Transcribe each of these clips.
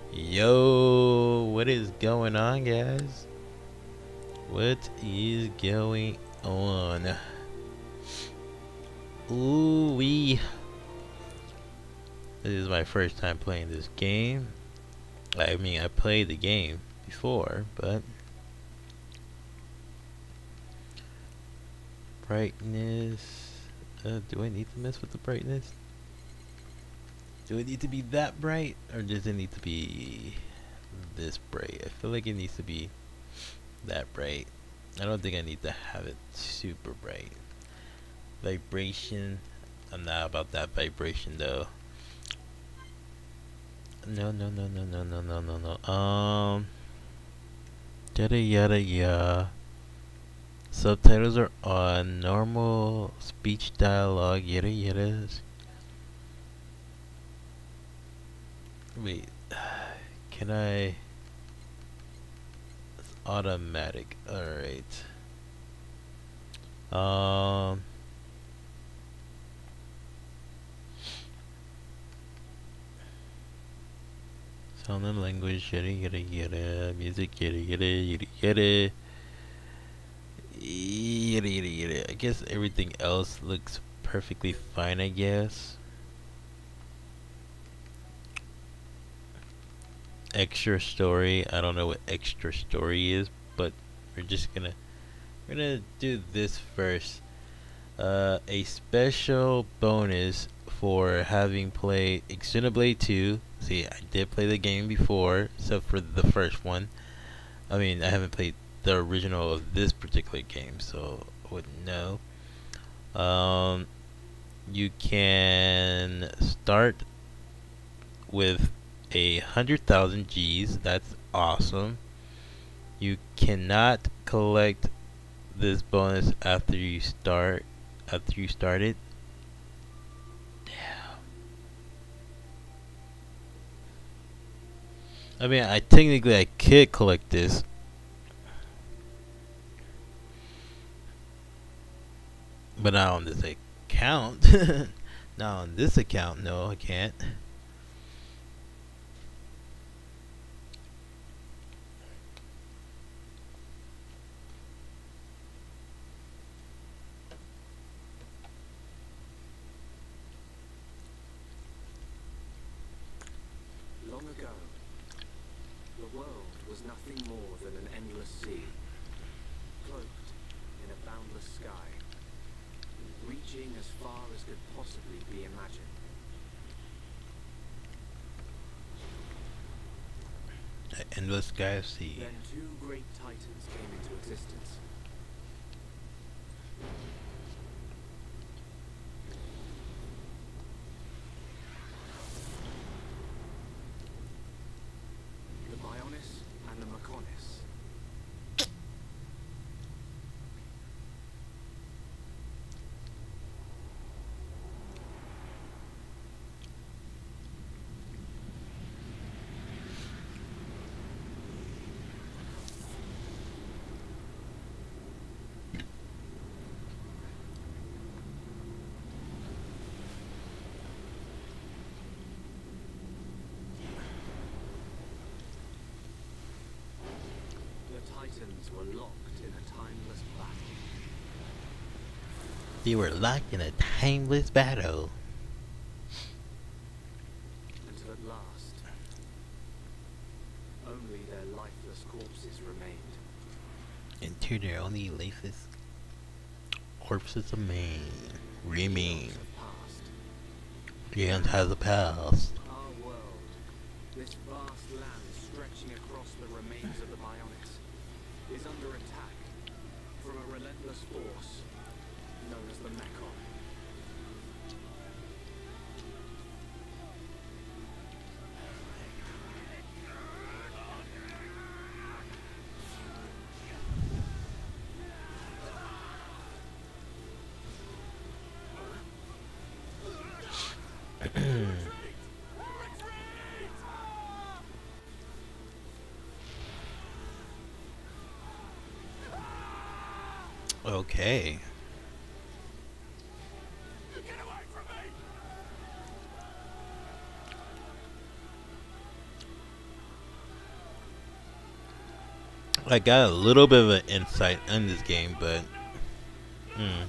Yo, what is going on, guys? What is going on? Ooh wee. This is my first time playing this game. I mean, I played the game before, but brightness. Do I need to mess with the brightness? Do it need to be that bright, or does it need to be this bright? I feel like it needs to be that bright. I don't think I need to have it super bright. Vibration. I'm not about that vibration though. No. Yada yada yada. Subtitles are on. Normal speech dialogue. Yada yada. Wait. Can I? It's automatic. Alright. Sound and language. Yada yada yada. Music. Yada yada yada yada. Yada. I guess everything else looks perfectly fine, I guess. Extra story. I don't know what extra story is, but we're just gonna do this first. A special bonus for having played Xenoblade 2. See, I did play the game before, except for the first one. I mean, I haven't played the original of this particular game, so I wouldn't know. You can start with 100,000 G's. That's awesome. You cannot collect this bonus after you start. After you start it. Damn. I mean, I could collect this. But not on this account. Not on this account, no, I can't. Long ago, the world was nothing more than an endless sea, cloaked in a boundless sky, reaching as far as could possibly be imagined. An endless sky of sea. Then two great titans came into existence. The Bionis and the Mechonis. The Titans were locked in a timeless battle. They were locked in a timeless battle. Until at last, only their lifeless corpses remained. Until their only lifeless corpses remain. Eons have passed. The end has a past. Our world, this vast land stretching across the remains of the Bionis, is under attack from a relentless force known as the Mechon. Okay. I got a little bit of an insight in this game, but hmm.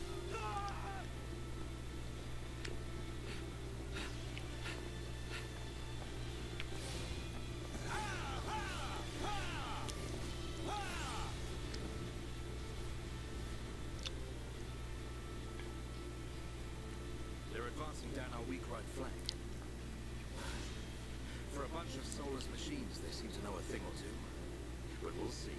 They're advancing down our weak right flank. For a bunch of soulless machines, they seem to know a thing or two. But we'll see.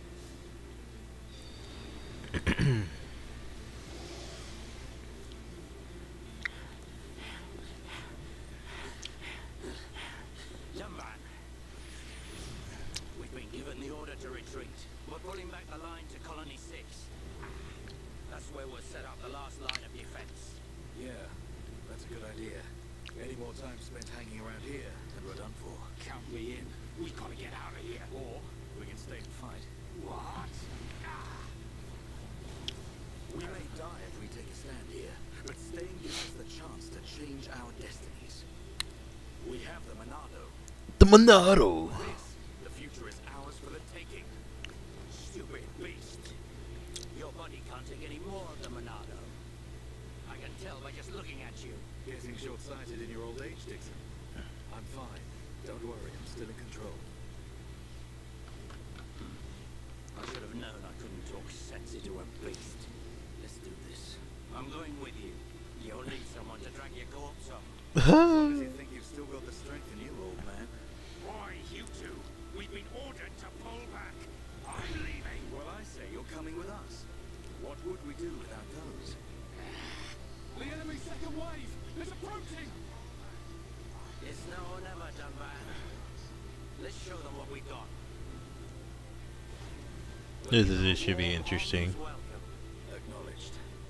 Young man, we've been given the order to retreat. We're pulling back the line to Colony 6. That's where we'll set up the last line of defense. Yeah, that's a good idea. Any more time spent hanging around here, and we're done for. Count me in. We gotta get out of here. Or we can stay and fight. What? We may die if we take a stand here, but staying gives us the chance to change our destinies. We have the Monado. The Monado. The future is ours for the taking. Stupid beast. Your body can't take any more of the Monado. I can tell by just looking at you. Getting short-sighted in your old age, Dixon. I'm fine. Don't worry, I'm still in control. I should have known I couldn't talk sense into a beast. Let's do this. I'm going with you. You'll need someone to drag your corpse off. As long as you think you've still got the strength in you, old man. Why, you two? We've been ordered to pull back. I'm leaving. Well, I say you're coming with us. What would we do without those? The enemy's second wave is approaching. It's now or never, Dunban. Let's show them what we got. This should be interesting. Acknowledged.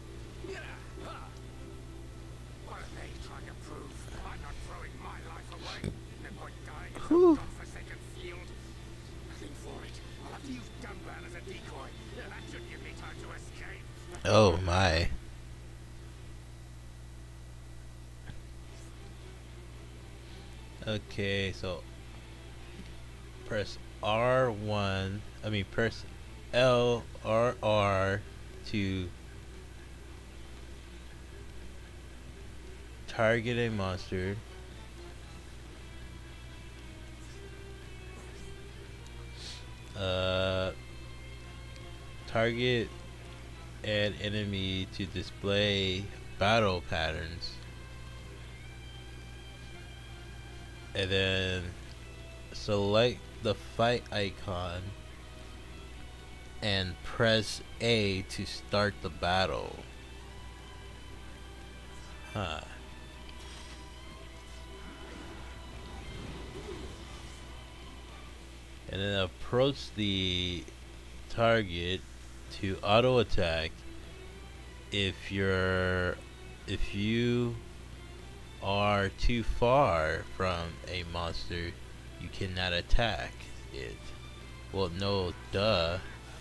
What are they trying to prove? I'm not throwing my life away. No point dying in some godforsaken field. Nothing for it. I'll have to use Dunban as a decoy. That should give me time to escape. Oh my. Okay, so press R1, press LRR to target a monster. Target an enemy to display battle patterns. And then select the fight icon and press A to start the battle. Huh. And then approach the target to auto attack. If you are too far from a monster, you cannot attack it. Well, no, duh.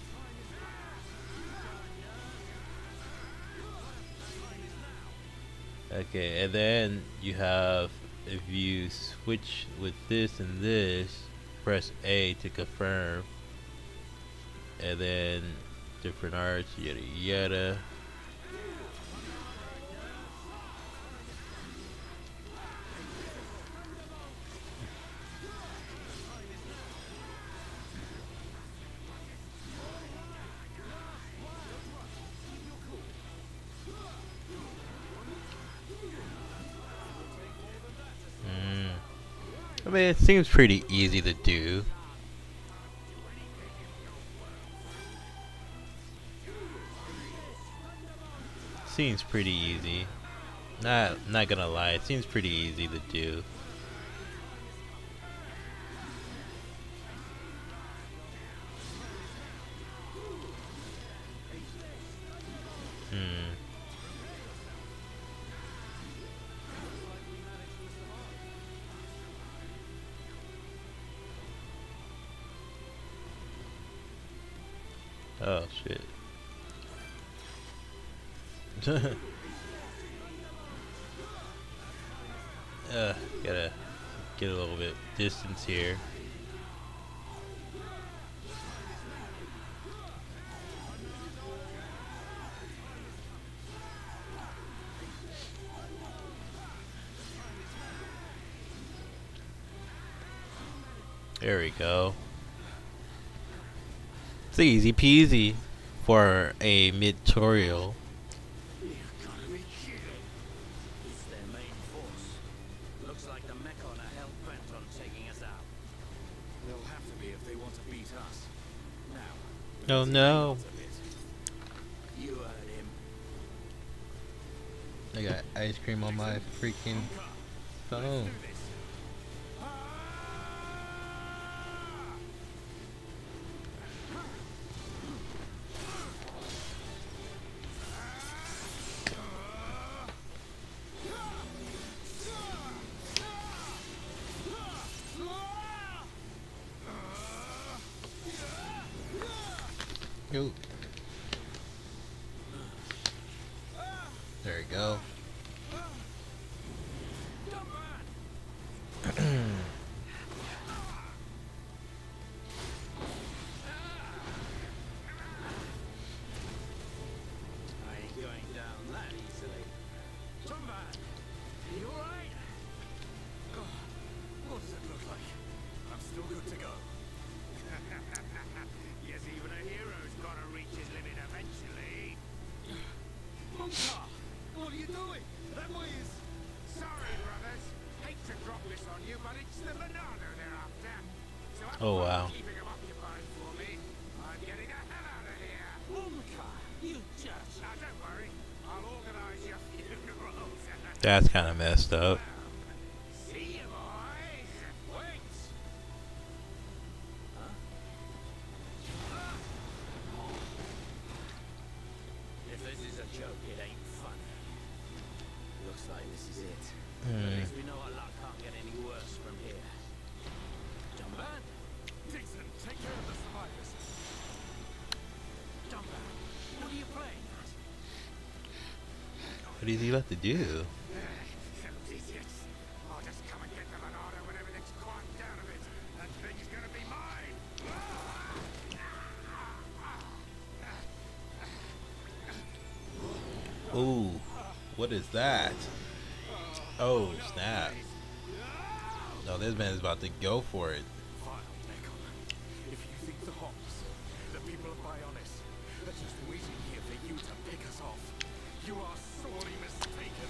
Okay, and then you have, if you switch with this and this, press A to confirm, and then different arts, yada yada. I mean, it seems pretty easy to do. Seems pretty easy. Not gonna lie, it seems pretty easy to do. Oh shit. Gotta get a little bit distance here. There we go. It's easy peasy for a mid-tutorial. You've got to be kidding. It's their main force. Looks like the Mechon are hell-bent on taking us out. They'll have to be if they want to beat us. Now, Oh no. you heard him. I got ice cream on my freaking phone. Yo. There we go. I ain't going down that easily. Tombat, you alright? What does it look like? I'm still good to go. Yes, even a hero's gotta reach his limit eventually. Monka, what are you doing? That way is... Sorry, brothers. Hate to drop this on you, but it's the Venado they're after. So Oh wow. keeping them occupied for me. I'm getting the hell out of here. Monka, you just... Now, don't worry. I'll organize your funerals. That's kind of messed up. See you, boys. Wait. If this is a joke, it ain't funny. Looks like this is it. At least we know our luck can't get any worse from here. Dumban? Dixon, take care of the survivors. Dumban, what are you playing at? What is he about to do? Those idiots. I'll just come and get the Venado when everything's quieted down a bit. That thing's gonna be mine. Ooh, what is that? Oh snap! No, this man is about to go for it. Vile Mechon. If you think the Hops, the people of Bionis, are just waiting here for you to pick us off, you are sorely mistaken.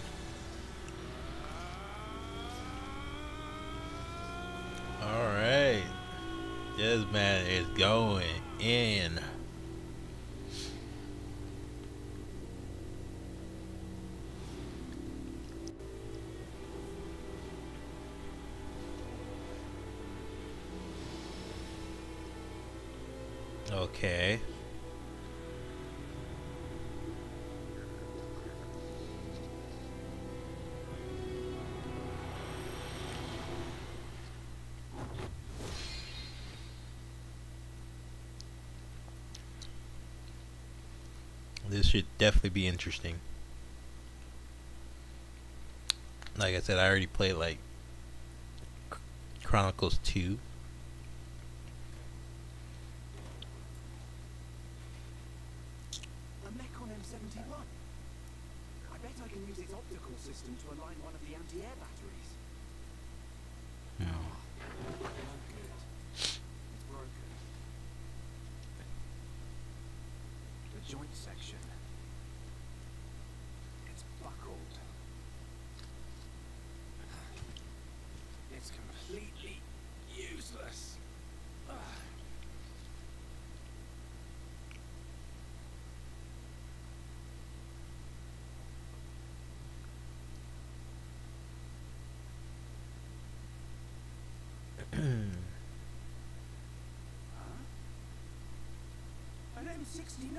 All right, this man is going in. Okay. This should definitely be interesting. Like I said, I already played like Chronicles 2. A Mechon M71. I bet I can use its optical system to align one of the anti-air batteries. No good. It's broken. The joint section. It's buckled. It's completely useless. An M69.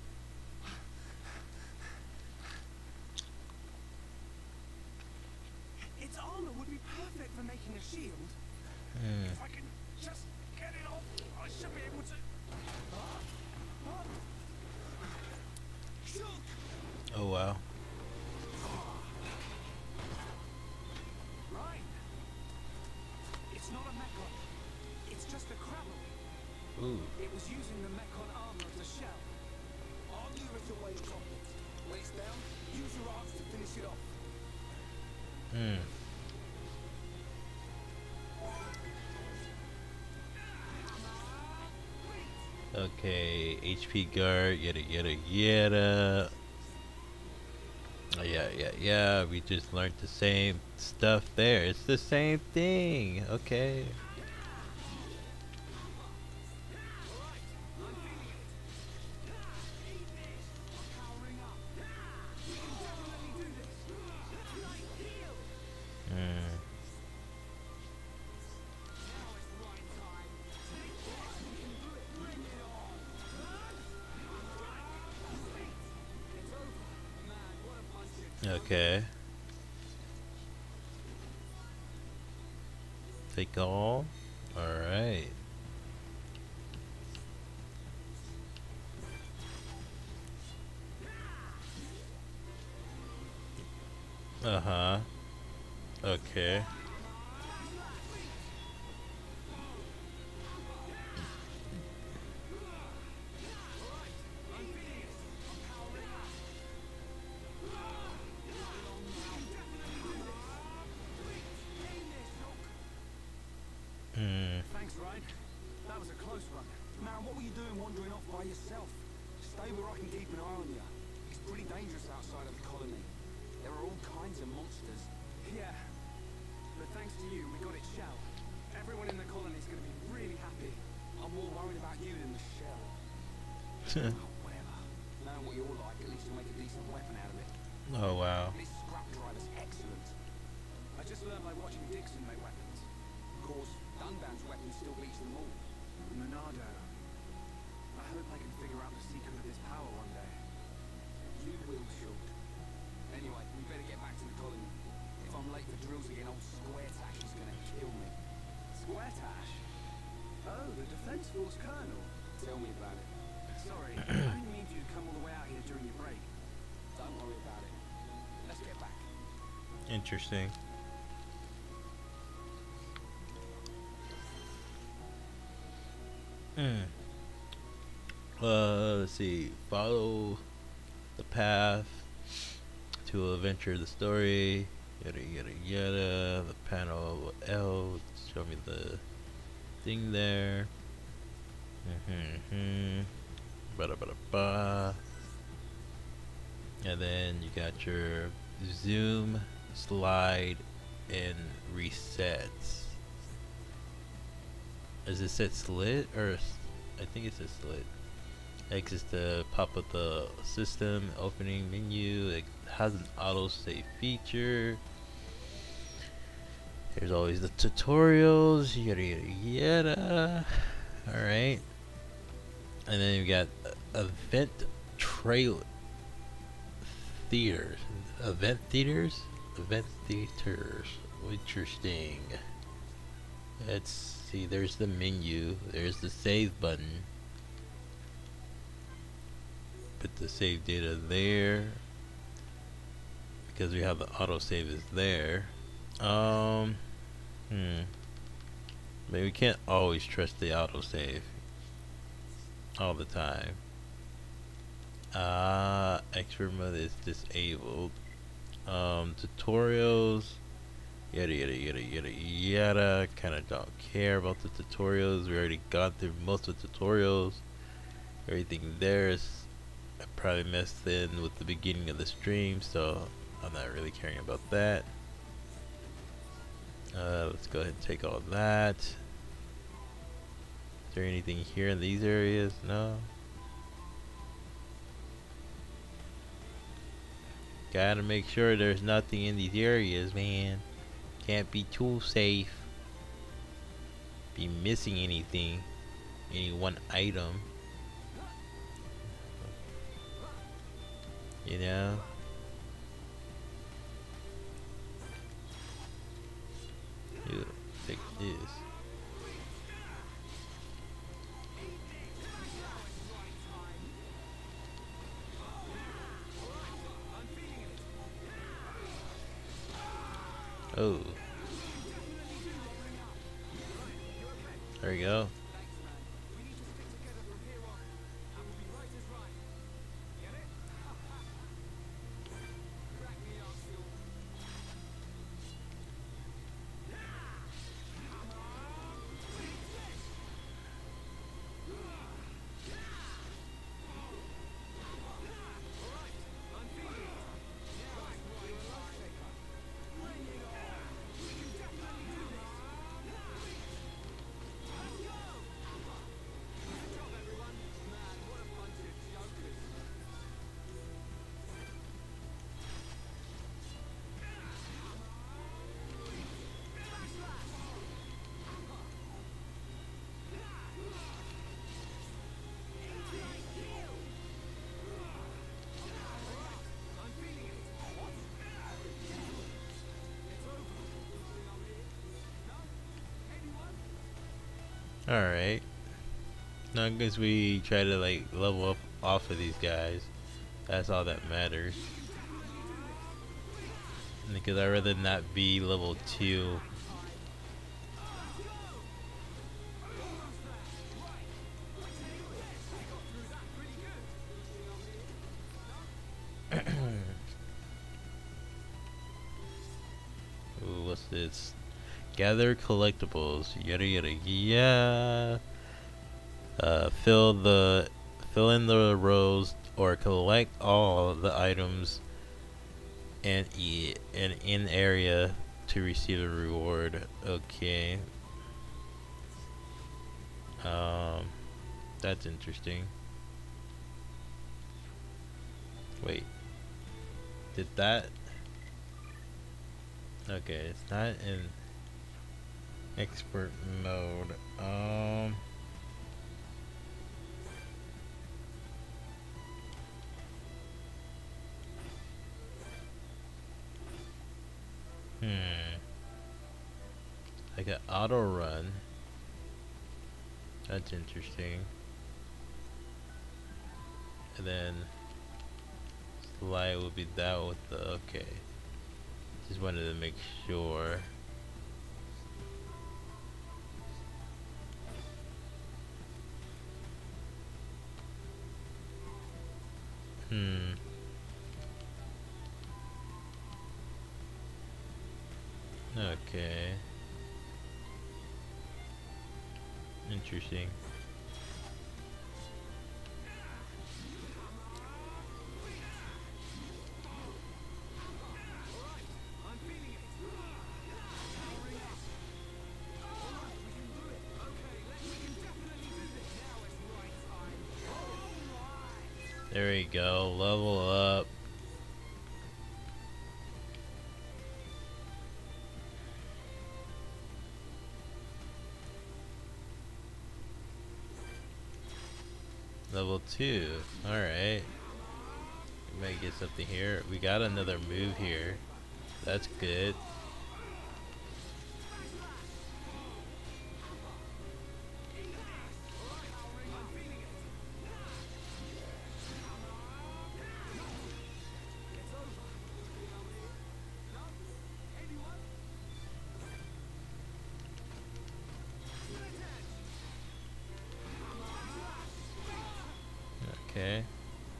Its armor would be perfect for making a shield. If I can just get it off, I should be able to. Shoot! Oh wow. Right. It's not a Mechon. It's just a Krabble. Ooh. It was using the Mechon armor as a shell. Argue it away, Chocolate. Waist down, use your arms to finish it off. Okay, HP guard, yada yada yada. Yeah. We just learned the same stuff there. It's the same thing. Okay. Mm. Okay. Take all. Alright. Uh-huh. Okay. Hmm. Thanks, Ryan. That was a close one. Man, what were you doing wandering off by yourself? Stay where I can keep an eye on you. It's pretty dangerous outside of the colony. There are all kinds of monsters. Yeah. But thanks to you, we got it shell. Everyone in the colony's gonna be really happy. I'm more worried about you than the shell. Oh, whatever. Knowing what you're like, at least you'll make a decent weapon out of it. Oh wow. This scrap driver's excellent. I just learned by watching Dixon make weapons. Of course, Dunban's weapon still beats them all. Monado. I hope I can figure out the secret of this power one day. You will, Shulk. Anyway, we better get back to the colony. If I'm late for drills again, old Square Tash is gonna kill me. Square Tash? Oh, the Defense Force Colonel. Tell me about it. Sorry, I didn't mean for you to come all the way out here during your break. Don't worry about it. Let's get back. Interesting. Let's see. Follow the path to adventure the story. Yada yada yada. The panel L. Show me the thing there. Bada bada ba. And then you got your zoom, slide, and resets. Is it set slit or I think it says slit. X is to pop up the system opening menu. It has an autosave feature. There's always the tutorials, yada yada yada. Alright. And then you got event trailer theaters. Event theaters? Event theaters. Interesting. Let's see, there's the menu, there's the save button. Put the save data there. Because we have the autosave is there. But we can't always trust the autosave all the time. Expert mode is disabled. Tutorials, yada yada yada yada yada. Kinda don't care about the tutorials. We already got through most of the tutorials. Everything there is probably messed in with the beginning of the stream, so I'm not really caring about that. Let's go ahead and take all that. Is there anything here in these areas? No. Gotta make sure there's nothing in these areas, man. Can't be too safe. Be missing anything. Any one item. You know? Ew, take this. Oh. There you go. Alright. Now I guess we try to like level up off of these guys. That's all that matters. Because I'd rather not be level 2. Ooh, what's this? Gather collectibles. Yada yada yeah. Fill in the rows or collect all the items and in area to receive a reward. Okay. That's interesting. Wait. Did that? Okay, it's not in expert mode. Like an auto run. That's interesting. And then slide will be that with the okay. Just wanted to make sure. Okay. Interesting. There we go. Level up. Level 2. Alright. We might get something here. We got another move here. That's good. Okay.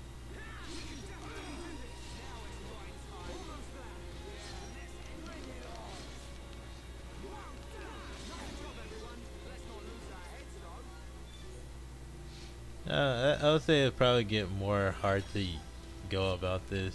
I would say it'd probably get more hard to go about this.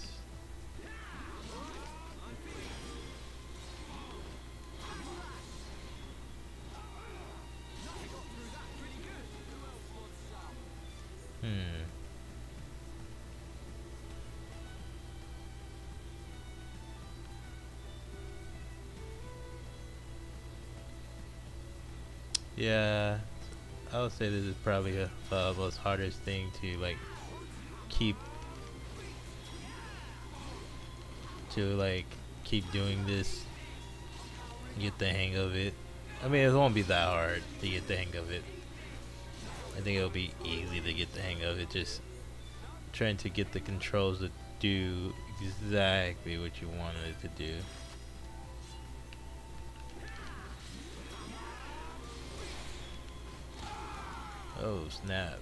Yeah, I would say this is probably the most hardest thing to like keep keep doing this, get the hang of it. I mean, it won't be that hard to get the hang of it. I think it'll be easy to get the hang of it. Just trying to get the controls to do exactly what you wanted it to do. Oh snap.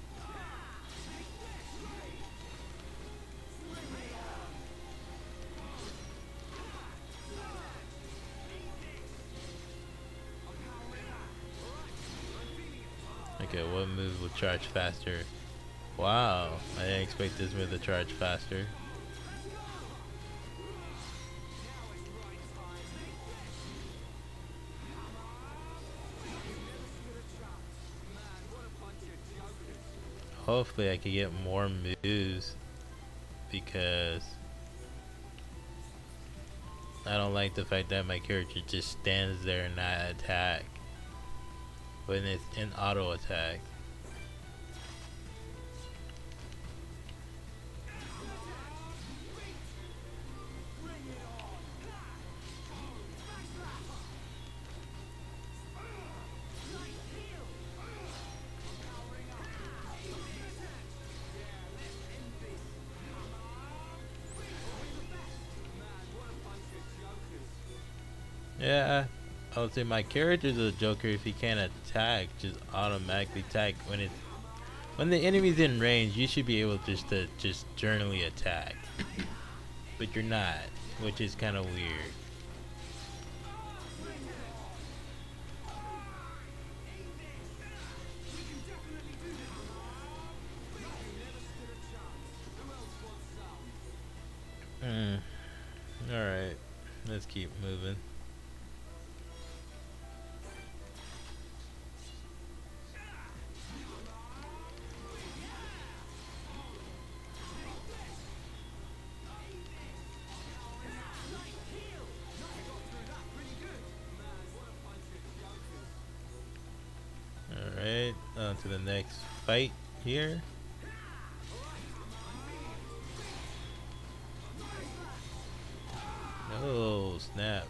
Okay, what move will charge faster? Wow, I didn't expect this move to charge faster. Hopefully I can get more moves because I don't like the fact that my character just stands there and not attack when it's in auto attack. Yeah, I would say my character's a joker if he can't attack, just automatically attack when the enemy's in range. You should be able just to just generally attack, but you're not, which is kind of weird. Hmm. All right, let's keep moving. All right, on to the next fight here. Oh snap!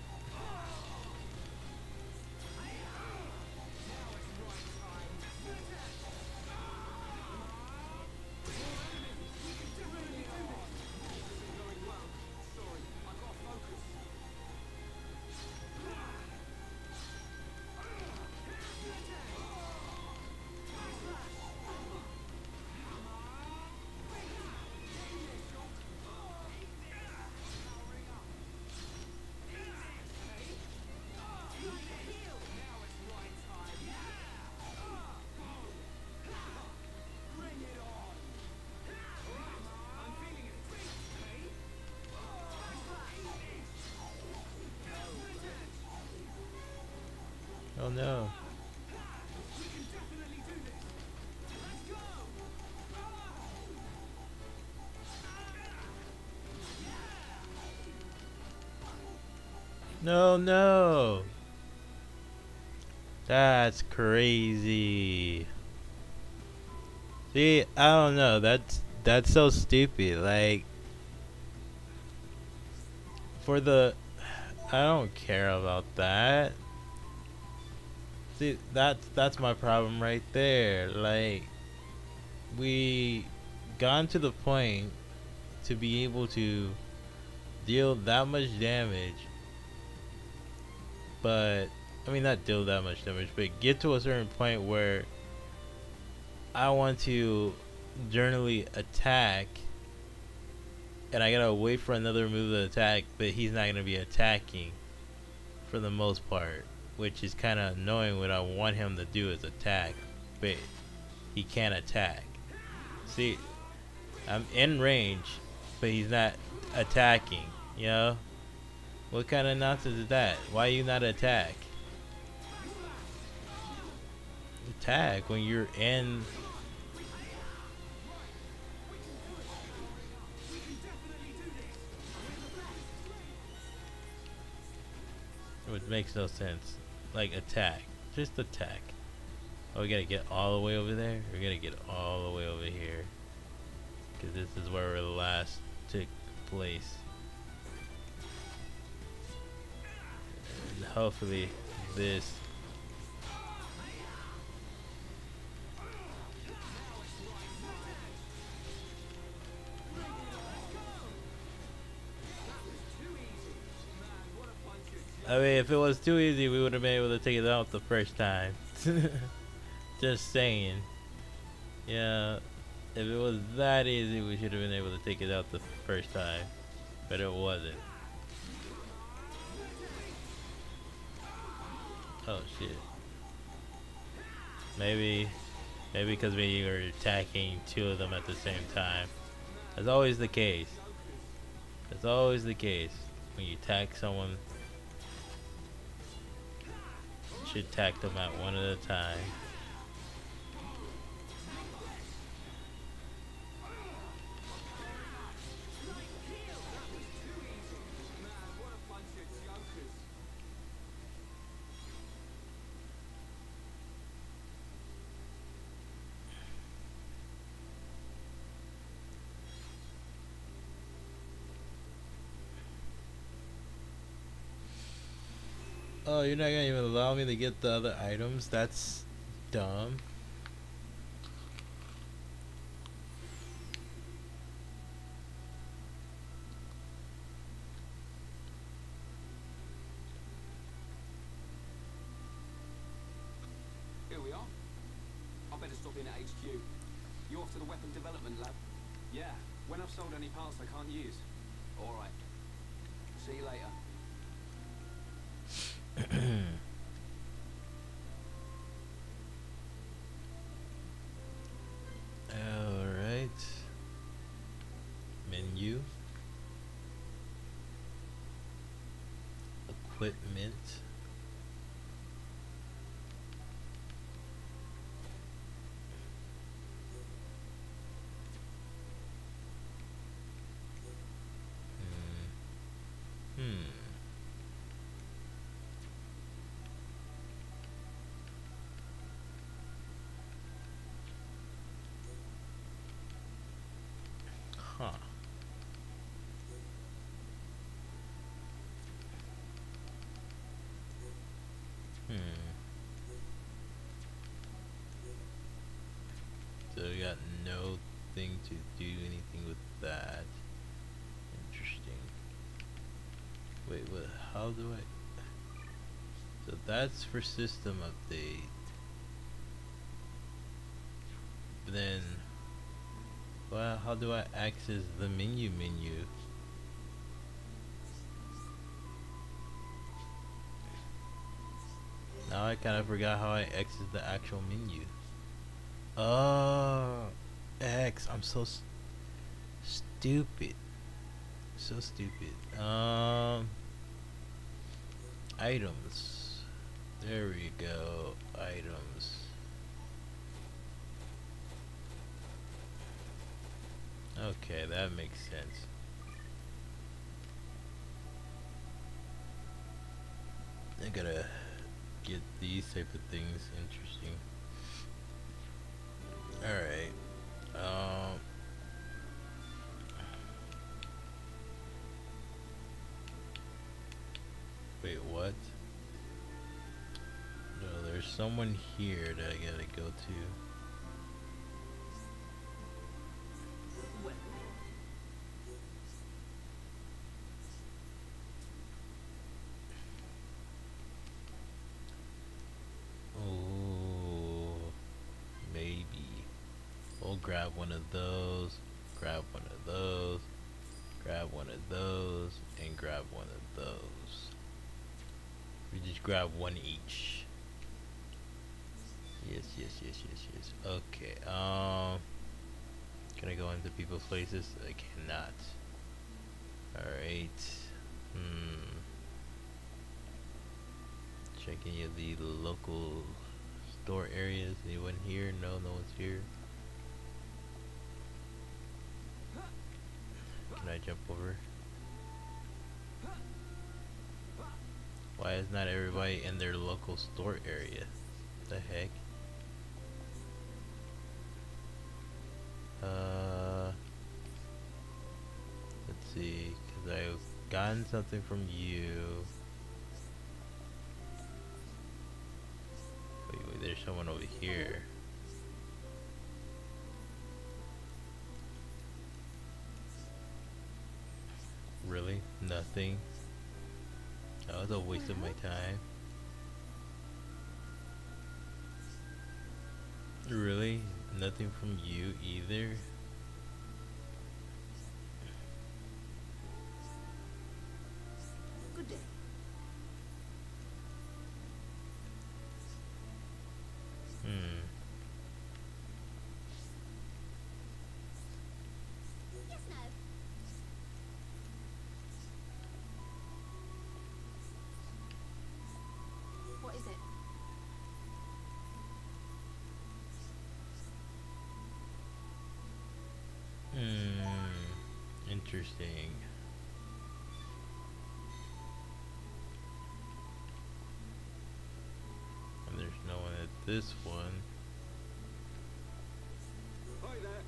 Oh no! No, no! That's crazy. See, I don't know. That's so stupid. Like for the, I don't care about that. See, that's my problem right there. Like we gone to the point to be able to deal that much damage, but I mean not deal that much damage, but get to a certain point where I want to generally attack and I gotta wait for another move to attack, but he's not gonna be attacking for the most part, which is kind of annoying. What I want him to do is attack, but he can't attack. See, I'm in range, but he's not attacking. You know, what kind of nonsense is that? Why you not attack? Attack when you're in. Which makes no sense. Like attack, just attack. Oh, we gotta get all the way over there. We gotta get all the way over here, cause this is where the last took place. And hopefully, this. I mean, if it was too easy, we would have been able to take it out the first time. Just saying. Yeah, if it was that easy, we should have been able to take it out the first time. But it wasn't. Oh shit. Maybe because we were attacking two of them at the same time. That's always the case. That's always the case. When you attack someone, you should attack them at one at a time. Oh, you're not gonna even allow me to get the other items? That's dumb. in at HQ. You off to the weapon development lab? Yeah, when I've sold any parts I can't use. Alright. See you later. Alright. Menu. Equipment. Huh. So we got no thing to do anything with that. Interesting. Wait, what? How do I? So that's for system update. But then, well, how do I access the menu? Now I kind of forgot how I exit the actual menu. Oh, X. I'm so stupid. So stupid. Items. There we go. Items. Okay, that makes sense. I gotta get these type of things interesting. Alright. Wait, what? No, there's someone here that I gotta go to. Oh, maybe. We'll grab one of those, grab one of those, grab one of those, and grab one of those. We just grab one each. Yes. Okay, can I go into people's places? I cannot. Alright. Checking the local store areas. Anyone here? No, no one's here. Can I jump over? Why is not everybody in their local store area? What the heck? Let's see, because I've gotten something from you. Wait, there's someone over here. Really? Nothing? That was a waste of my time. Really? Nothing from you either? Good day. Yes, no. What is it? Interesting. And there's no one at this one. Hi there.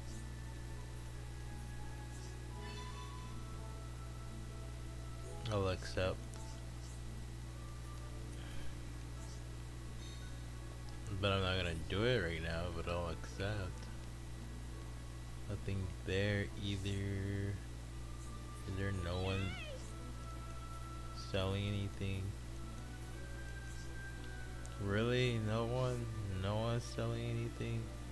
I'll accept. But I'm not gonna do it right now, but I'll accept. Nothing there either. Is there no one selling anything? Really? No one? No one's selling anything?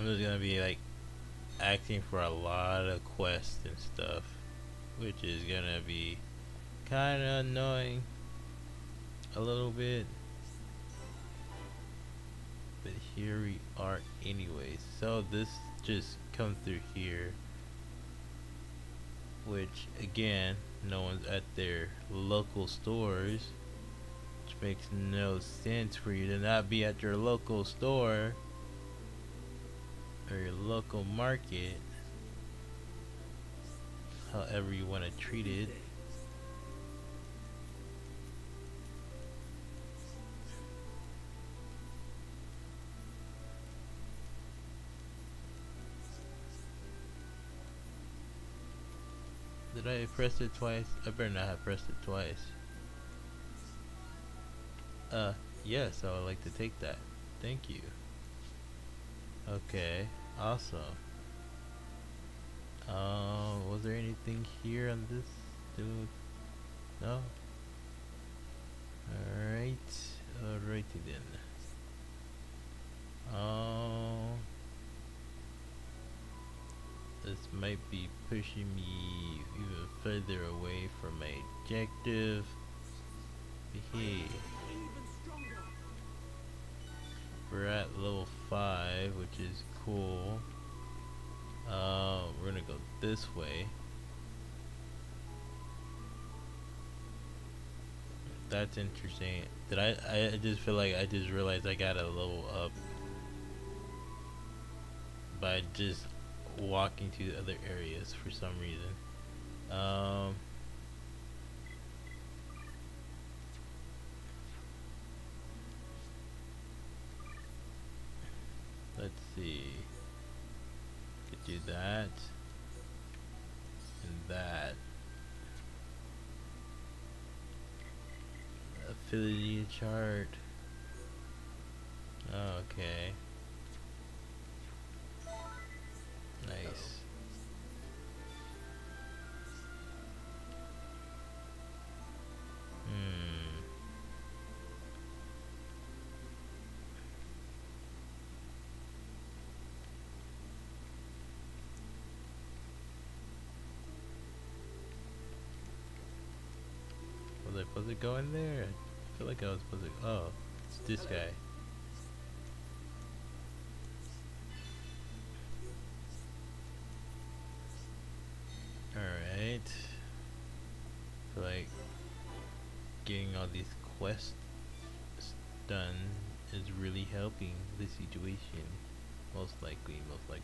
I'm just gonna be like asking for a lot of quests and stuff, which is gonna be kind of annoying a little bit. But here we are anyways. So this just comes through here, which again, no one's at their local stores, which makes no sense for you to not be at your local store or your local market, however you want to treat it. Did I press it twice? I better not have pressed it twice. Yes, I would like to take that. Thank you. Okay, awesome. Was there anything here on this dude? No? Alright, alrighty then. This might be pushing me even further away from my objective. But hey, we're at level 5, which is cool. We're gonna go this way. That's interesting. I just feel like I just realized I gotta level up by just walking to the other areas for some reason. Let's see. Could do that and that. Affinity chart. Okay. Nice. Was I supposed to go in there? I feel like I was supposed to. Oh, it's this guy. Alright. Feel like getting all these quests done is really helping the situation. Most likely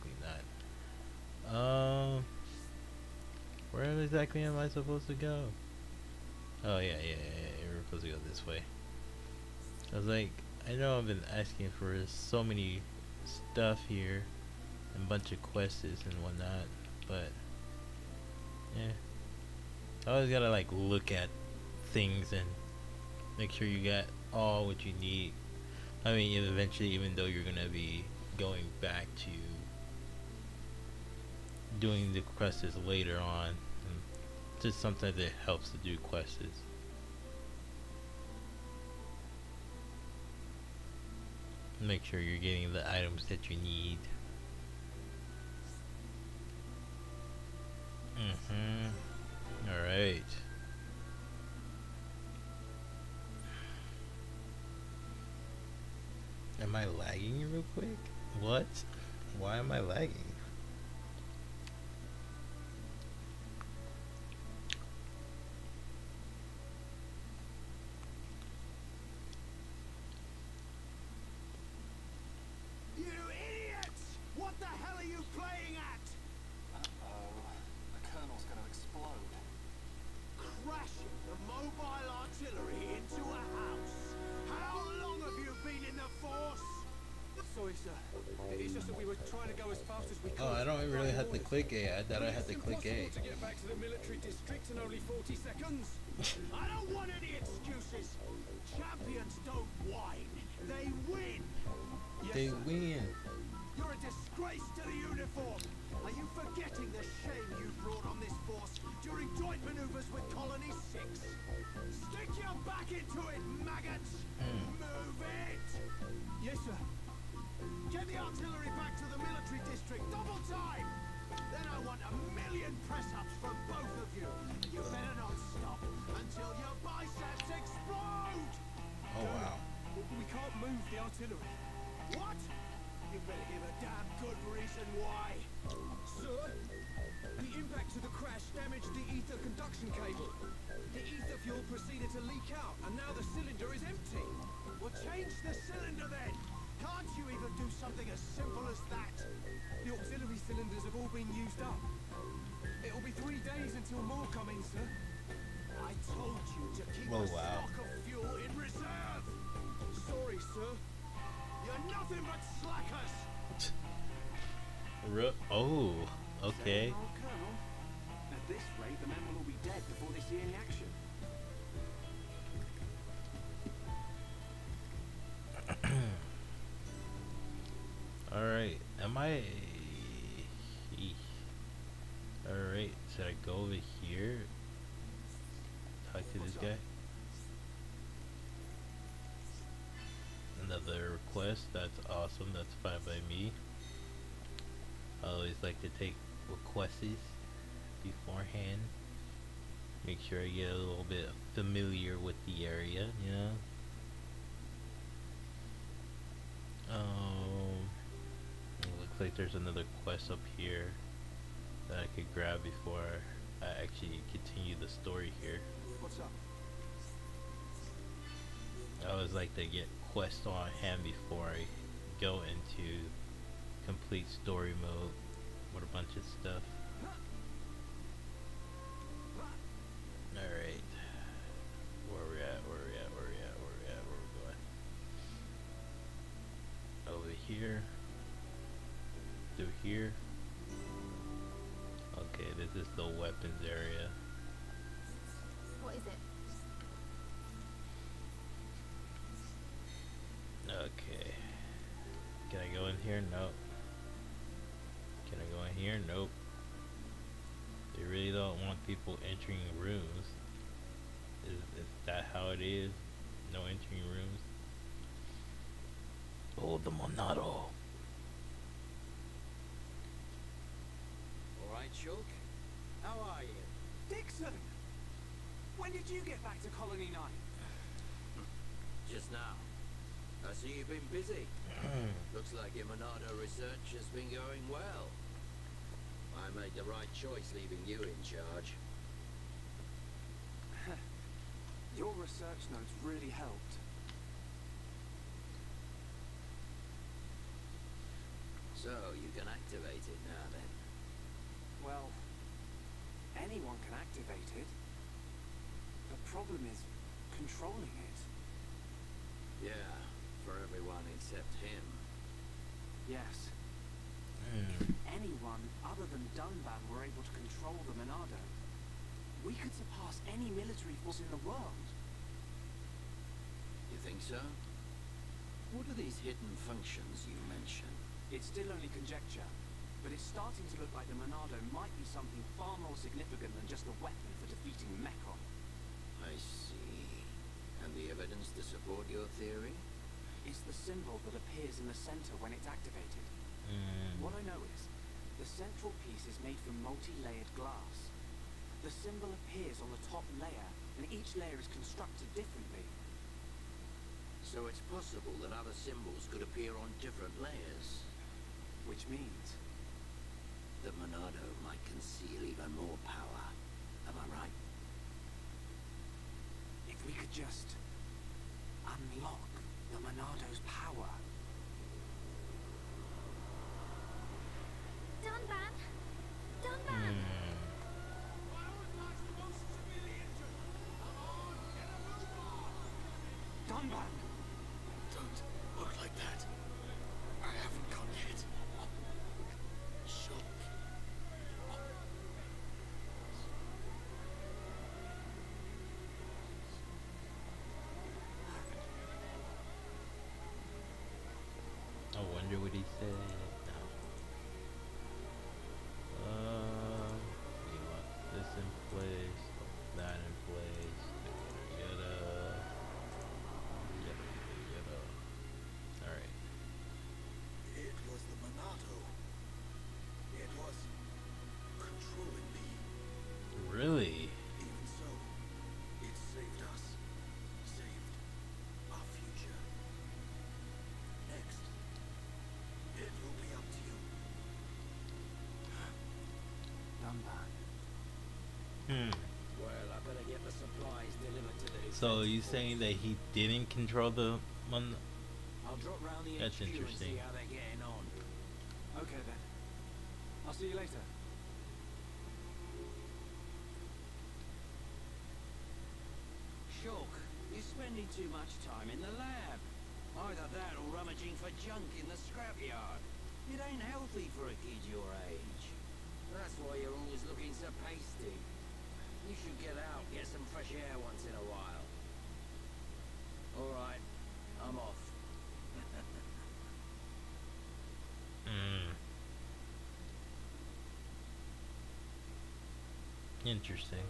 not. Where exactly am I supposed to go? Oh yeah, we're supposed to go this way. I was like, I know I've been asking for so many stuff here, and a bunch of quests and whatnot, but yeah, I always gotta like look at things and make sure you got all what you need. I mean, eventually, even though you're gonna be going back to doing the quests later on, and just sometimes it helps to do quests. Make sure you're getting the items that you need. Alright. Am I lagging real quick? What? Why am I lagging? You idiots! What the hell are you playing at? The Colonel's gonna explode. Crashing the mobile artillery into a house. How long have you been in the force? Sorry, sir. It's just that we were trying to go as fast as we could. Oh, I don't really have to click A. I thought I had to click A. To get back to the military district in only 40 seconds. I don't want any excuses. Champions don't whine. They win. Yes, They sir. win. You're a disgrace to the uniform. Are you forgetting the shame you brought on this force during joint maneuvers with Colony 6? Stick your back into it, maggots! Move it! Yes, sir. Get the artillery back to the military time. Then I want 1,000,000 press-ups from both of you. You better not stop until your biceps explode. Oh wow. We can't move the artillery. What? You better give a damn good reason why. Sir, the impact of the crash damaged the ether conduction cable. The ether fuel proceeded to leak out, and now the cylinder is empty. Well, change the cylinder then. Can't you even do something as simple as that? The auxiliary cylinders have all been used up. It'll be 3 days until more come in, sir. I told you to keep Oh, a wow. stock of fuel in reserve. Sorry, sir. You're nothing but slackers. Oh, okay. Same old Colonel. At this rate, the men will all be dead before they see any action. Alright, am I... Alright, should I go over here? Talk to this guy? Another request, that's awesome, that's fine by me. I always like to take requests beforehand. Make sure I get a little bit familiar with the area, you know? It looks like there's another quest up here that I could grab before I actually continue the story here. What's up? I always like to get quests on hand before I go into complete story mode with a bunch of stuff. Alright. Where we at? Where we at? Where we at? Where we at? Where we going? Over here. Through here. Okay, this is the weapons area. What is it? Okay. Can I go in here? Nope. Can I go in here? Nope. They really don't want people entering rooms. Is that how it is? No entering rooms? Oh, the Monado. All right, Shulk. How are you? Dixon! When did you get back to Colony 9? Just now. I see you've been busy. Looks like your Monado research has been going well. I made the right choice leaving you in charge. Your research notes really helped. So, you can activate it now then. Well, anyone can activate it. The problem is controlling it. Yeah, for everyone except him. Yes. If anyone other than Dunban were able to control the Monado, we could surpass any military force in the world. You think so? What are these hidden functions you mention? It's still only conjecture, but it's starting to look like the Monado might be something far more significant than just a weapon for defeating Mekon. I see. And the evidence to support your theory? It's the symbol that appears in the center when it's activated. What I know is, the central piece is made from multi-layered glass. The symbol appears on the top layer, and each layer is constructed differently. So it's possible that other symbols could appear on different layers. Which means, The Monado might conceal even more power. Am I right? if we could just unlock the Monado's power. Dunban! Dunban! Dunban! Don't look like that. I haven't gone yet. Shulk. I wonder what he said. No. We want this in place, that in place, yada yada yada yada. Alright. It was the Monado. It So you saying that he didn't control the mon? I'll drop round the That's HQ and see interesting. how they're getting on. Okay then. I'll see you later. Shulk, you're spending too much time in the lab. Either that or rummaging for junk in the scrapyard. It ain't healthy for a kid your age. That's why you're always looking so pasty. You should get out, get some fresh air once in a while. Alright, I'm off. Hmm. Interesting.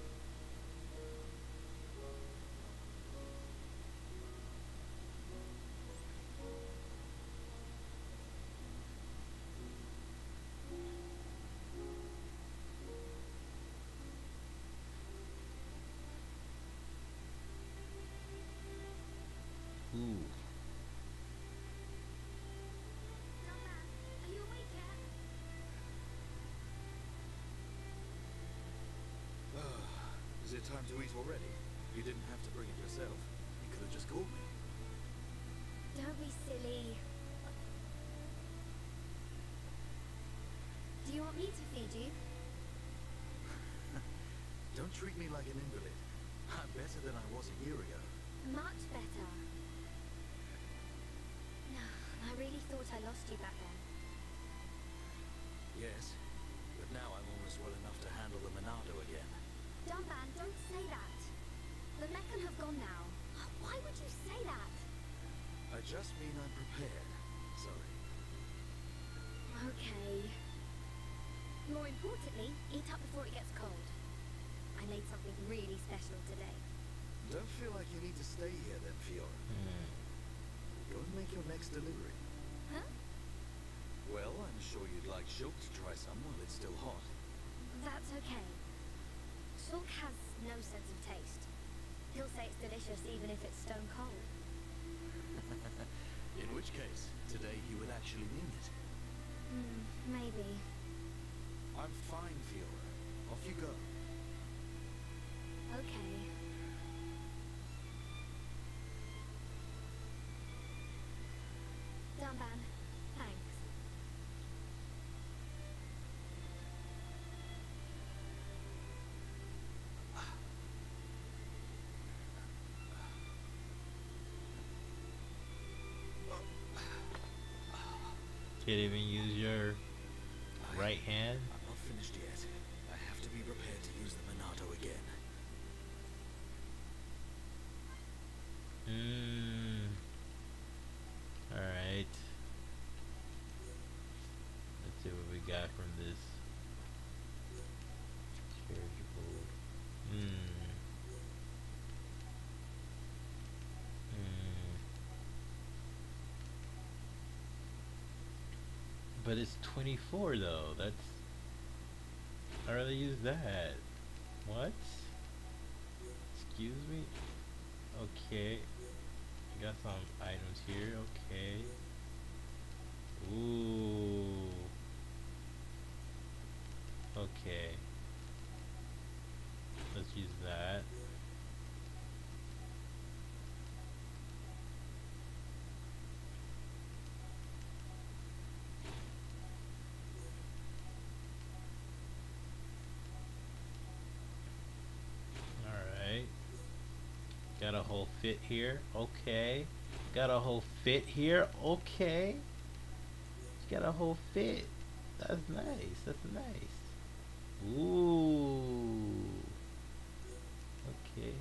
Ooh. Dumbass, are you awake yet? Is it time to eat already? You didn't have to bring it yourself. You could have just called me. Don't be silly. Do you want me to feed you? Don't treat me like an invalid. I'm better than I was a year ago. Much better. No, I really thought I lost you back then. Yes, but now I'm almost well enough to handle the Monado again. Dunban, don't say that. The Meccan have gone now. Why would you say that? I just mean I'm prepared. Sorry. Okay. More importantly, eat up before it gets cold. I made something really special today. Don't feel like you need to stay here then, Fiora. Hmm. Go and make your next delivery. Huh? Well, I'm sure you'd like Shulk to try some while it's still hot. That's okay. Shulk has no sense of taste. He'll say it's delicious even if it's stone cold. In which case, today he would actually mean it. Maybe. I'm fine, Fiora. Off you go. Okay. Dunban, thanks. Can't even use your right hand. I'm not finished yet. I have to be prepared to use the Monado again. Alright. Let's see what we got from this. Chargeable. But it's 24 though. That's. I'd rather use that. What? Excuse me? Okay. Got some items here. Okay. Ooh. Okay. Let's use that. Alright. Got a whole fit here. Okay. Got a whole fit here. Okay. Got a whole fit. That's nice. That's nice. Ooh. Okay.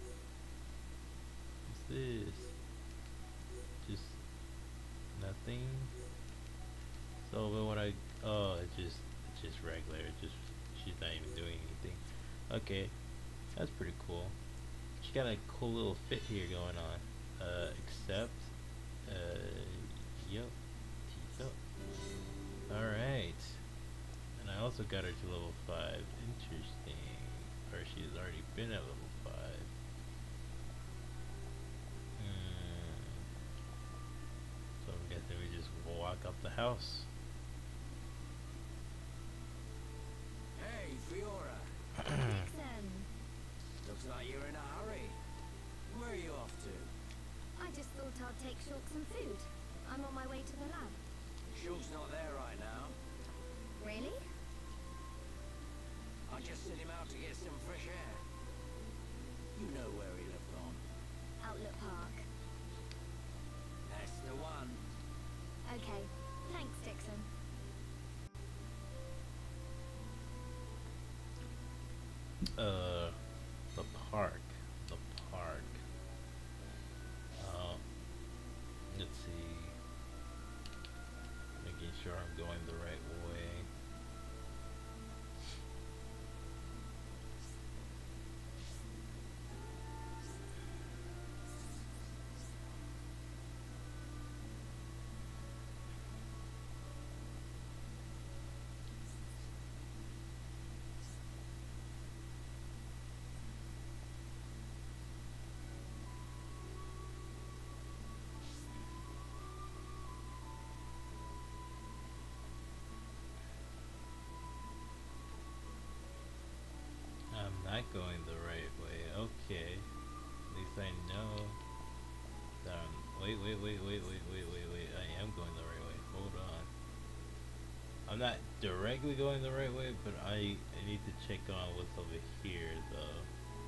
What's this? Just nothing. So but when I it's just regular. She's not even doing anything. Okay. That's pretty cool. She got a cool little fit here going on. Accept. Yep. Teeth up. Alright. And I also got her to level 5. Interesting. Or she's already been at level 5. So I'm guessing we just walk up the house. Hey, Fiora. Dixon. Looks like you're in a hurry. Where Shulk's not there right now. Really? I just sent him out to get some fresh air. You know where he left on. Outlook Park. That's the one. Okay. Thanks, Dixon. The park. The park. Let's see. Making sure I'm going the right way. I'm not going the right way. Okay. At least I know that wait. I am going the right way. Hold on. I'm not directly going the right way, but I need to check on what's over here though.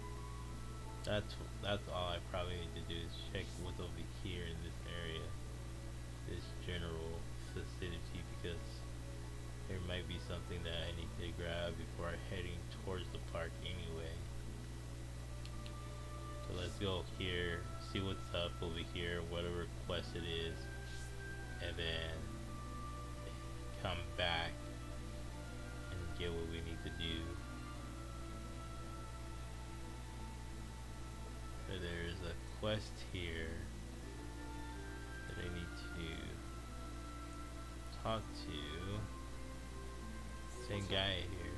That's all I probably need to do is check what's over here in this area. This general vicinity, because there might be something that I need to grab before heading towards the park anyway. So let's go here, see what's up over here, whatever quest it is, and then come back and get what we need to do. So there's a quest here that I need to talk to. Same guy here.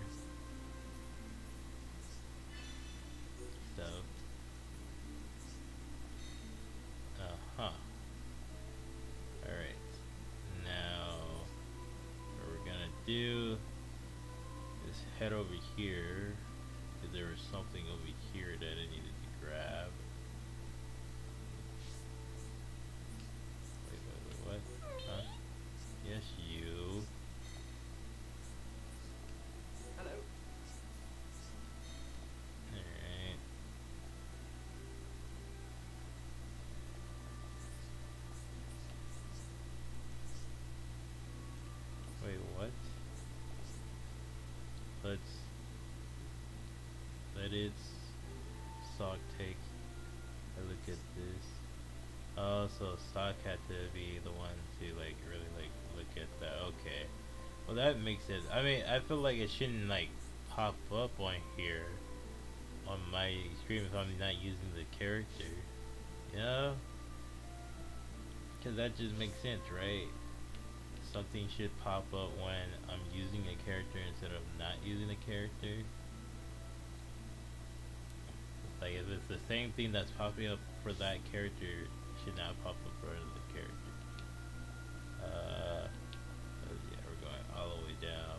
So, alright. Now, what we're gonna do is head over here, because there was something over here that I needed to grab. Wait, what? Huh? Yes, you. Hello. Alright. Wait, what? Let it Sock take a look at this. Oh, so Sock had to be the one to like really like look at that. Okay. Well, that makes it. I mean, I feel like it shouldn't like pop up on here on my screen if I'm not using the character. You know? Because that just makes sense, right? Something should pop up when I'm using a character instead of not using a character. Like if it's the same thing that's popping up for that character, it should not pop up for another character. Yeah, we're going all the way down.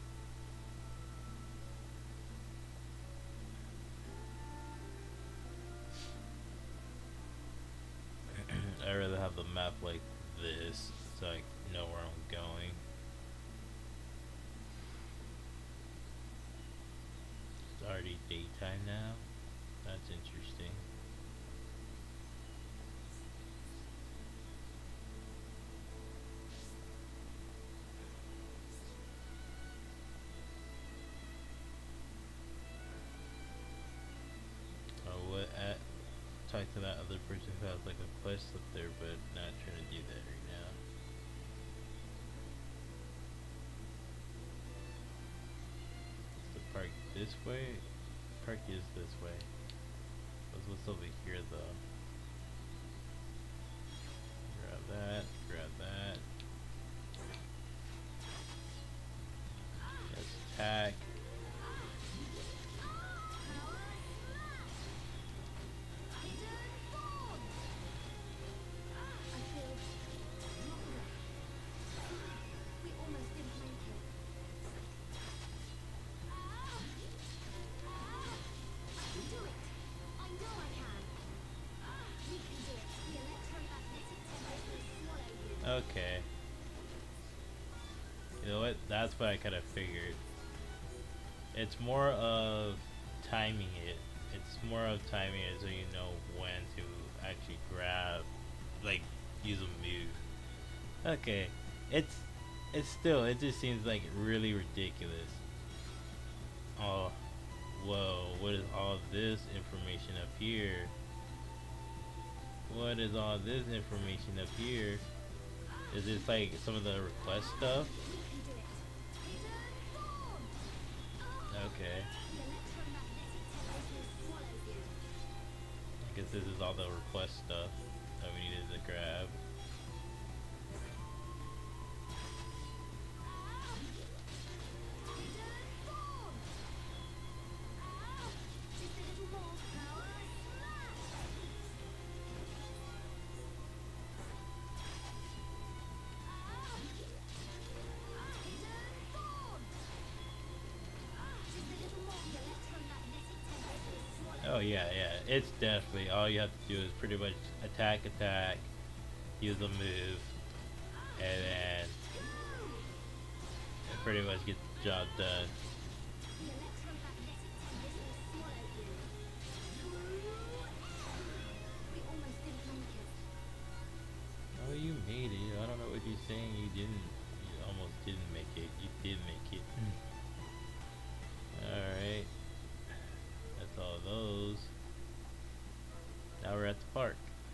I'd rather have the map like this so I know where I'm going. It's already daytime now. That's interesting. Talk to that other person who has like a quest up there, but not trying to do that right now. Is the park this way? Park is this way. What's over here though? Grab that, grab that. Let's attack. Okay. You know what? That's what I kind of figured. It's more of timing it. It's more of timing it so you know when to actually grab, like, use a move. Okay, it's still, it just seems like really ridiculous. Oh, whoa! What is all this information up here? What is all this information up here? Is this like some of the request stuff? Okay. I guess this is all the request stuff that we needed to grab. Oh yeah, yeah. It's definitely all you have to do is pretty much attack, use a move, and then it pretty much gets the job done. Oh, you made it. I don't know what you're saying. You didn't. You almost didn't make it. You did make it. All right. That's all of those. Now we're at the park.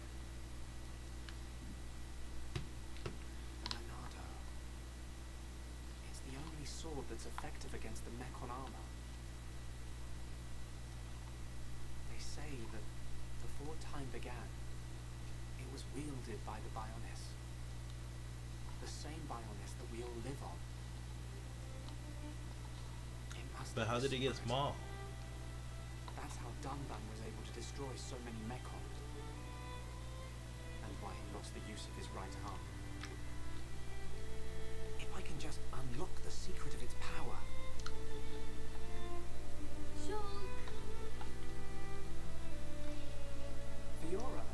The Monado. It's the only sword that's effective against the Mechon armor. They say that before time began, it was wielded by the Bioness. The same Bioness that we all live on. It must But have how did it get secret. small? That's how Dunban was able to destroy so many Mechons. And why he lost the use of his right arm. If I can just unlock the secret of its power. Shulk! Fiora.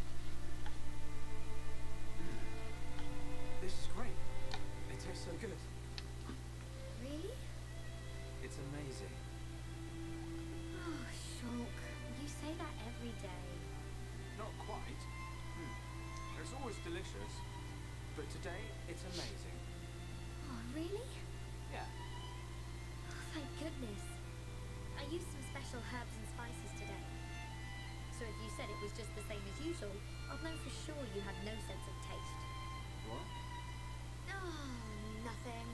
This is great. It tastes so good. Really? It's amazing. Oh, Shulk. You say that every day. Not quite. It's always delicious. But today, it's amazing. Oh, really? Yeah. Oh, thank goodness. I used some special herbs and spices today. So if you said it was just the same as usual, I'd know for sure you had no sense of taste. What? Oh, nothing.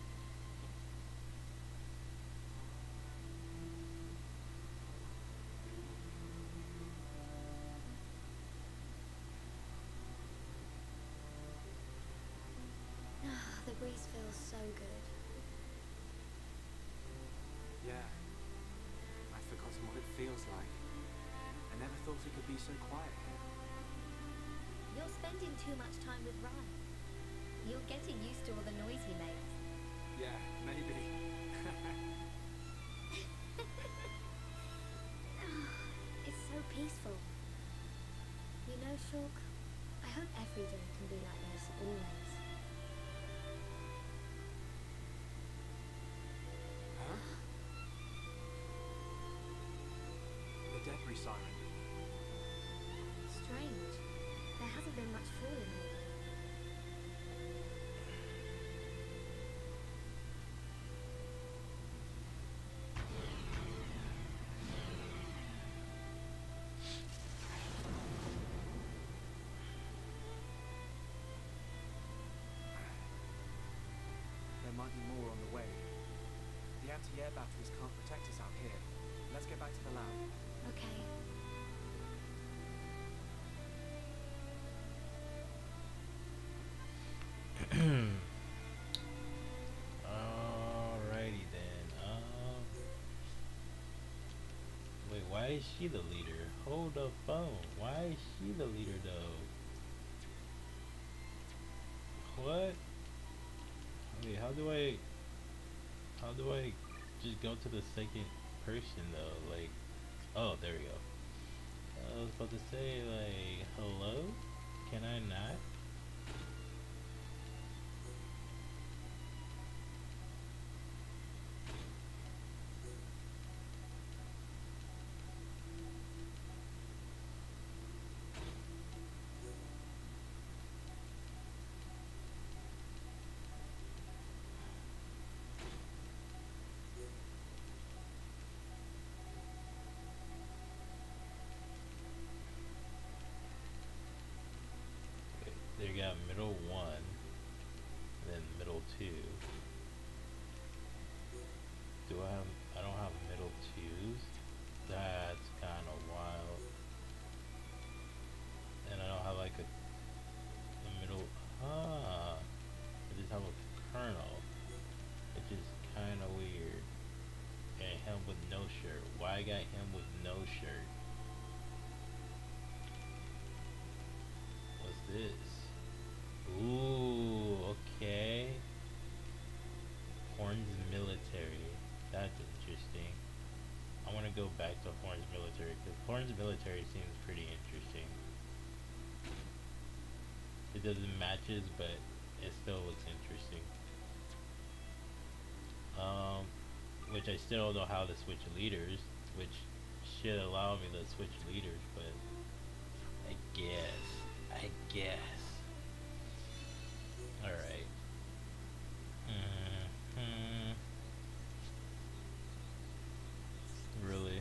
Ah, the breeze feels so good. Yeah. I'd forgotten what it feels like. I never thought it could be so quiet here. You're spending too much time with Ryan. You're getting used to all the noise he makes. Yeah, maybe. It's so peaceful. You know, Shulk, I hope every day can be like this always. Huh? The debris siren. Strange. There hasn't been much falling lately. There might be more on the way. The anti-air batteries can't protect us out here. Let's get back to the lab. Okay. Alrighty then. Wait, why is she the leader? Hold the phone. Why is she the leader though? What? Wait, how do I just go to the second person though? Like, oh, there we go. I was about to say like, hello? Can I not? have middle 1, then middle 2. Do I have, I don't have middle 2s? That's kind of wild. And I don't have like a middle, I just have a kernel, which is kind of weird. And him with no shirt. Why I got him with no shirt? What's this? Ooh, okay. Horn's military. That's interesting. I want to go back to Horn's military because Horn's military seems pretty interesting. It doesn't matches, but it still looks interesting. Which I still don't know how to switch leaders, which should allow me to switch leaders, but I guess. Alright. Really?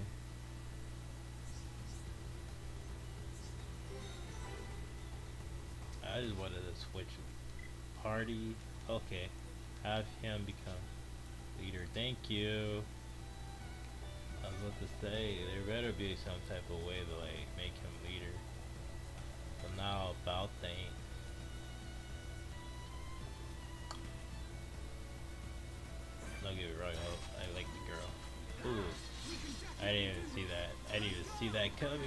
I just wanted to switch party. Okay. Have him become leader. Thank you. I was about to say, there better be some type of way to like make him leader. But now about thing. Don't get me wrong, I like the girl. Ooh. I didn't even see that. I didn't even see that coming.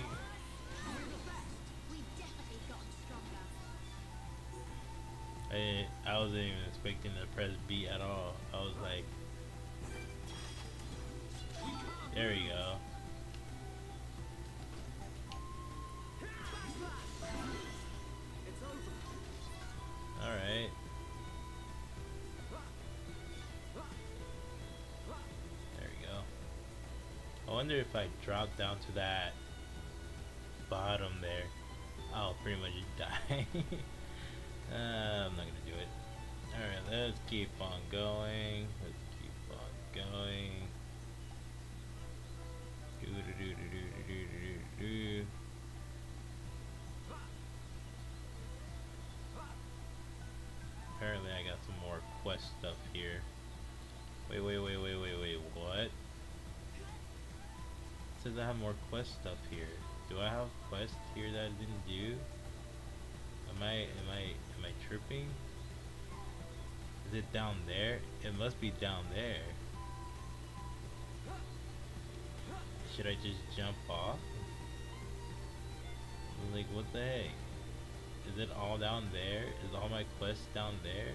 We've definitely gotten stronger. I wasn't even expecting to press B at all. I was like, there you go. Alright. There we go. I wonder if I drop down to that bottom there, I'll pretty much die. I'm not gonna do it. Alright, let's keep on going. Let's keep on going. Do. Apparently I got some more quest stuff here. Wait, what? It says I have more quest stuff here. Do I have quest here that I didn't do? Am I tripping? Is it down there? It must be down there. Should I just jump off? Like, what the heck? Is it all down there? Is all my quests down there?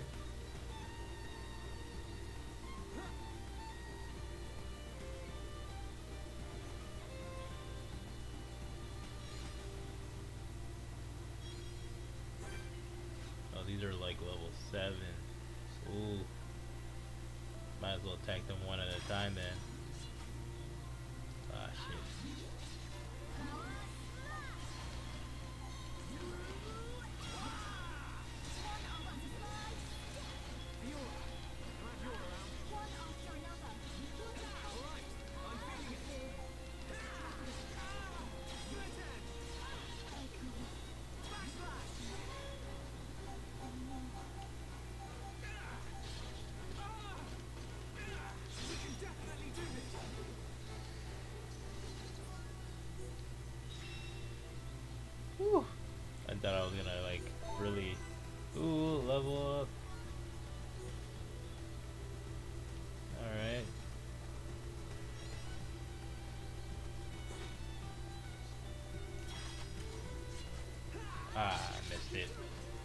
Oh, these are like level 7. Ooh. Might as well attack them one at a time then. Ah, shit. Whew. I thought I was gonna like really, ooh, level up. Alright. Ah, missed it.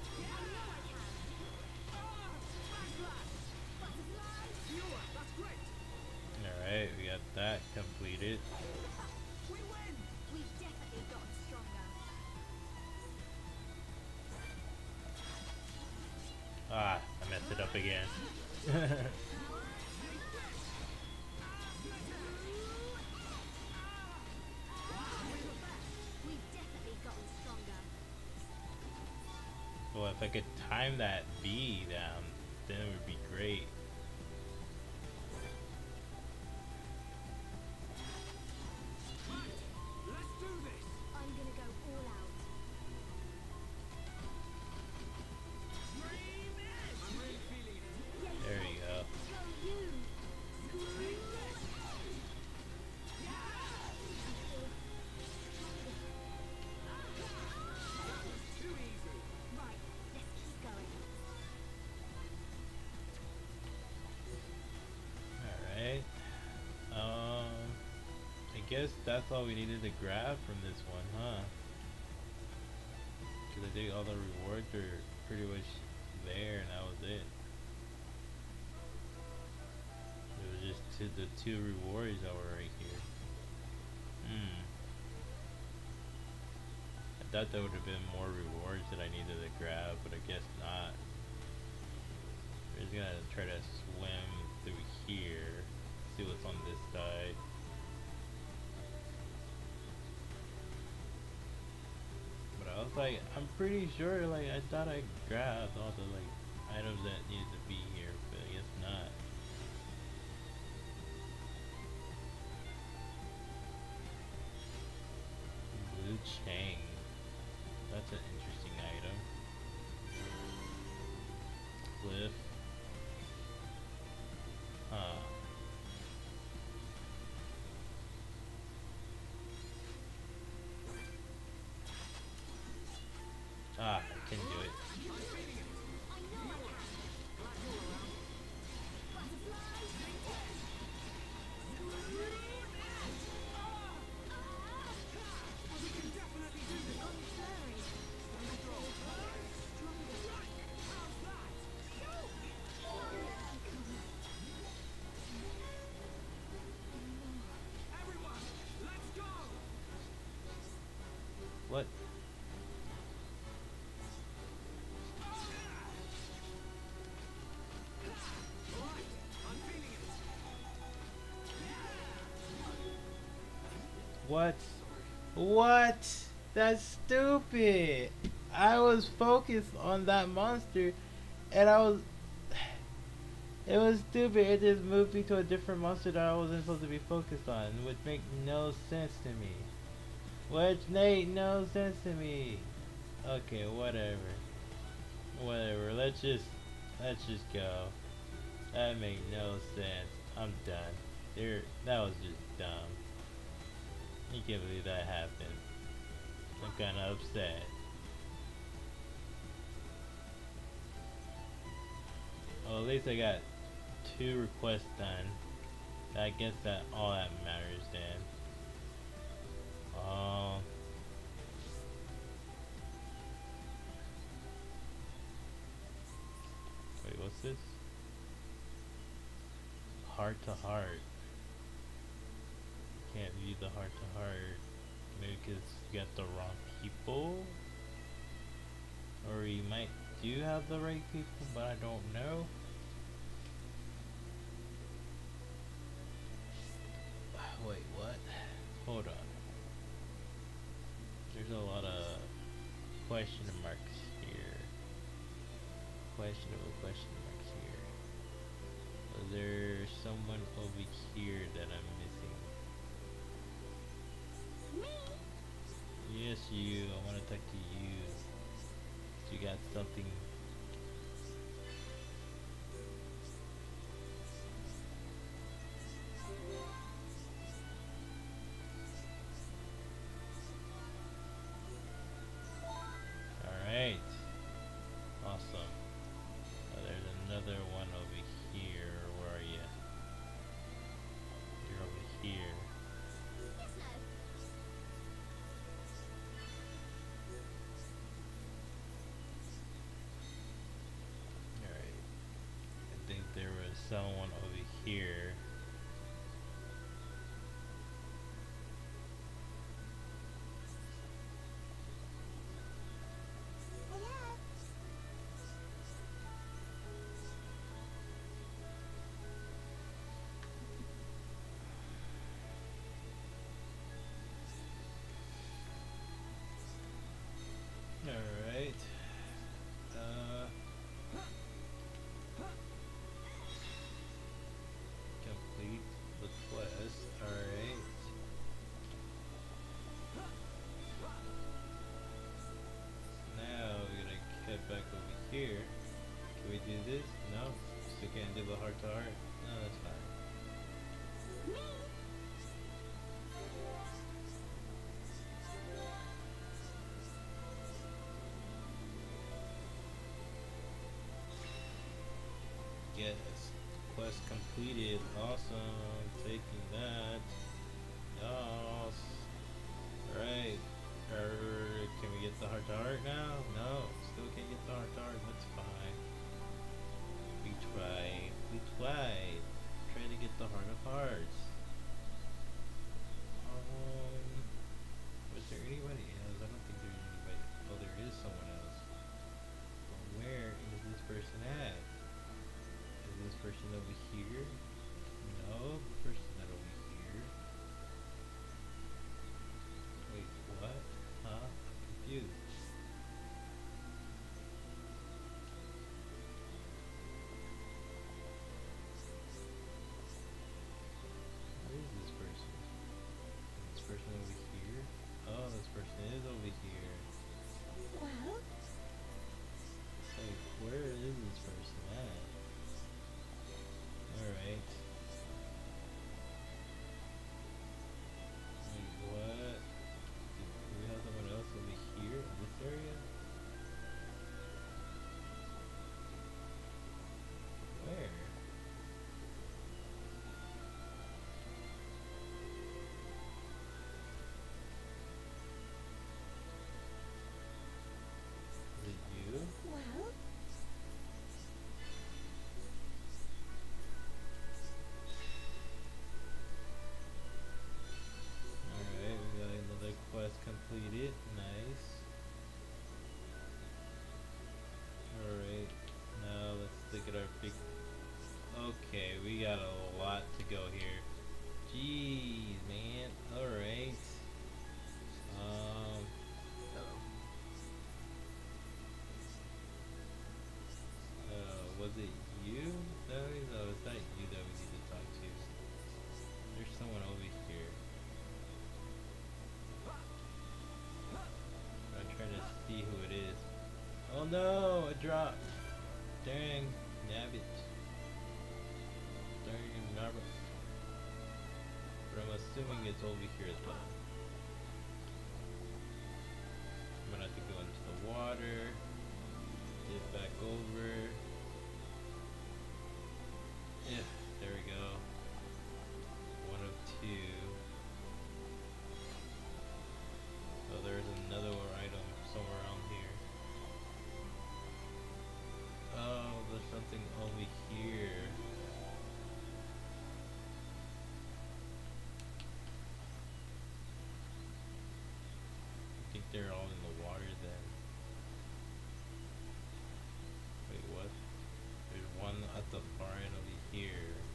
Alright, we got that completed. We win! We've definitely gotten stronger. Ah, I messed it up again. We've definitely gotten stronger. Well, if I could time that B down, then it would be great. Let's do this. I'm gonna go all out. guess that's all we needed to grab from this one, huh? Because I think all the rewards are pretty much there, and that was it. It was just the two rewards that were right here. I thought there would have been more rewards that I needed to grab, but I guess not. We're just gonna try to swim through here, see what's on this side. But I was like, I'm pretty sure, like, I thought I grabbed all the, like, items that needed to be here, but I guess not. Blue chain. That's an interesting item. Cliff. Huh. Ah, I can do it. What? What? What? That's stupid. I was focused on that monster and I was it was stupid. It just moved me to a different monster that I wasn't supposed to be focused on, which make no sense to me. Which made no sense to me. Okay, whatever. Whatever. Let's just go. That made no sense. I'm done. That was just dumb. I can't believe that happened. I'm kinda upset. Well, at least I got 2 requests done. I guess that all that matters then. Wait, what's this? Heart to heart. Can't view the heart to heart. Maybe because you got the wrong people? Or you might do have the right people, but I don't know. Wait, what? Hold on. There's a lot of question marks here. Questionable question marks here. There's someone over here that I'm missing. Me? Yes, you. I want to talk to you. You got something. Alright. Awesome. There's another one over here. Where are you? You're over here. Alright. I think there was someone over here. Alright. Complete the quest. Alright. Now we're gonna get back over here. Can we do this? No? Still can't do the heart to heart? No, that's fine. Yes. Quest completed. Awesome. Taking that. No. Alright. Can we get the heart to heart now? No. Still can't get the heart to heart. That's fine. We tried. We tried. Trying to get the heart of hearts. Was there anybody else? I don't think there's anybody. Oh, there is someone else. Well, where is this person at? Is this person over here? No, the person's not over here. Wait, what? Huh? I'm confused. Where is this person? This person over here? Oh, this person is over here. Well, Like, where is this person at? Alright. Wait, what? Do we have someone else over here in this area? Where? Is it you? well, Alright, we got another quest completed. Nice. Alright, now let's look at our big... Okay, we got a lot to go here. Jeez, man. Alright. Was it you? No, it's not you that we need to talk to. There's someone over here. I'm trying to see who it is. Oh no, it dropped. Dang, nabbit. Dang, nabbit. But I'm assuming it's over here as well. I'm gonna have to go into the water. Get back over. Yeah, there we go. One of two. Oh, there's another item somewhere around here. Oh, there's something over here. I think they're all in the water then. Wait, what? There's one at the far end over here.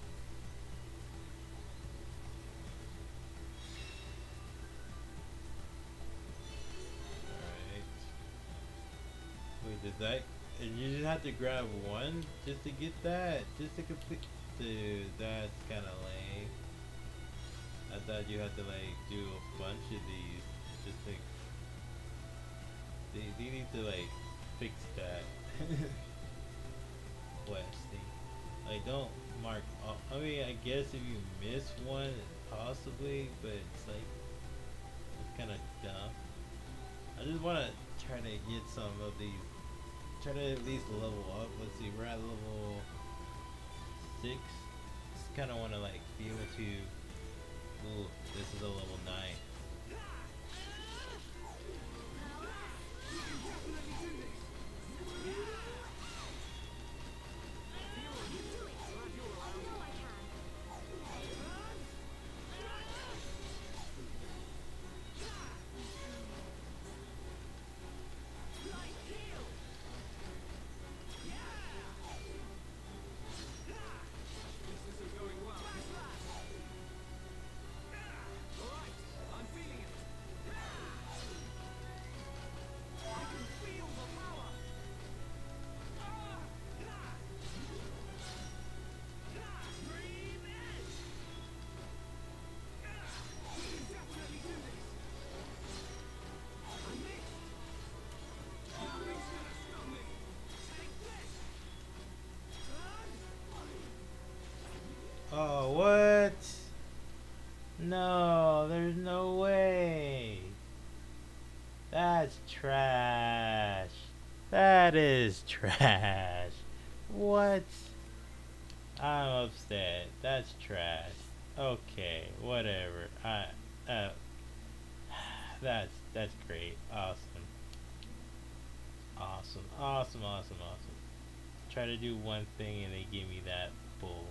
Alright. Wait, did that... And you just have to grab one just to get that? Just to complete... Dude, that's kinda lame. I thought you had to like do a bunch of these. Just like... They need to like fix that. Questing. Like, don't mark off. I mean, I guess if you miss one, possibly, but it's like, it's kind of dumb. I just want to try to get some of these, try to at least level up. Let's see, we're at level 6. Just kind of want to like be able to, ooh, this is a level 9. Oh, what? No, there's no way. That's trash. That is trash. What? I'm upset. That's trash. Okay, whatever. Uh, that's great. Awesome. Awesome. Awesome. Awesome. Awesome. Try to do one thing and they give me that bull.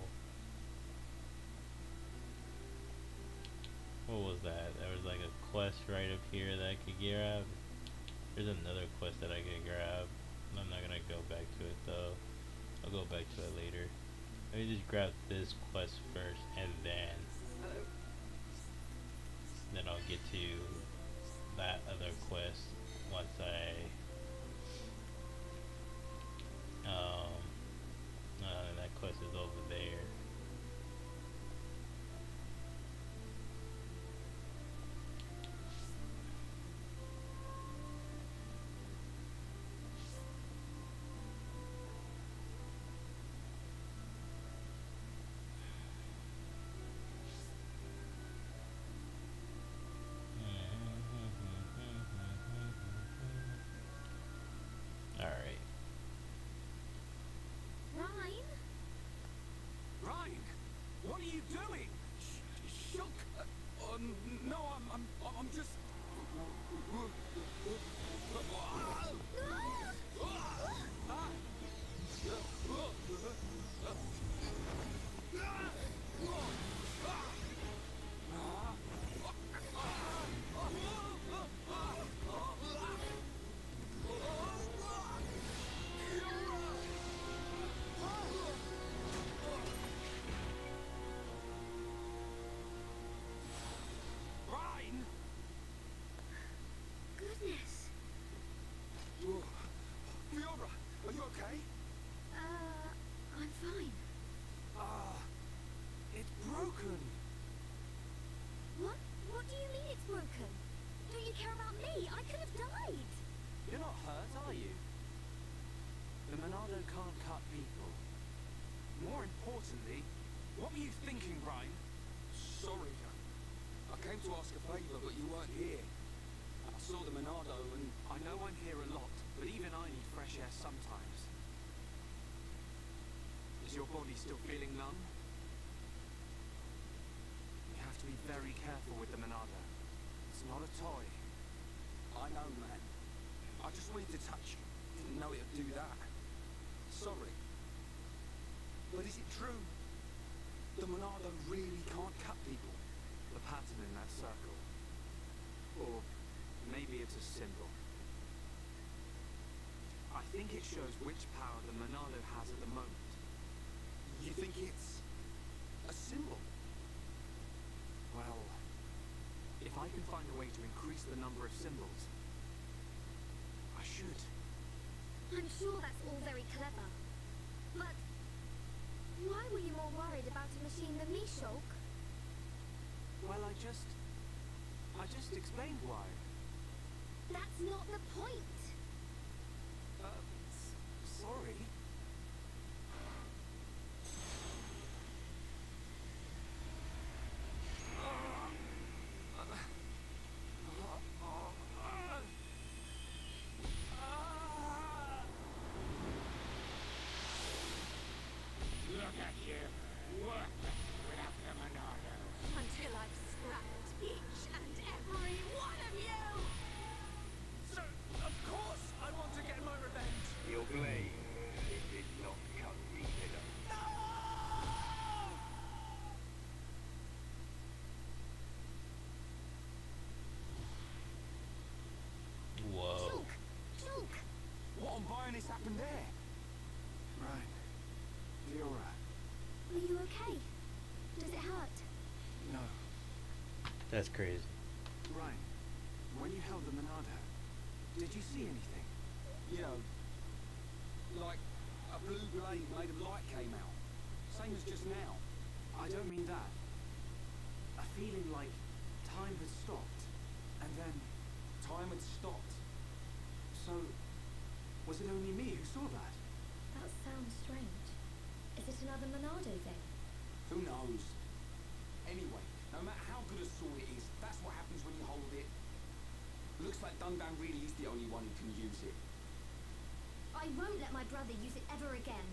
What was that? There was like a quest right up here that I could grab. There's another quest that I could grab. I'm not gonna go back to it though. I'll go back to it later. Let me just grab this quest first and then I'll get to that other quest once that quest is over there. Alright. Ryan? Ryan, what are you doing? Shook? No, I'm just. Ryan! Goodness. Fiora, are you okay? I'm fine. It's broken. What? What do you mean it's broken? Don't you care about me? I could have died. You're not hurt, are you? The Monado can't cut people. More importantly, what were you thinking, Ryan? Sorry, I came to ask a favour, but you weren't here. I saw the Monado and I know I'm here a lot, but even I need fresh air sometimes. Is your body still feeling numb? You have to be very careful with the Monado. It's not a toy. I know, man. I just wanted to touch you. Didn't know it'd do that. Sorry. But is it true? The Monado really can't cut people? The pattern in that circle. Or maybe it's a symbol. I think it shows which power the Monado has at the moment. You think it's a symbol? Well, if I can find a way to increase the number of symbols, I should. I'm sure that's all very clever. But why were you more worried about a machine than me, Shulk? Well, I just explained why. That's not the point. Sorry. Look at you, worthless without the Monado. Until I've scrapped each and every one of you! So, of course, I want to get my revenge. Your blade, it did not cut deep enough. Whoa. Shulk! Shulk! What on Bionis happened there? Right. Fiora. Are you okay? Does it hurt? No. That's crazy. Ryan, when you held the Monado, did you see anything? You know, like a blue blade made of light came out. Same as just now. I don't mean that. A feeling like time had stopped, and then... Time had stopped. So, was it only me who saw that? That sounds strange. Is it another Monado thing? Who knows? Anyway, no matter how good a sword it is, that's what happens when you hold it. Looks like Dundan really is the only one who can use it. I won't let my brother use it ever again.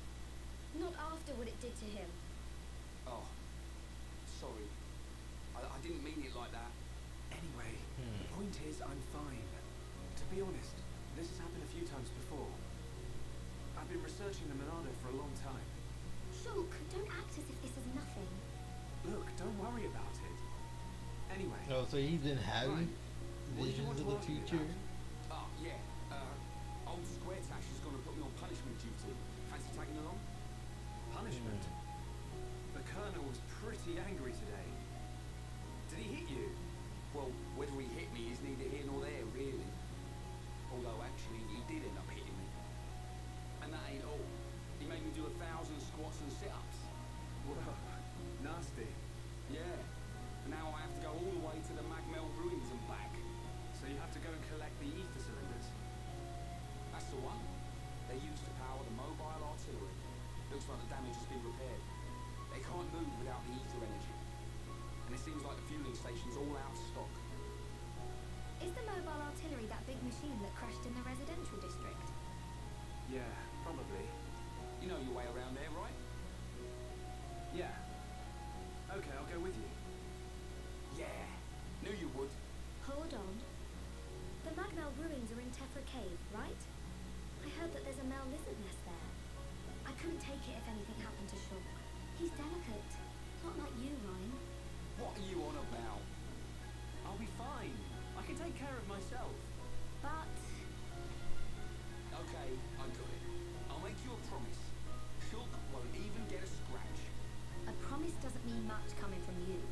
Not after what it did to him. Oh, sorry. I didn't mean it like that. Anyway, Hmm. the point is I'm fine. To be honest, this has happened a few times before. I've been researching the Monado for a long time. Shulk, don't act as if this is nothing. Look, don't worry about it. Anyway, Oh, so he's been having Ryan, what did you want visions to of the argue future? about? Oh, yeah. Old Square Tash is going to put me on punishment duty. Fancy tagging along? Punishment. The Colonel was pretty angry today. Did he hit you? Well, whether he hit me is neither here nor there, really. Although, actually, he did end up hitting me. And that ain't all. He made me do 1,000 squats and sit-ups. Whoa, nasty. Yeah. And now I have to go all the way to the Magmel ruins and back. So you have to go and collect the ether cylinders. That's the one. They're used to power the mobile artillery. Looks like the damage has been repaired. They can't move without the ether energy. And it seems like the fueling station's all out of stock. Is the mobile artillery that big machine that crashed in the residential district? Yeah, probably. You know your way around there, right? Yeah. Okay, I'll go with you. Yeah. Knew you would. Hold on. The Magmel ruins are in Tephra Cave, right? I heard that there's a Mel lizard nest there. I couldn't take it if anything happened to Shulk. He's delicate. Not like you, Ryan. What are you on about? I'll be fine. I can take care of myself. But Okay, I got it. I'll make you a promise. Shulk won't even get a scratch. a promise doesn't mean much coming from you.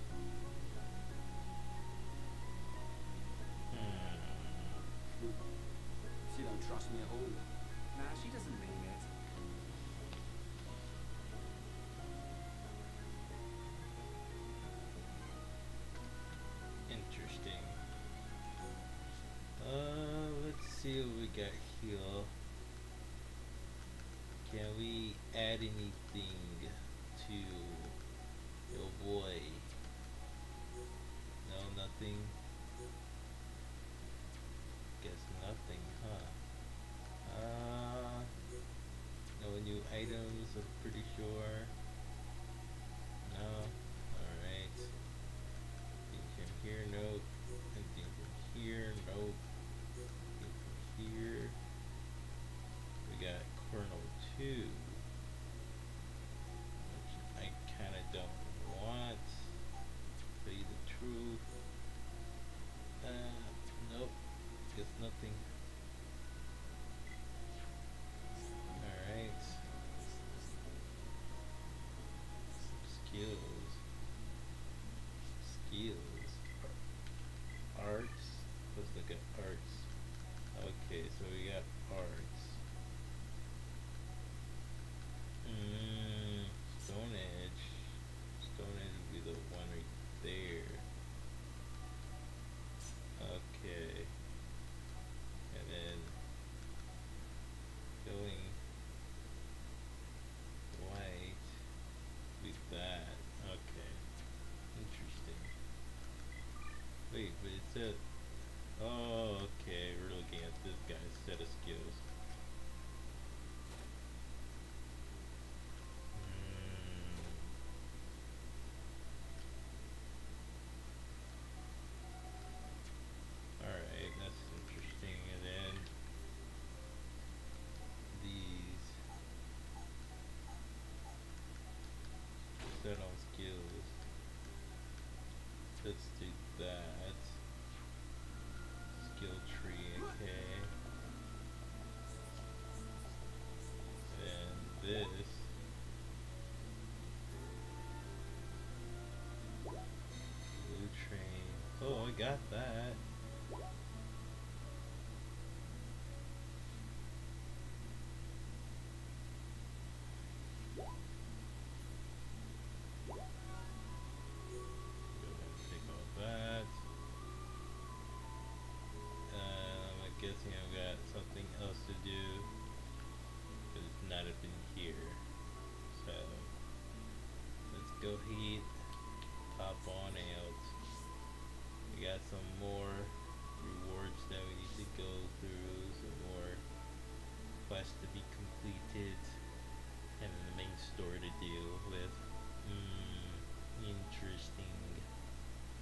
She don't trust me at all. Nah, she doesn't mean it. Interesting. Let's see what we got here. Can we add anything to your boy? No, nothing. Guess nothing, huh? No new items, I'm pretty sure. No? Alright. Anything from here? Nope. Anything from here? Nope. Anything from here? We got Kernel 2. Which I kinda don't want. To tell you the truth. Nope. Guess nothing. Alright. Skills. Skills. Arts. Let's look at arts. Okay, so we got arts. Stone Edge. Stone Edge would be the one right there. Okay. And then going white with that. Okay. Interesting. Wait, but it said, oh, okay, we're looking at this guy's set of skills. Alright, that's interesting. And then these set on skills. Let's do that. Skill tree, okay. And this. Blue train. Oh, I got that. Take all that. I'm guessing I've got something else to do. But it's not up in here. So let's go ahead, pop on out. We got some more rewards that we need to go through, some more quests to be completed, and then the main story to deal with. Interesting.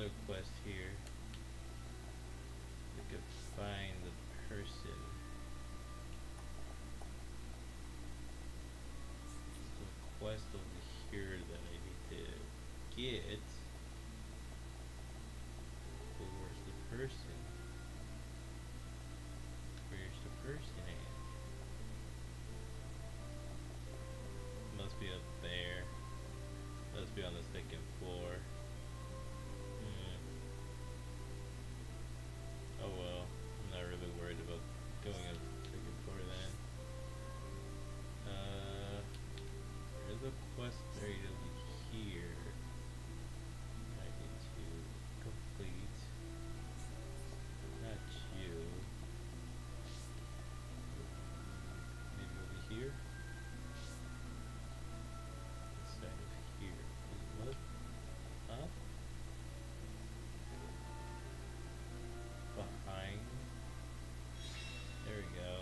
another quest here. We could find the person. There's a quest over here that I need to get. But where's the person? Where's the person at? Must be up there. Must be on the second floor. Oh well, I'm not really worried about going up to the second floor then. There's a quest buried over here. I need to complete. Not you. Maybe over here? Inside of here. What? Huh? Behind. There we go.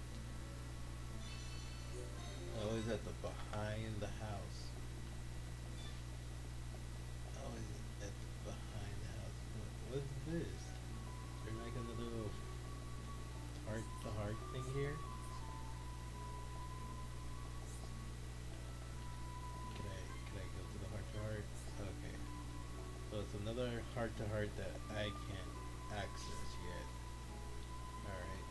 Always at the behind the house. Always at the behind the house. What's this? Is there like another little heart to heart thing here? Can I go to the heart to heart? Okay. So it's another heart to heart that I can't access yet. Alright.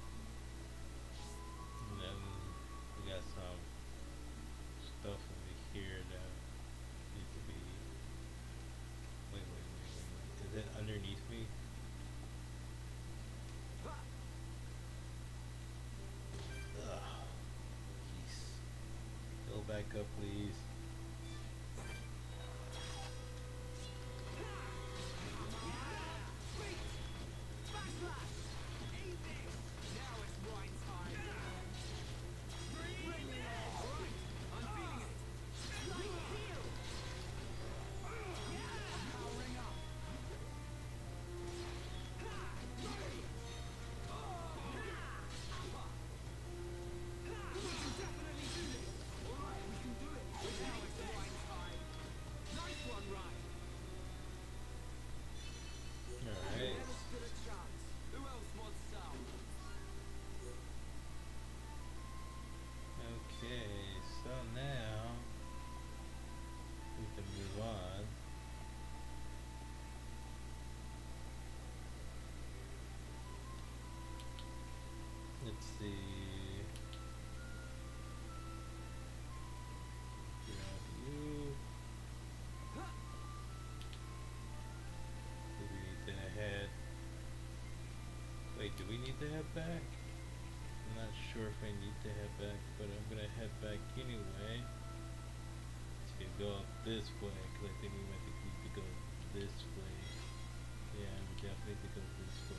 And then we got some stuff over here that needs to be. Wait. Is it underneath me? Ugh. Jeez. Go back up, please. Let's see. Grab you. Do we need to head? Wait, do we need to head back? I'm not sure if I need to head back, but I'm gonna head back anyway. To go up this way, because I think we might need to go this way. Yeah, we definitely need to go this way.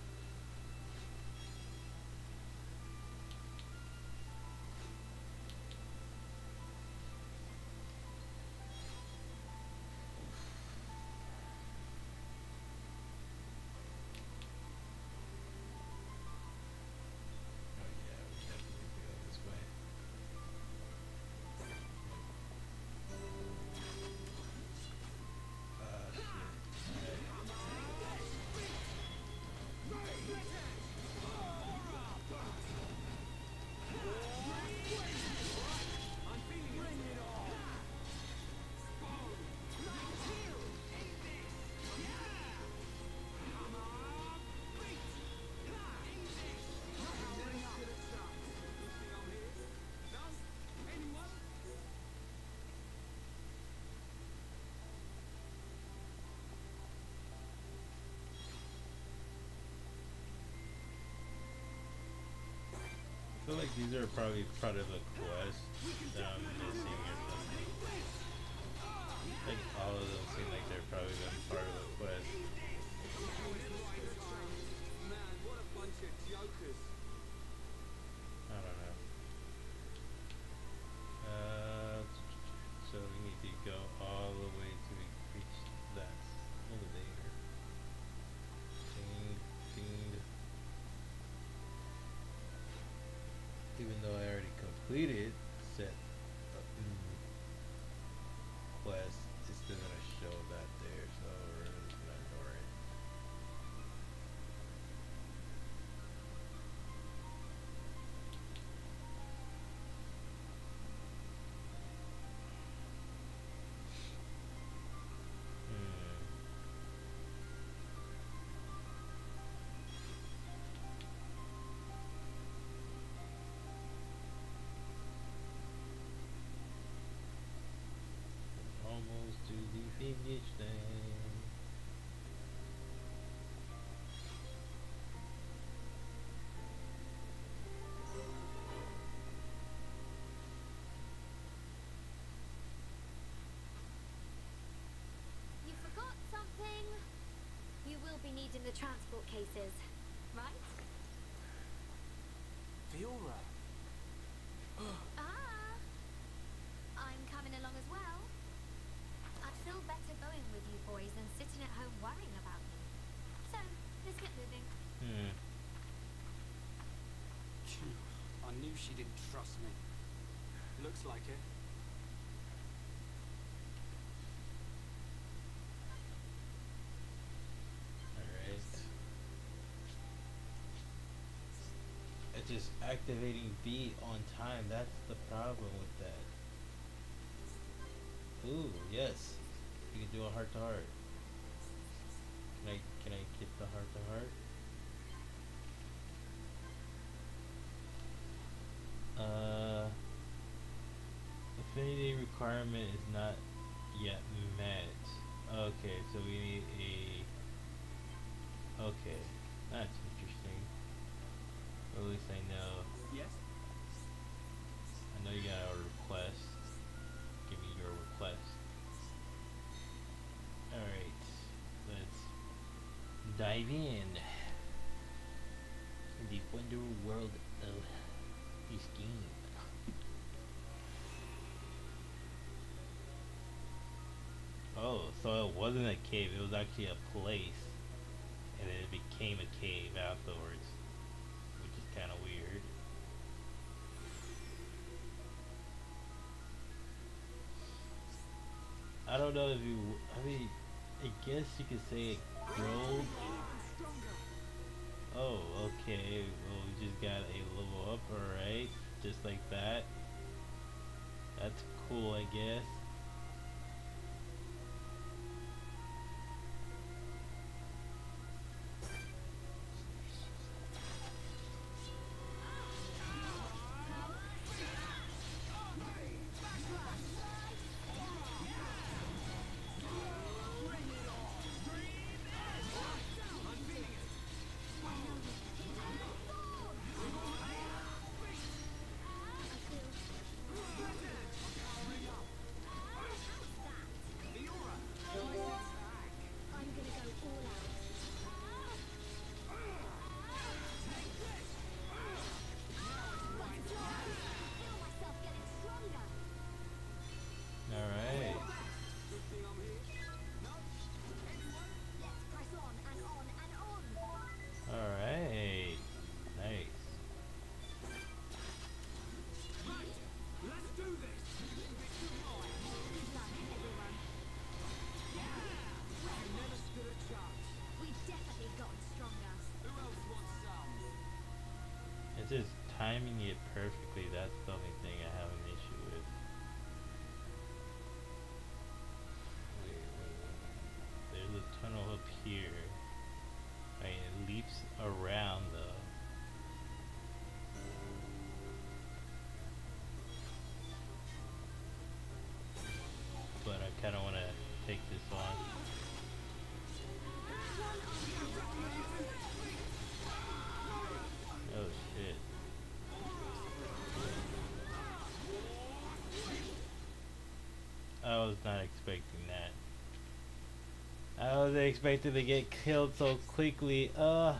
I feel like these are probably part of the quest that I'm missing or something. Like all of them seem like they're probably been part of the quest. Man, what a bunch of jokers. I don't know. So we need to go all the way to reach that elevator. Ding, ding. Even though I already completed set quest, it's still gonna show that there. So really Fiora. Ah, I'm coming along as well. I'd feel better going with you boys than sitting at home worrying about me. So, let's get moving. Hmm. Phew, I knew she didn't trust me. Looks like it. Alright. It's just activating B on time. That's the problem with that. Ooh, yes. You can do a heart to heart. Can I get the heart to heart? Affinity requirement is not yet met. Okay, so we need a. Okay, that's interesting. At least I know. Yes? I know you got a request. Give me your request. Alright, let's dive in. The wonder world of this game. Oh, so it wasn't a cave, it was actually a place. And then it became a cave afterwards. Which is kind of weird. I don't know if you, I mean, I guess you could say it growed. Oh, okay, well we just got a level up, alright, just like that. That's cool, I guess. Alright. Alright. Nice. Let's do this! Never stood a chance. We've definitely gotten stronger. Who else wants some? It's just timing it perfectly, that's the only thing I have an issue with. Wait. There's a tunnel up here. I mean, it leaps around though. But I kind of want to take this on. Oh shit. I was not expecting that. I wasn't expecting to get killed so quickly.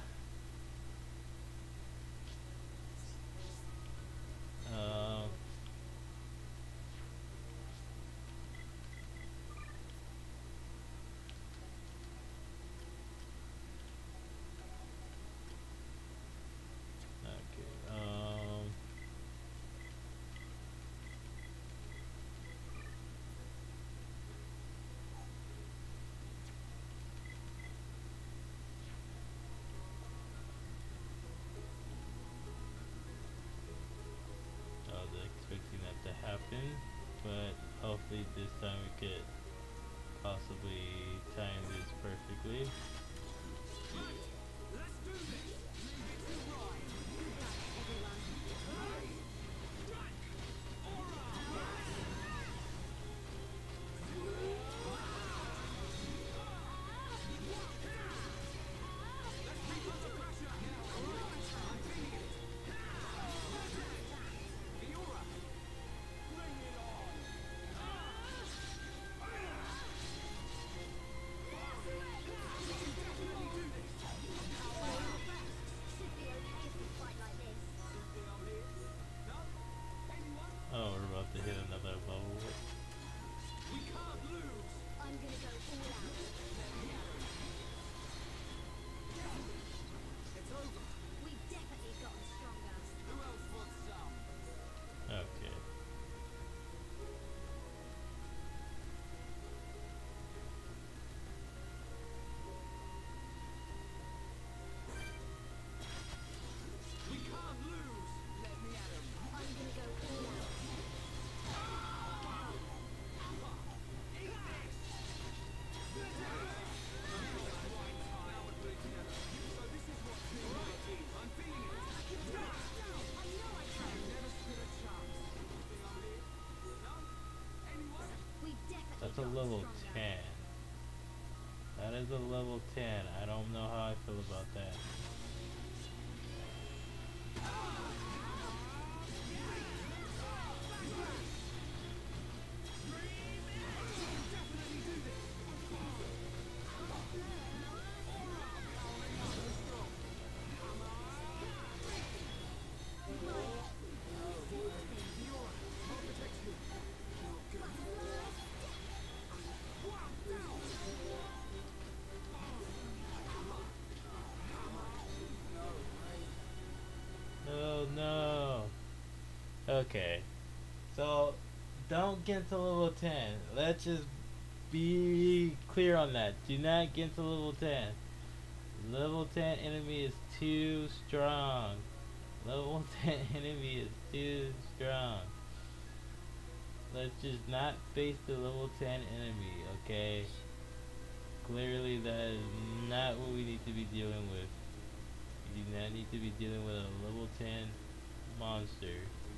I was expecting that to happen, but hopefully this time we could possibly time this perfectly. Let's do this! level 10. That is a level 10. I don't know how I feel about that. Oh no. Okay. So don't get to level 10. Let's just be clear on that. Do not get to level 10. Level 10 enemy is too strong. Level 10 enemy is too strong. Let's just not face the level 10 enemy, okay? Clearly that is not what we need to be dealing with. We do not need to be dealing with a level 10 monster.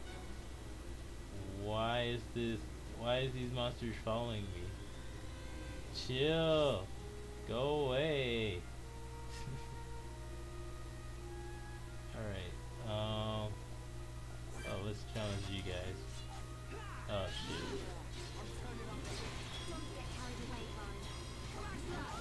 Why is these monsters following me? Chill. Go away. Alright. Oh, let's challenge you guys. Oh shit. Don't get carried away, Ryan.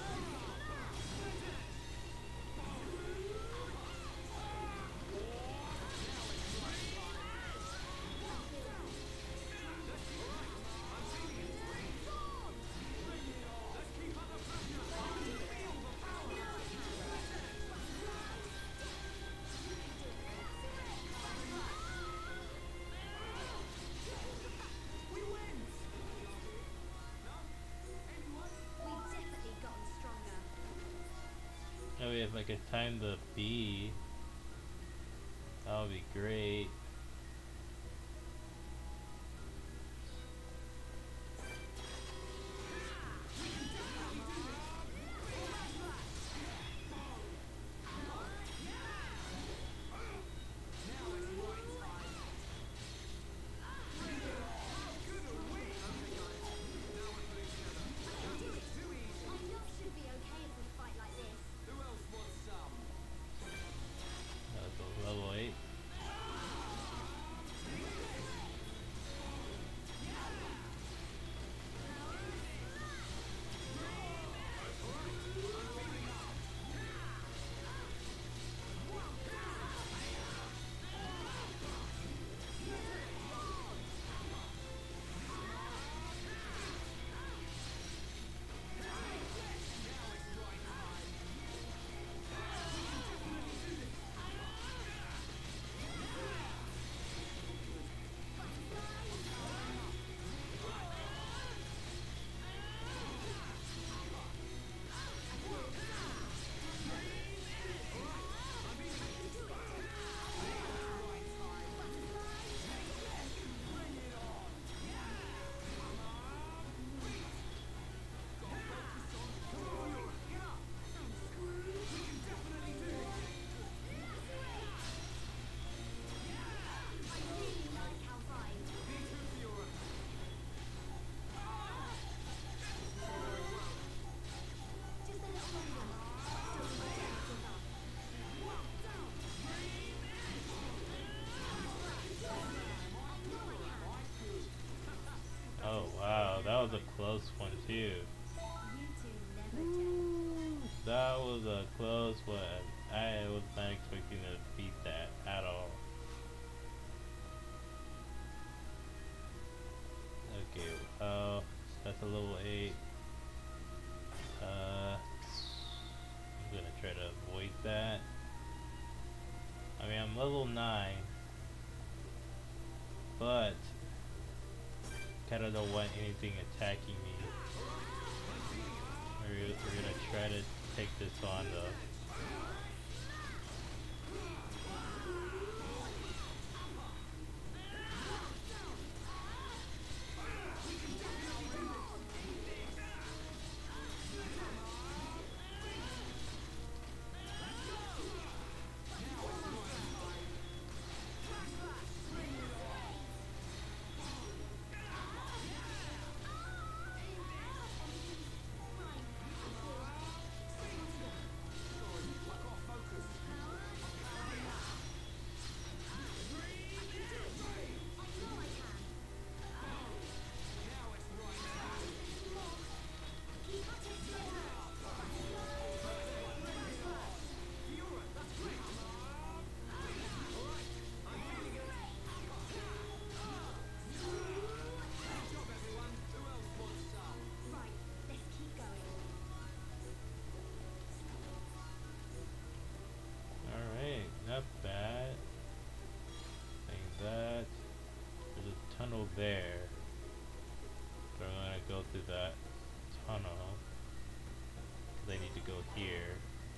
We've definitely gotten stronger. Oh yeah, if I could time the B, that would be great. Enough should be okay if we fight like this. That's a level 8. I really like our vibe. Just a little longer. So we don't give up. Oh wow, that was a close one too. You two never change. That was a close one. I was not expecting to beat that at all. Okay, that's a level 8. I'm gonna try to avoid that. I mean, I'm level 9, but kinda don't want anything attacking me. We're gonna try to take this on though. there. So I'm gonna go through that tunnel. They need to go here.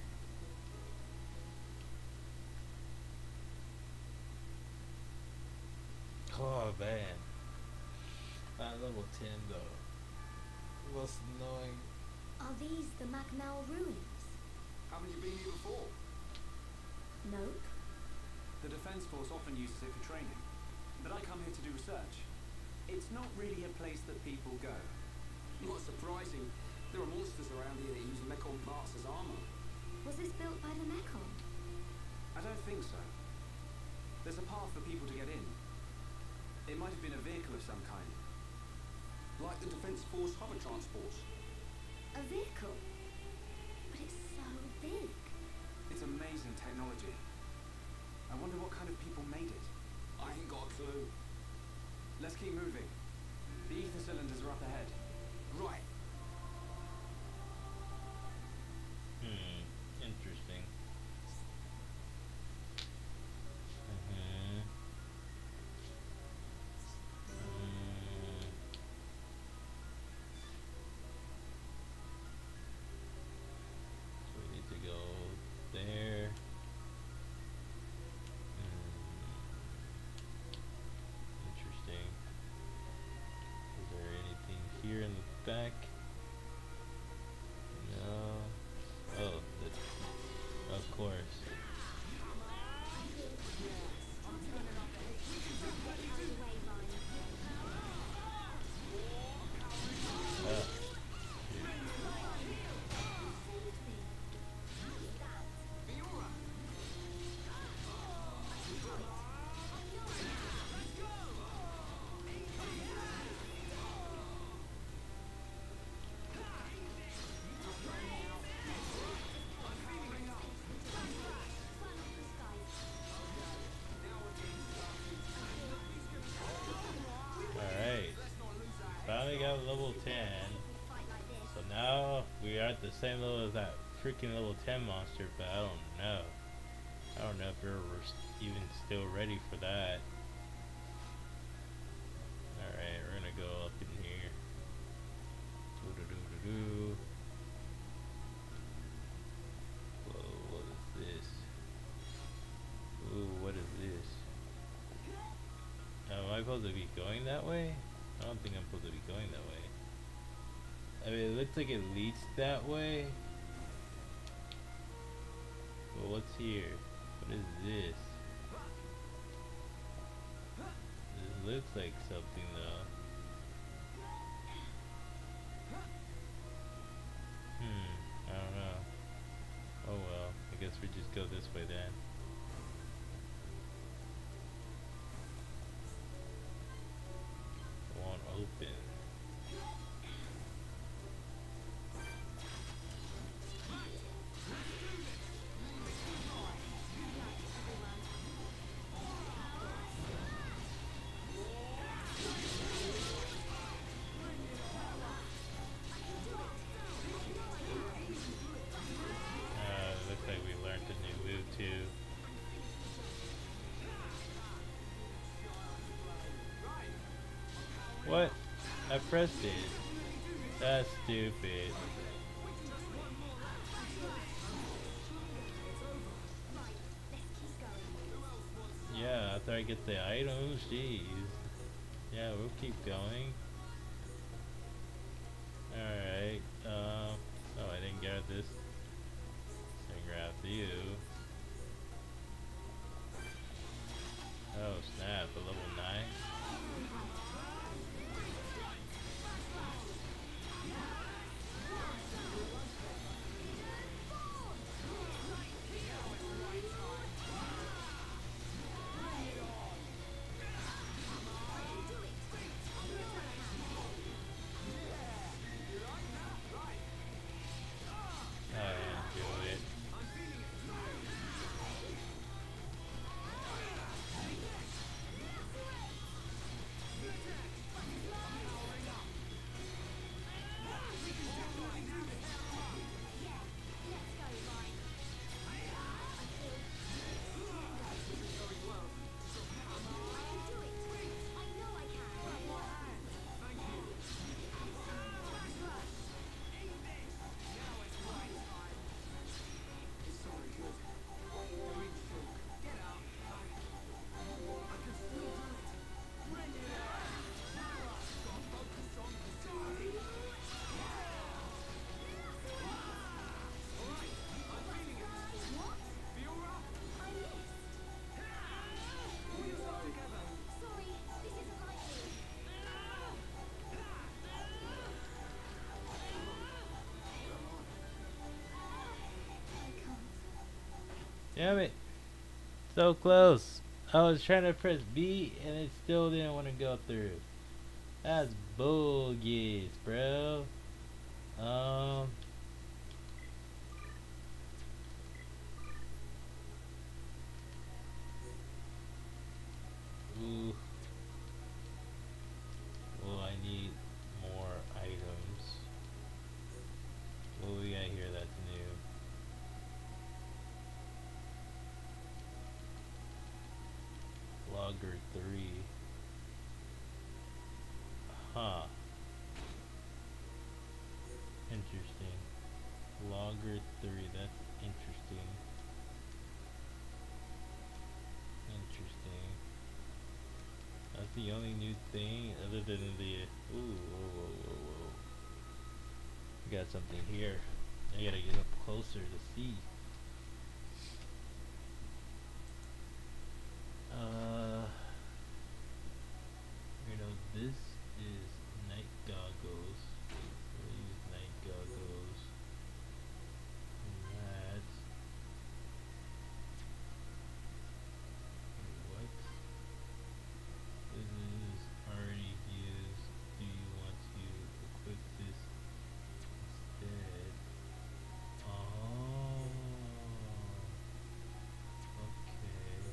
Oh man. At level 10 though. What's annoying? Are these the Magnell ruins? Haven't you been here before? Nope. The Defense Force often uses it for training, but I come here to do research. It's not really a place that people go. Not surprising. There are monsters around here that use Mekon parts as armor. Was this built by the Mekon? I don't think so. There's a path for people to get in. It might have been a vehicle of some kind. Like the Defense Force hover transports. A vehicle? But it's so big. It's amazing technology. I wonder what kind of people made it. I ain't got a clue. Let's keep moving. The ether cylinders are up ahead. Right. Interesting. So we need to go there. Interesting. Is there anything here in the back? No. Oh, of course. Finally got level 10. So now we are at the same level as that freaking level 10 monster, but I don't know. I don't know if we're even still ready for that. Alright, we're gonna go up in here. Doo-doo-doo-doo-doo. Whoa, what is this? Ooh, what is this? Am I supposed to be going that way? I don't think I'm supposed to be going that way. I mean, it looks like it leads that way. But what's here? What is this? This looks like something though. I don't know. Oh well, I guess we just go this way then. It won't open. Looks like we learned a new move too. What? I pressed it. That's stupid. Yeah, after I get the items, jeez. Yeah, we'll keep going. Alright, oh, I didn't grab this. Didn't grab you. Oh snap, a level 9? I enjoy it. Damn it. So close. I was trying to press B and it still didn't want to go through. That's bogus, bro. Um. Ooh. Well, I need more items. What we got here that's new? Logger 3. Huh. Interesting. Logger 3, that's interesting. Interesting. That's the only new thing other than the... Ooh, whoa, whoa, whoa, whoa. We got something here. I gotta get up closer to see. You know, this is night goggles. We'll use night goggles. And that. Wait, what? This is already used. Do you want to equip this instead? Oh. Okay.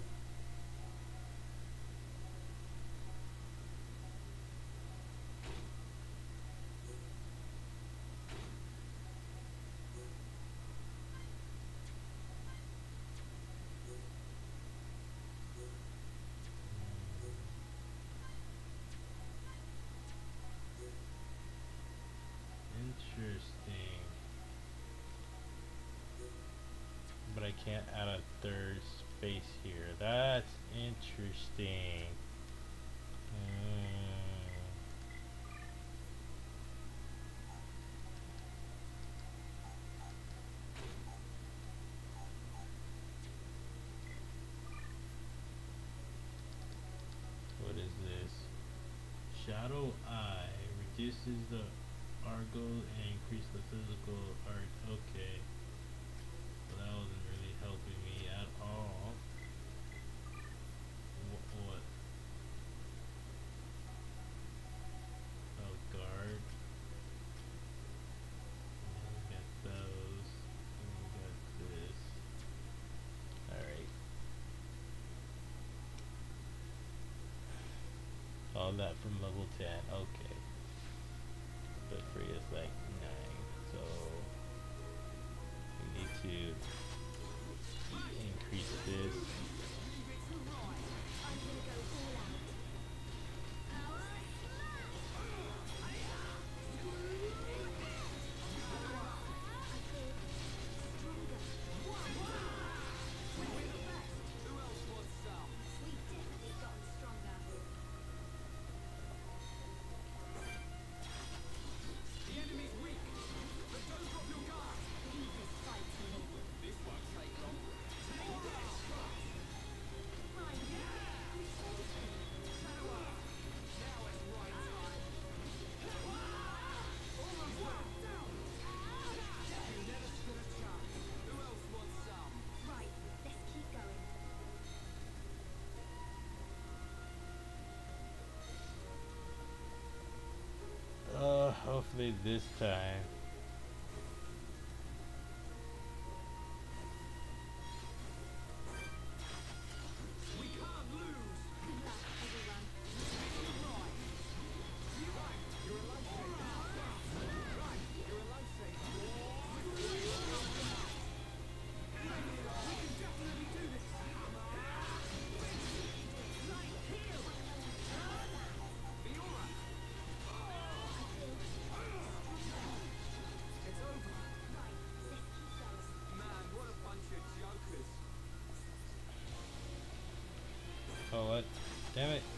Interesting. But I can't add a third space here. That's interesting. What is this? Shadow Eye reduces the Argo and increase the physical arc. Okay. Well, that wasn't really helping me at all. What? Oh, guard. And we got those. And we got this. Alright. All that from level 10. Okay. But free is like 9. So we need to increase this. Hopefully this time. Oh, what? Damn it.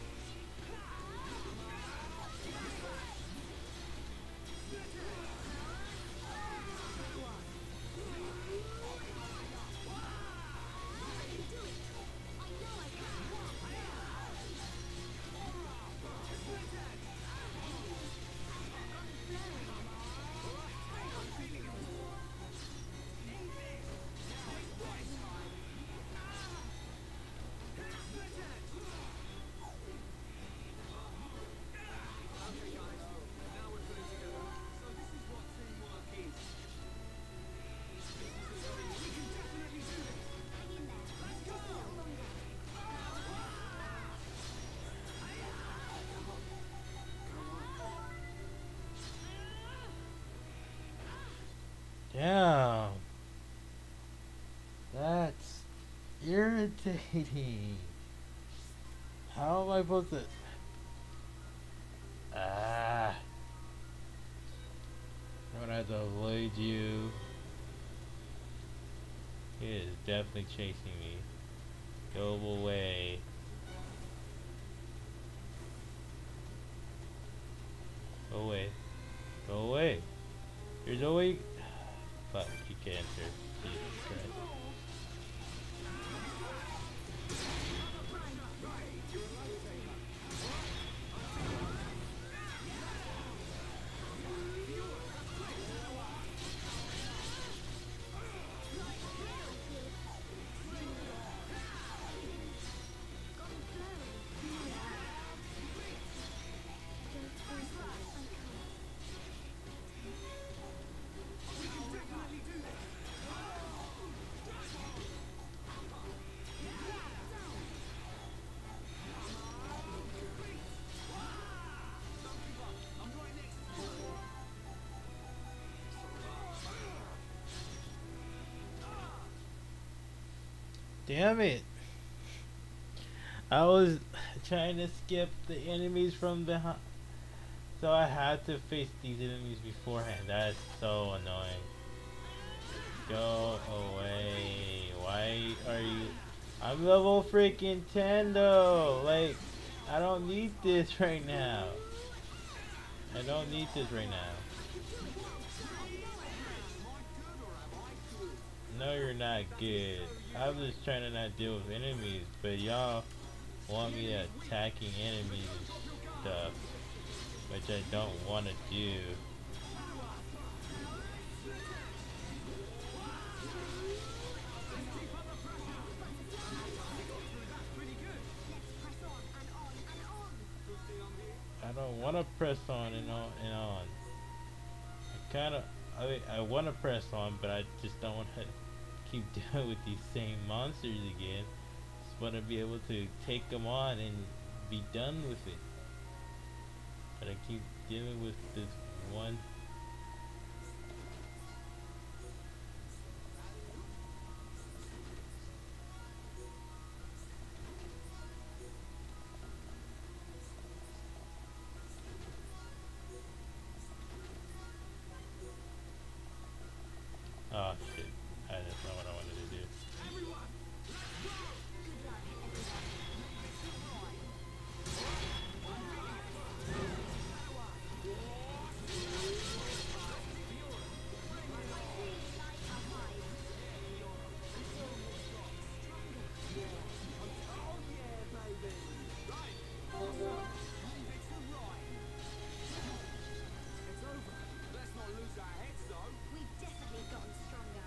irritating. How am I supposed to? Ah. I'm gonna have to avoid you. He is definitely chasing me. Go away. Go away. Go away. There's no way. Fuck, you can't enter. Jesus Christ. Damn it! I was trying to skip the enemies from behind, so I had to face these enemies beforehand. That's so annoying. Go away. Why are you? I'm level freaking 10 though. Like, I don't need this right now. I don't need this right now. No, you're not good. I'm just trying to not deal with enemies, but y'all want me attacking enemies and stuff, which I don't want to do. I don't want to press on and on and on. I want to press on, but I just don't want to keep dealing with these same monsters again. Just want to be able to take them on and be done with it. But I keep dealing with this one. Oh shit, that's not what I wanted to do. We've definitely gotten stronger.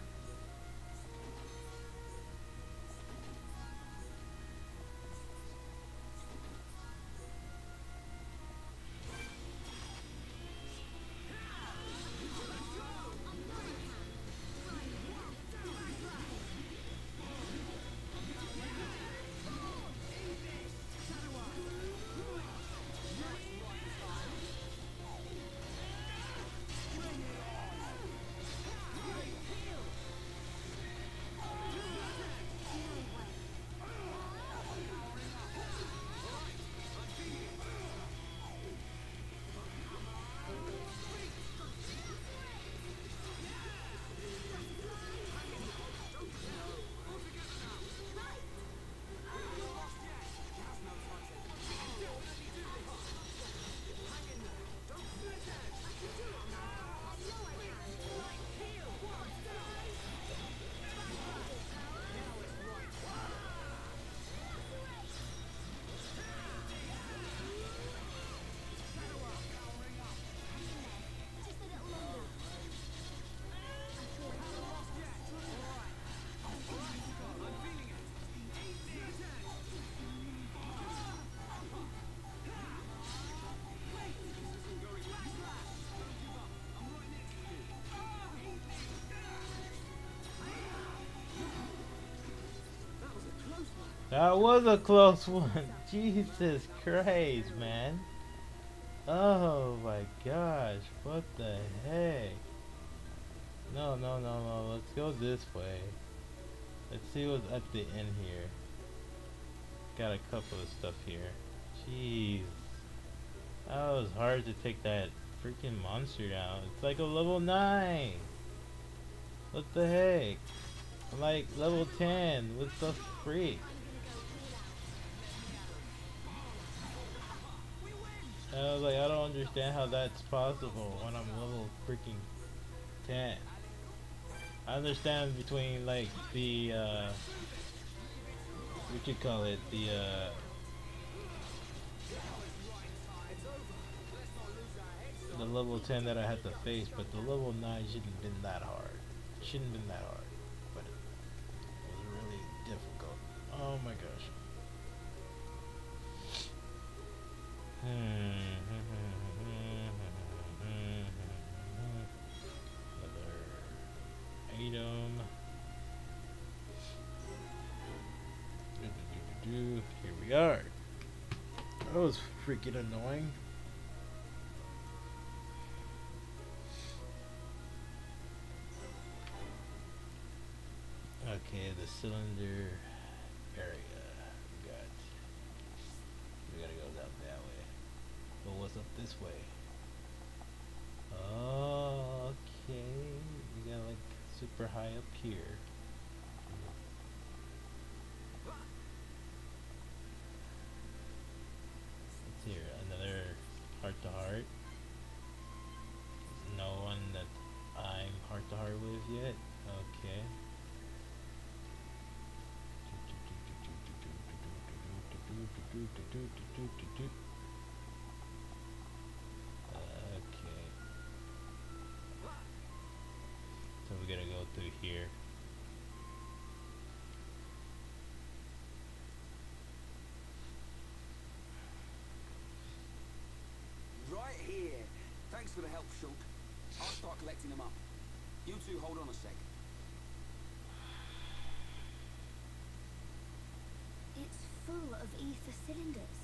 That was a close one. Jesus Christ, man. Oh my gosh, what the heck? No, no, no, no, let's go this way. Let's see what's at the end here. got a couple of stuff here. Jeez. That was hard to take that freaking monster down. It's like a level 9. What the heck? I'm like level 10. What the freak? I was like, I don't understand how that's possible when I'm level freaking 10. I understand between like the what you call it, the level 10 that I had to face, but the level 9 shouldn't have been that hard. Shouldn't have been that hard, but it was really difficult. Oh my gosh. Another item. Here we are. That was freaking annoying. Okay, the cylinder area. We gotta go down that way. But what's up this way? Okay, we got like super high up here. What's here? Another heart to heart. No one that I'm heart to heart with yet. Okay. Okay. So we gotta go through here. Right here. Thanks for the help, Shulk. I'll start collecting them up. You two hold on a sec. It's full of ether cylinders.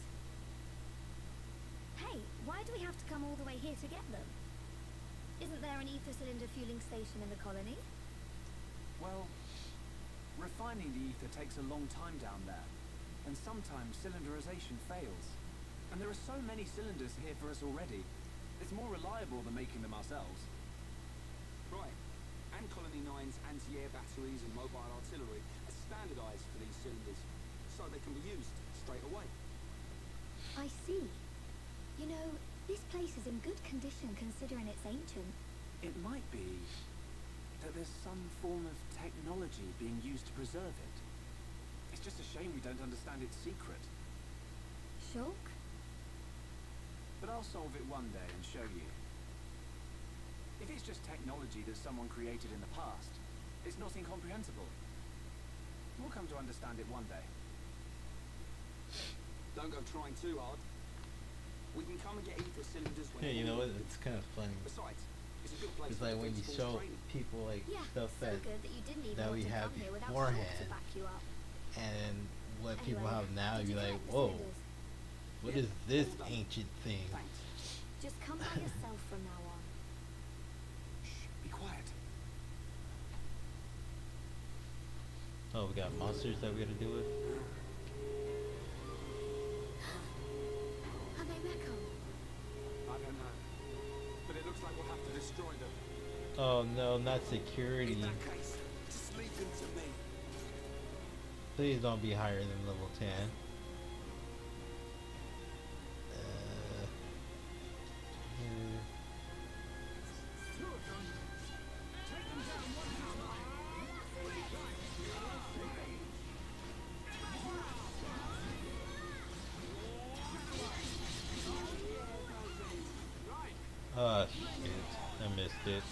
Hey, why do we have to come all the way here to get them? Isn't there an ether cylinder fueling station in the colony? Well, refining the ether takes a long time down there, and sometimes cylinderization fails. And there are so many cylinders here for us already. It's more reliable than making them ourselves. Right. And Colony 9's anti-air batteries and mobile artillery are standardized for these cylinders, so they can be used straight away. I see. You know, this place is in good condition considering it's ancient. It might be that there's some form of technology being used to preserve it. It's just a shame we don't understand its secret. Shulk? But I'll solve it one day and show you. If it's just technology that someone created in the past, it's not incomprehensible. We'll come to understand it one day. Don't go trying too hard. We can come and get ether cylinders when Yeah, you know what? It's kind of funny. Besides, it's a good place It's for like when you defense show force training. people like Yeah, stuff so that good that you didn't even that want we to have come here without beforehand. Shulk to back you up. and what people Anyway, have now, did you're you like, collect the whoa, cylinders? what Yeah, is this all done. ancient thing? Thanks. Just come by yourself from now on. Shh, be quiet. Oh, we got monsters that we gotta deal with. Are they Mekon? I don't know. But it looks like we'll have to destroy them. Oh no, not security. In that case, just leave them to me. Please don't be higher than level 10. Oh shit, I missed it.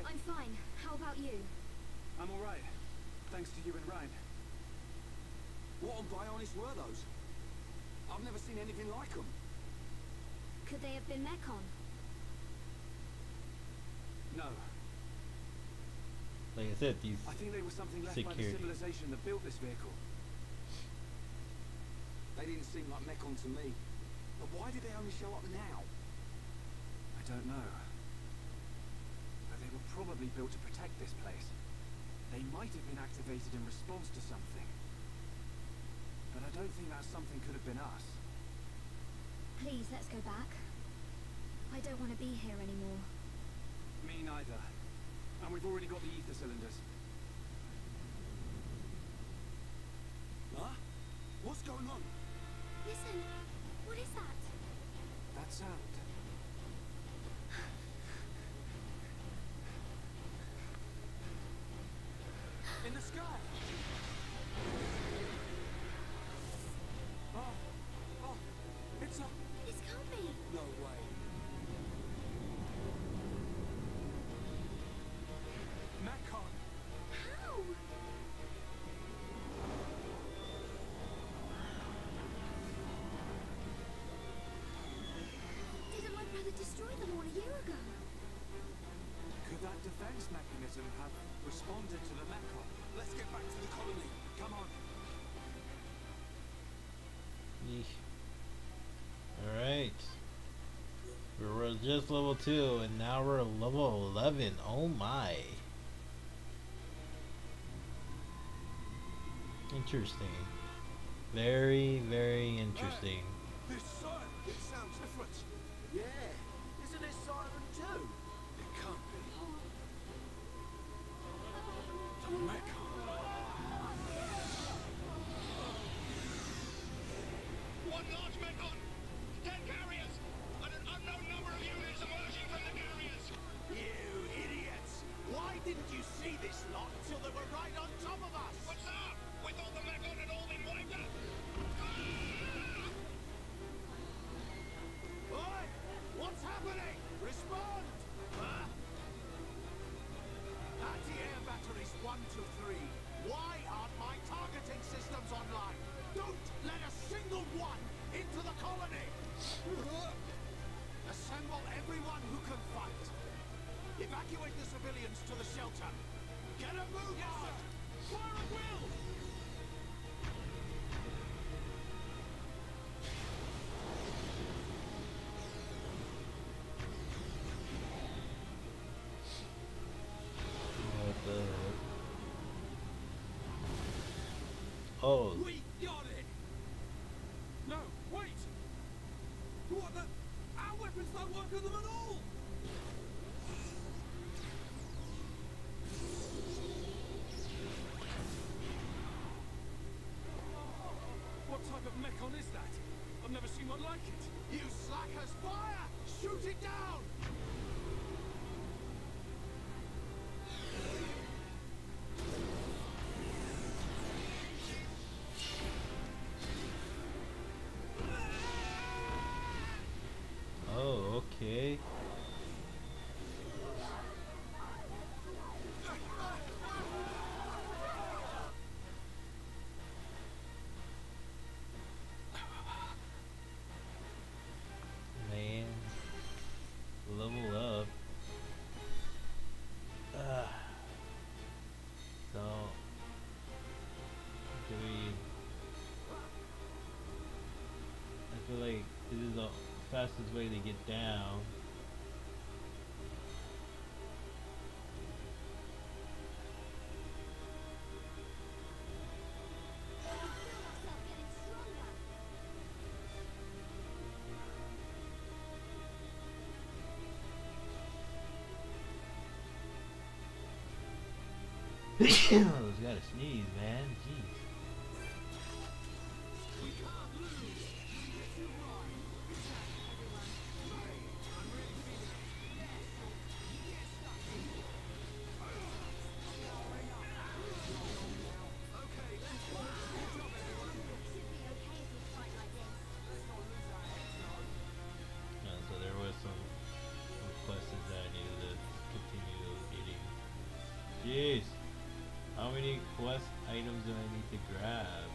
I'm fine. How about you? I'm alright. Thanks to you and Ryan. What on Bionis were those? I've never seen anything like them. Could they have been Mechon? No. Like I said, these I think they were something left by the security. civilization that built this vehicle. They didn't seem like Mechon to me. But why did they only show up now? I don't know. But they were probably built to protect this place. They might have been activated in response to something. But I don't think that something could have been us. Please, let's go back. I don't want to be here anymore. Me neither. And we've already got the ether cylinders. Huh? What's going on? Listen, what is that? That sound. In the sky! Oh, it's a... This can't be. No way. Mechon! How? Didn't my brother destroy them all a year ago? Could that defense mechanism have responded to the Mechon? Let's get back to the colony. Come on. Yeesh. Alright. We were just level 2 and now we're level 11. Oh my. Interesting. Very, very interesting. This siren, it sounds different. Yeah, isn't it Siren too? It can't be. The Mechon. One large Mechon! 10 carriers! And an unknown number of units emerging from the carriers! You idiots! Why didn't you see this lot till they were right on top of us? What's up? We thought the Mechon had all been wiped out! Oi! What's happening? Respond! Anti-air batteries 1 to 3. Why aren't my targeting systems online? Don't let a single one into the colony! Assemble everyone who can fight. Evacuate the civilians to the shelter. Get a move on! Fire at will! What the heck? Oh, We got it! No, wait! What the? Our weapons don't work on them at all! What type of Mechon is that? I've never seen one like it. You slackers, fire! Shoot it down! oh, okay. Man, level up. So, do we? I feel like this is the fastest way to get down. Gotta sneeze, man. Jeez. So there was some questions that I needed to continue getting. Jeez. How many quest items do I need to grab?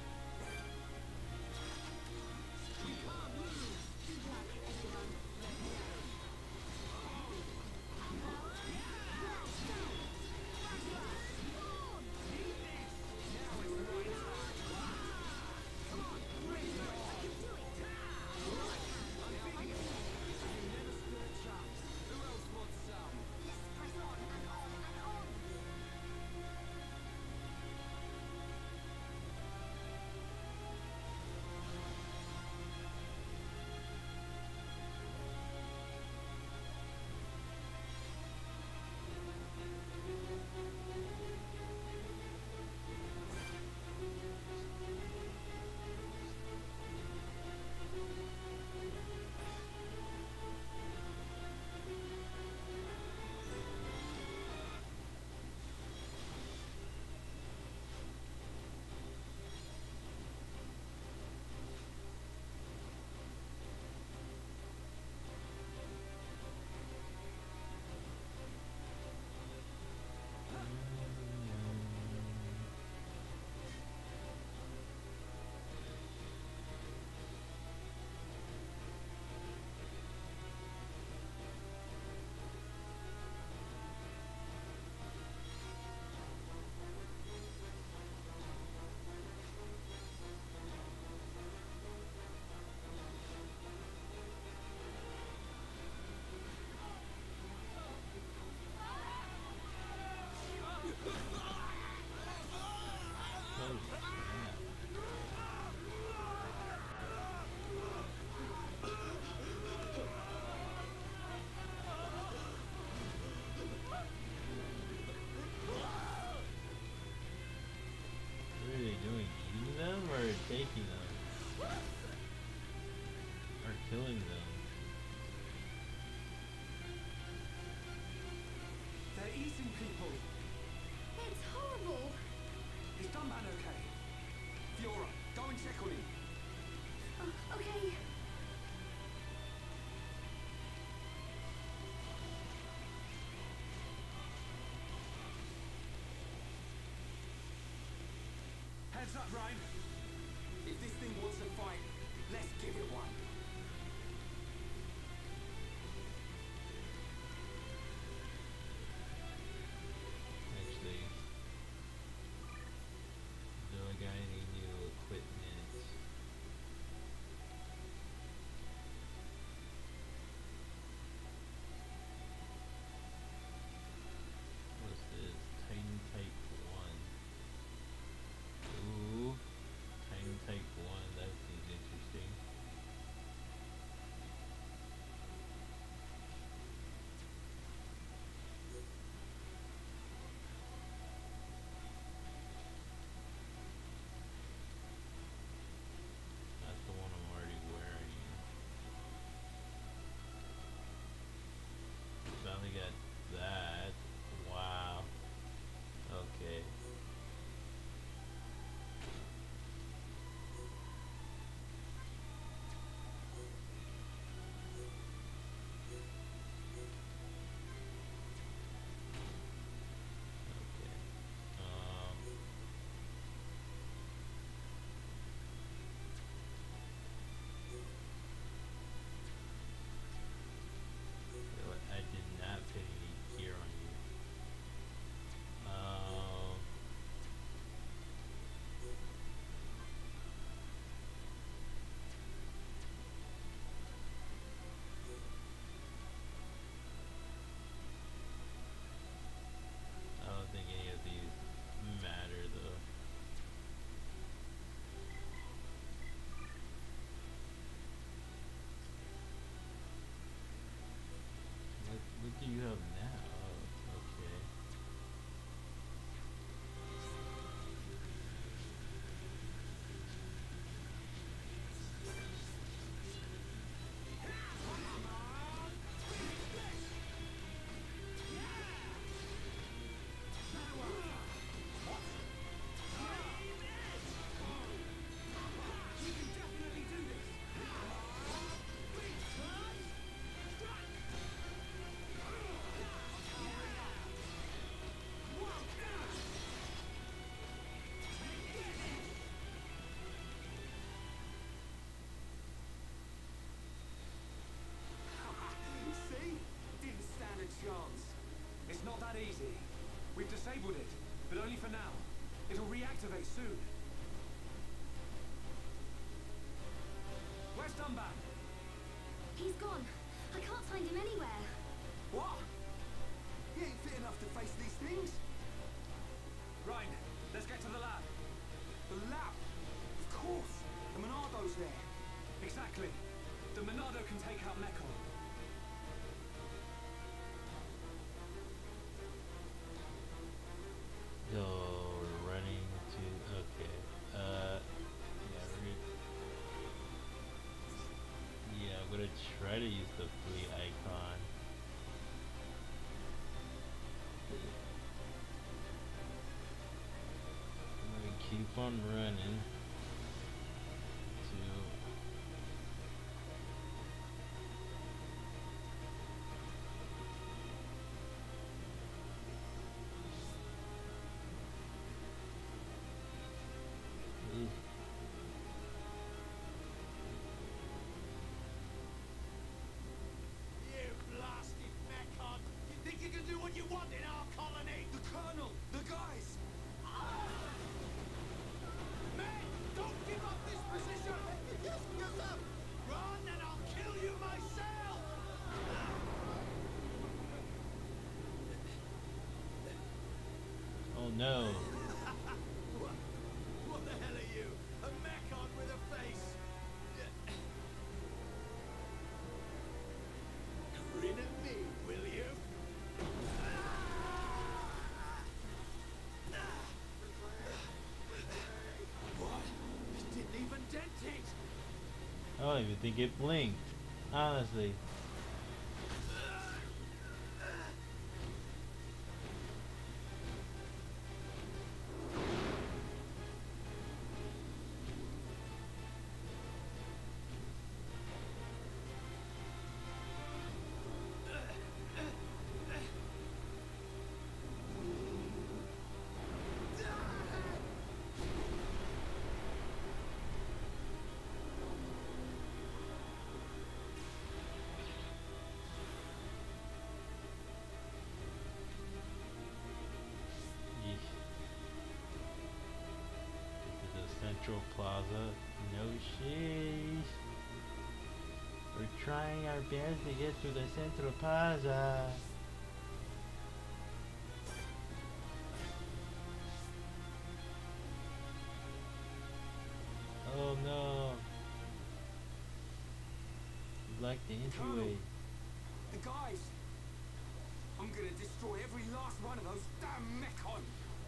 Taking them or killing them. They're eating people. It's horrible. Is Dunban okay? Fiora, go and check on him. Okay. Heads up, Ryan. If this thing wants to fight, let's give it one. Actually, do I got any new equipment? What's this? Titan Type 1. Ooh. Titan Type 1, that seems interesting. That's the one I'm already wearing. Finally got that. Wow. Okay. Okay. You know what? I did not put any gear on you. I don't think any of these matter though. What do you have now? Oh, okay. We've disabled it, but only for now. It'll reactivate soon. Where's Dunban? He's gone. I can't find him anywhere. What? He ain't fit enough to face these things. Ryan, let's get to the lab. The lab? Of course. The Monardo's there. Exactly. The Monado can take out Mekon. So running to okay. Yeah, I'm gonna try to use the fleet icon. I'm gonna keep on running to You blasted Mekon! You think you can do what you want in our colony? The Colonel! The guys! Men, don't give up this position! Yes, sir! Run and I'll kill you myself! oh no. What the hell are you? A Mekon with a face? Grin at me, will you? What? It didn't even dent it! I don't even think it blinked. Honestly. Yeesh. This is the Central Plaza. No sheesh. We're trying our best to get to the Central Plaza. Oh no. Like the entryway. The guys! I'm gonna destroy every last one of those damn Mekon!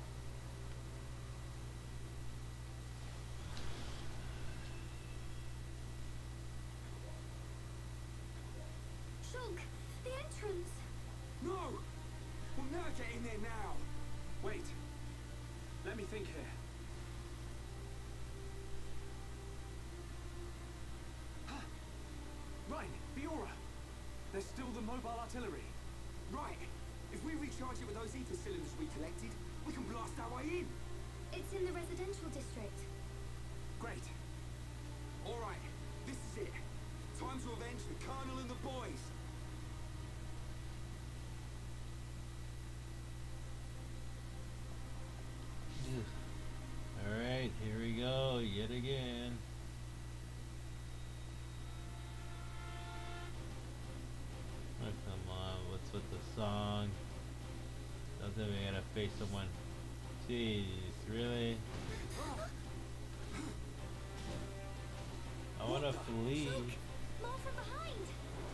Shulk, the entrance. No! We'll never get in there now! Wait. Let me think here. Ryan, Fiora! There's still the mobile artillery. Right! If we recharge it with those ether cylinders we collected, we can blast our way in! It's in the residential district. Great. Alright, this is it. Time to avenge the Colonel and the boys! Alright, here we go, yet again. Oh, come on, what's with the song? Doesn't mean I gotta face someone. Jeez, really? I wanna flee. More from behind.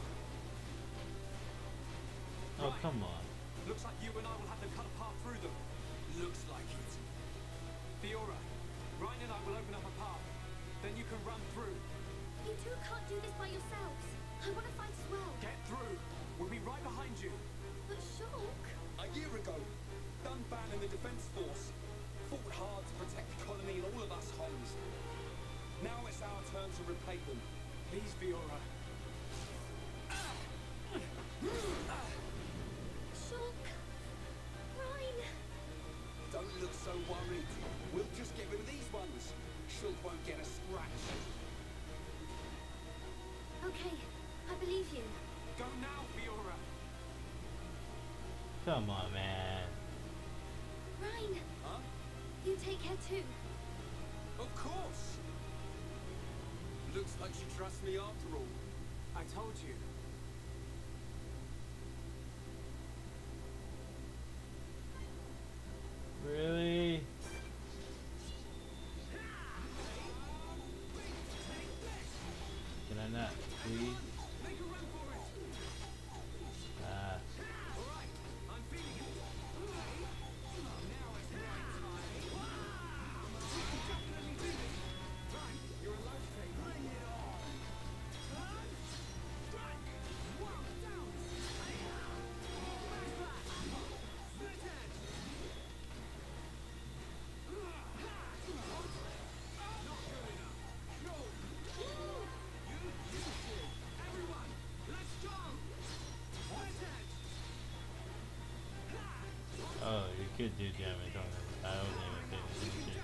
Oh, come on. Looks like you and I will have to cut a path through them. Looks like it. Fiora, Ryan and I will open up a path. Then you can run through. You two can't do this by yourselves. I want to fight as well. Get through. We'll be right behind you. But Shulk... A year ago, Dunban and the Defence Force fought hard to protect the colony and all of us Homs. Now it's our turn to repay them. Please, Fiora. Shulk... Ryan... Don't look so worried. We'll just get rid of these ones. Shulk won't get a scratch. Okay, I believe you. Go now, Fiora. Come on, man. Fine. Huh? You take care too. Of course! Looks like she trusts me after all. I told you. Really? Can I not breathe? Ah. Oh, you could do damage on him. I wasn't even paying attention.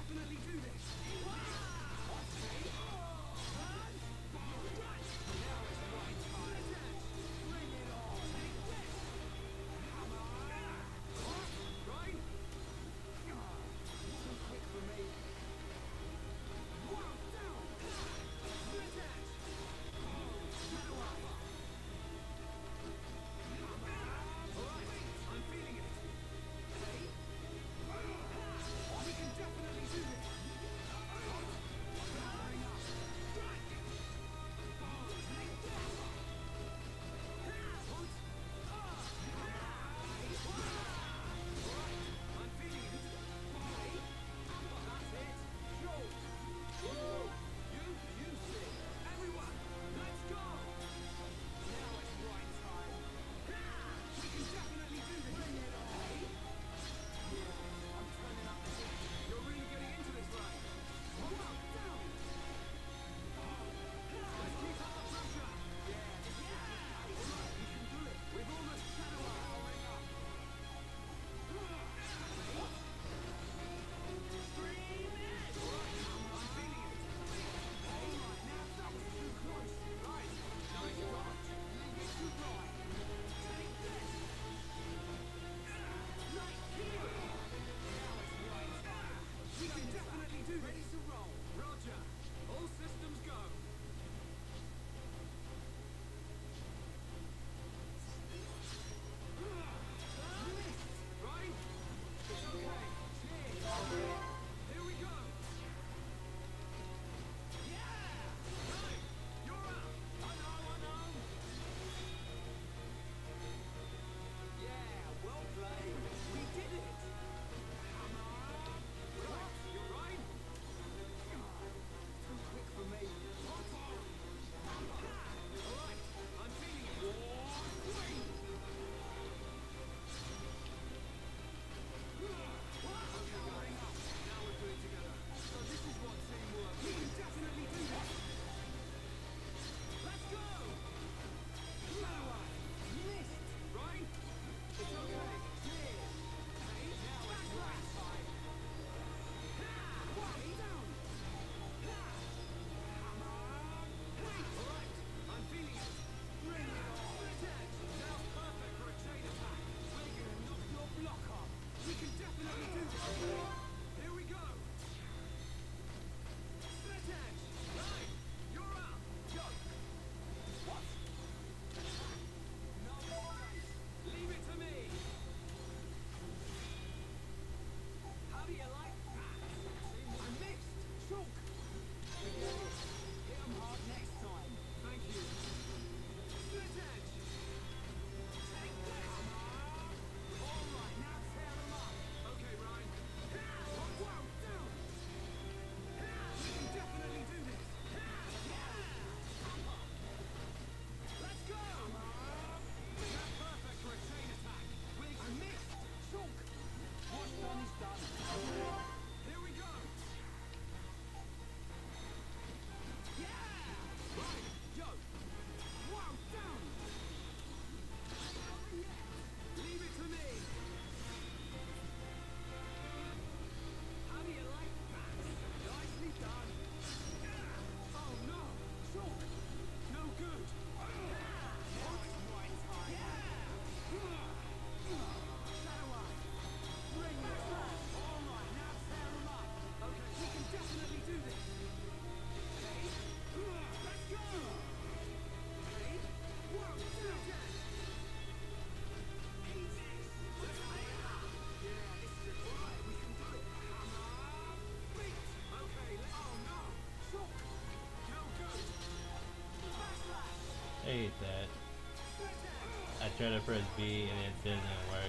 I try to press B and it doesn't work.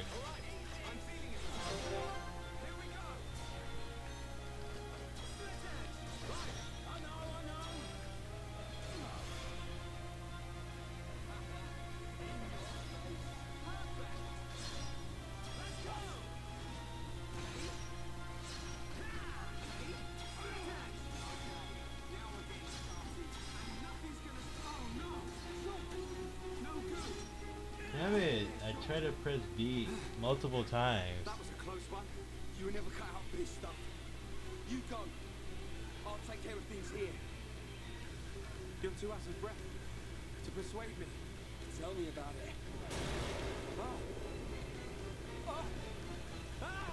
Damn it! I tried to press B multiple times. That was a close one. You were never cut out for this stuff. You go. I'll take care of things here. You're too out of breath to persuade me. Tell me about it. Ah. Ah. Ah.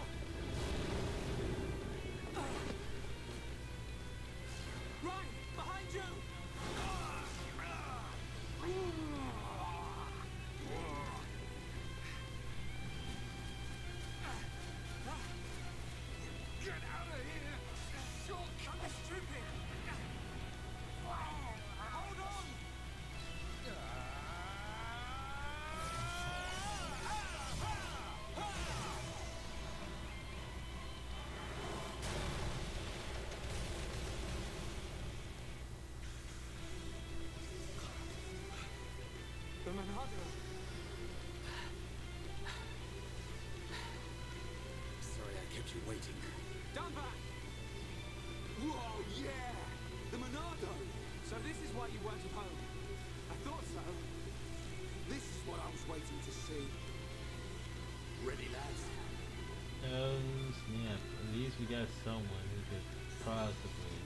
Ah. Right, behind you. Get out of here! Shortcut is stupid! Hold on! The Monado! Sorry I kept you waiting. Down back! Whoa, yeah! The Monado! So this is why you weren't at home. I thought so. This is what I was waiting to see. Ready, lads? Oh snap! At least we got someone who could possibly.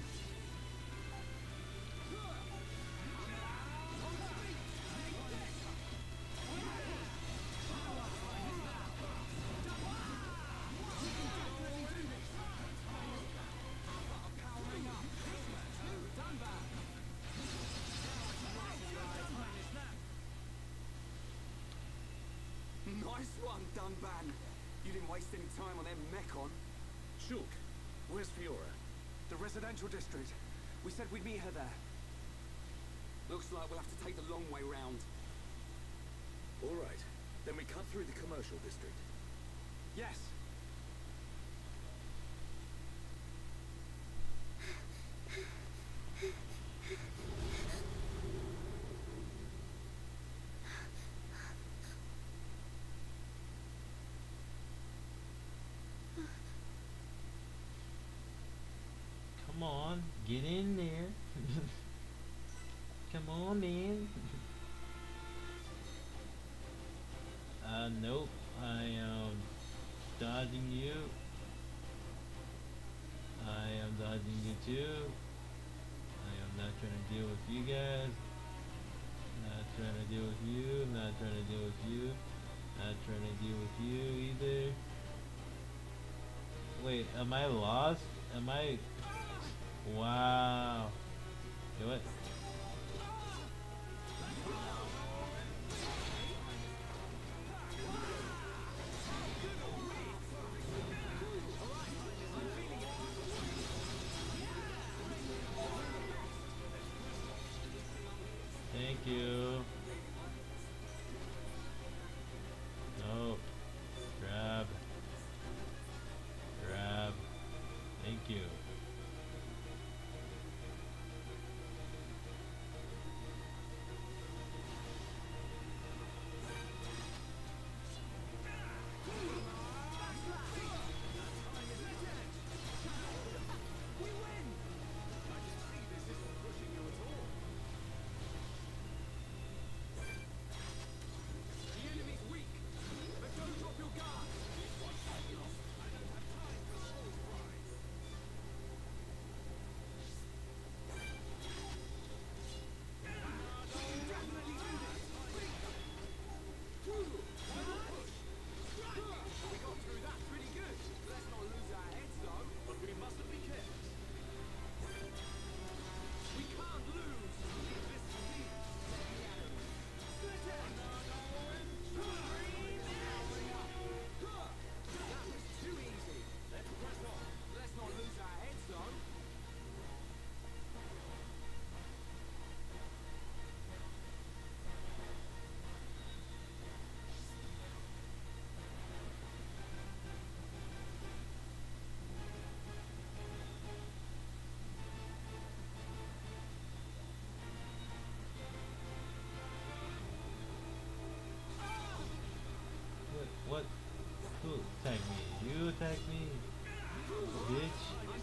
Nice one, Dunban. You didn't waste any time on them Mechon. Shulk, where's Fiora? The residential district. We said we'd meet her there. Looks like we'll have to take the long way round. All right, then we cut through the commercial district. Yes. Come on, get in there. Come on in. Nope. I am dodging you. I am dodging you too. I am not trying to deal with you guys. Not trying to deal with you. Not trying to deal with you. Not trying to deal with you either. Wait, am I lost? Am I? Wow. Okay, what? Thank you. No. Grab. Grab. Thank you. attack me, bitch.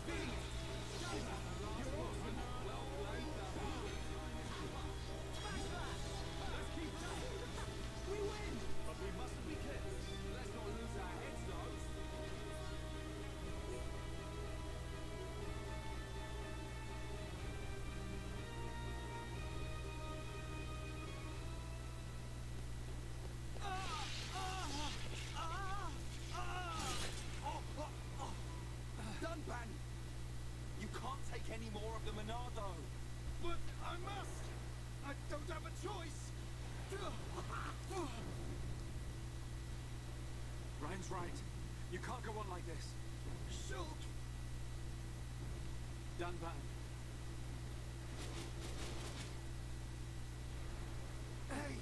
Dunban! You can't take any more of the Monado! But I must! I don't have a choice! Ryan's right. You can't go on like this. Shulk! Dunban. Hey!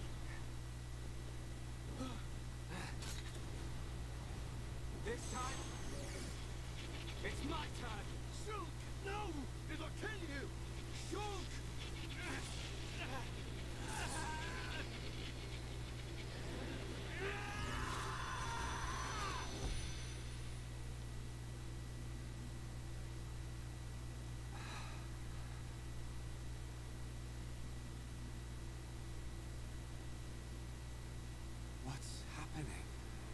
This time, it's my turn. Shulk! No! It'll kill you! Shulk! What's happening?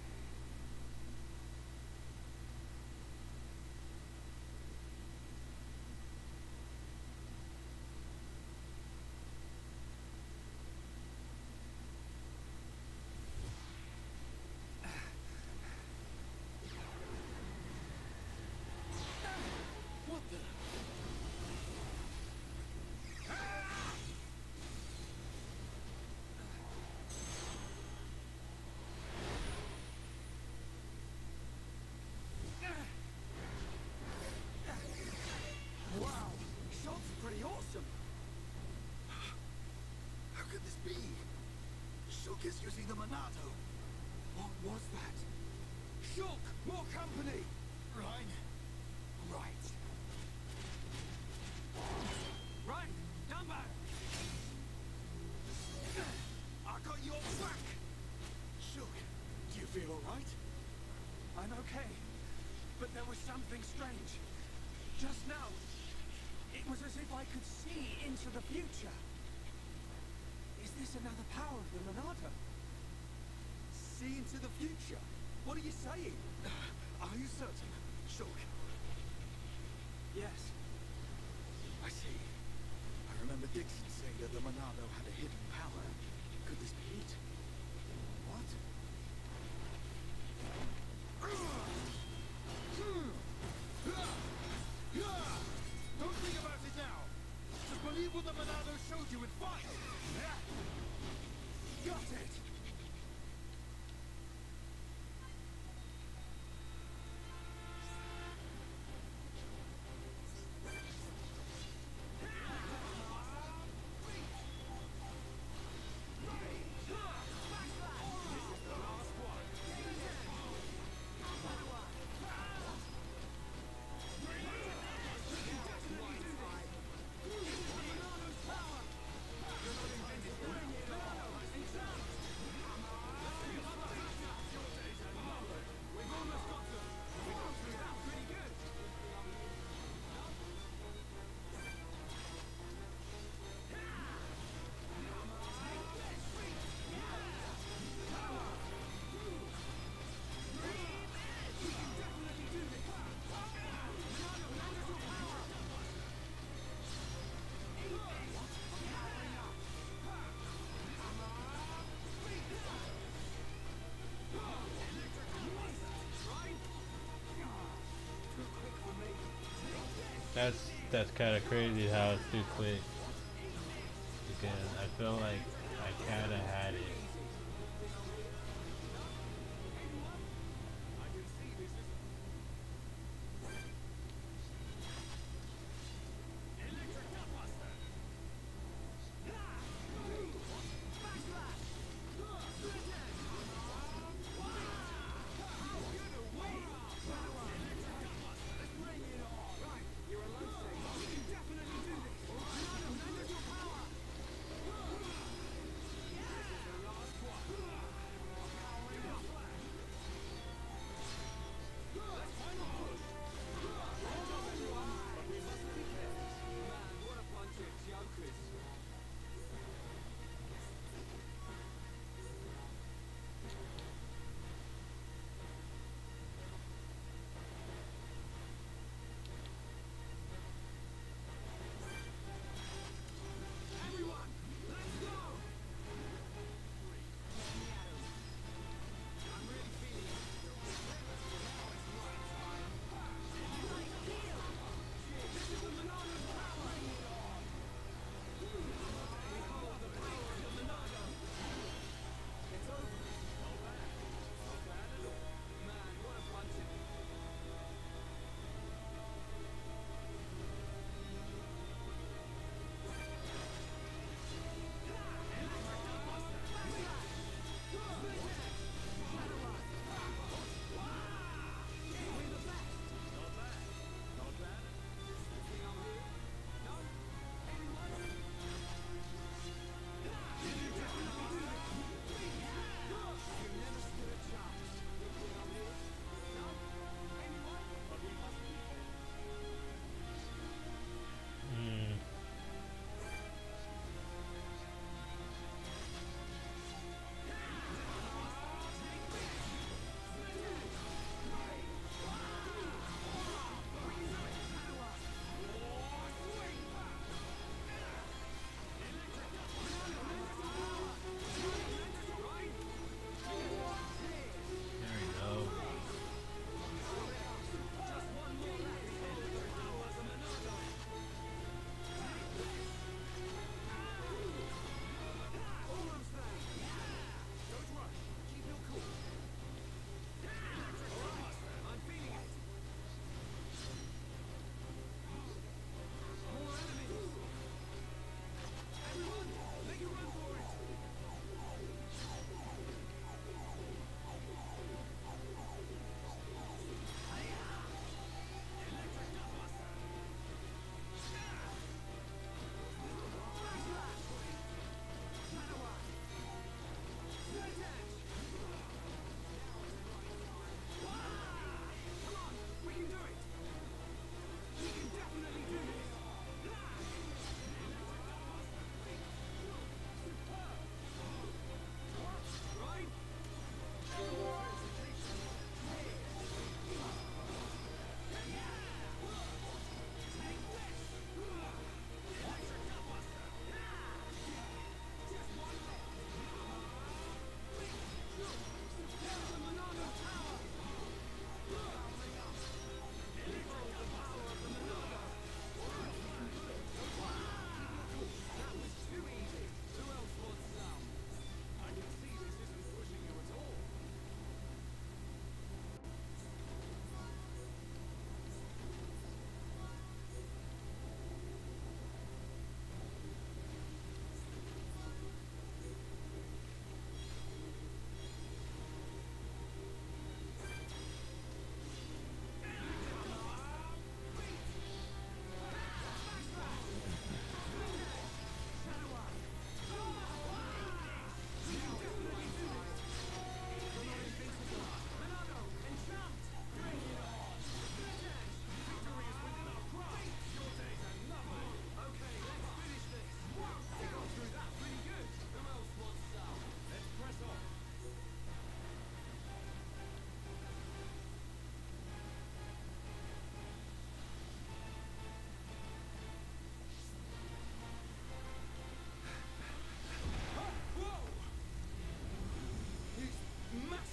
What the? Wow! Shulk's pretty awesome! How could this be? Shulk is using the Monado. What was that? Shulk! More company! Ryan, Right. Ryan! Dunban! I got you on track! Shulk, do you feel alright? I'm okay. But there was something strange. Just now, it was as if I could see into the future. Is this another power of the Monado? See into the future? What are you saying? Are you certain, Shulk? Yes. I see. I remember Dixon saying that the Monado had a hidden power. Could this be it? What? Don't think about it now. Just believe what the Monado showed you and fight. Got it! That's kind of crazy how it's too quick. Because I feel like I kind of had it.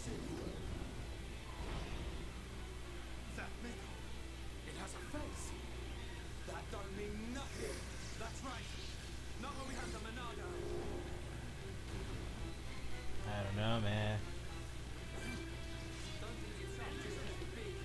see? That metal. It has a face. That don't mean nothing. That's right. Not when we have the Monado. I don't know, man. Don't think it's up just 'cause you're big.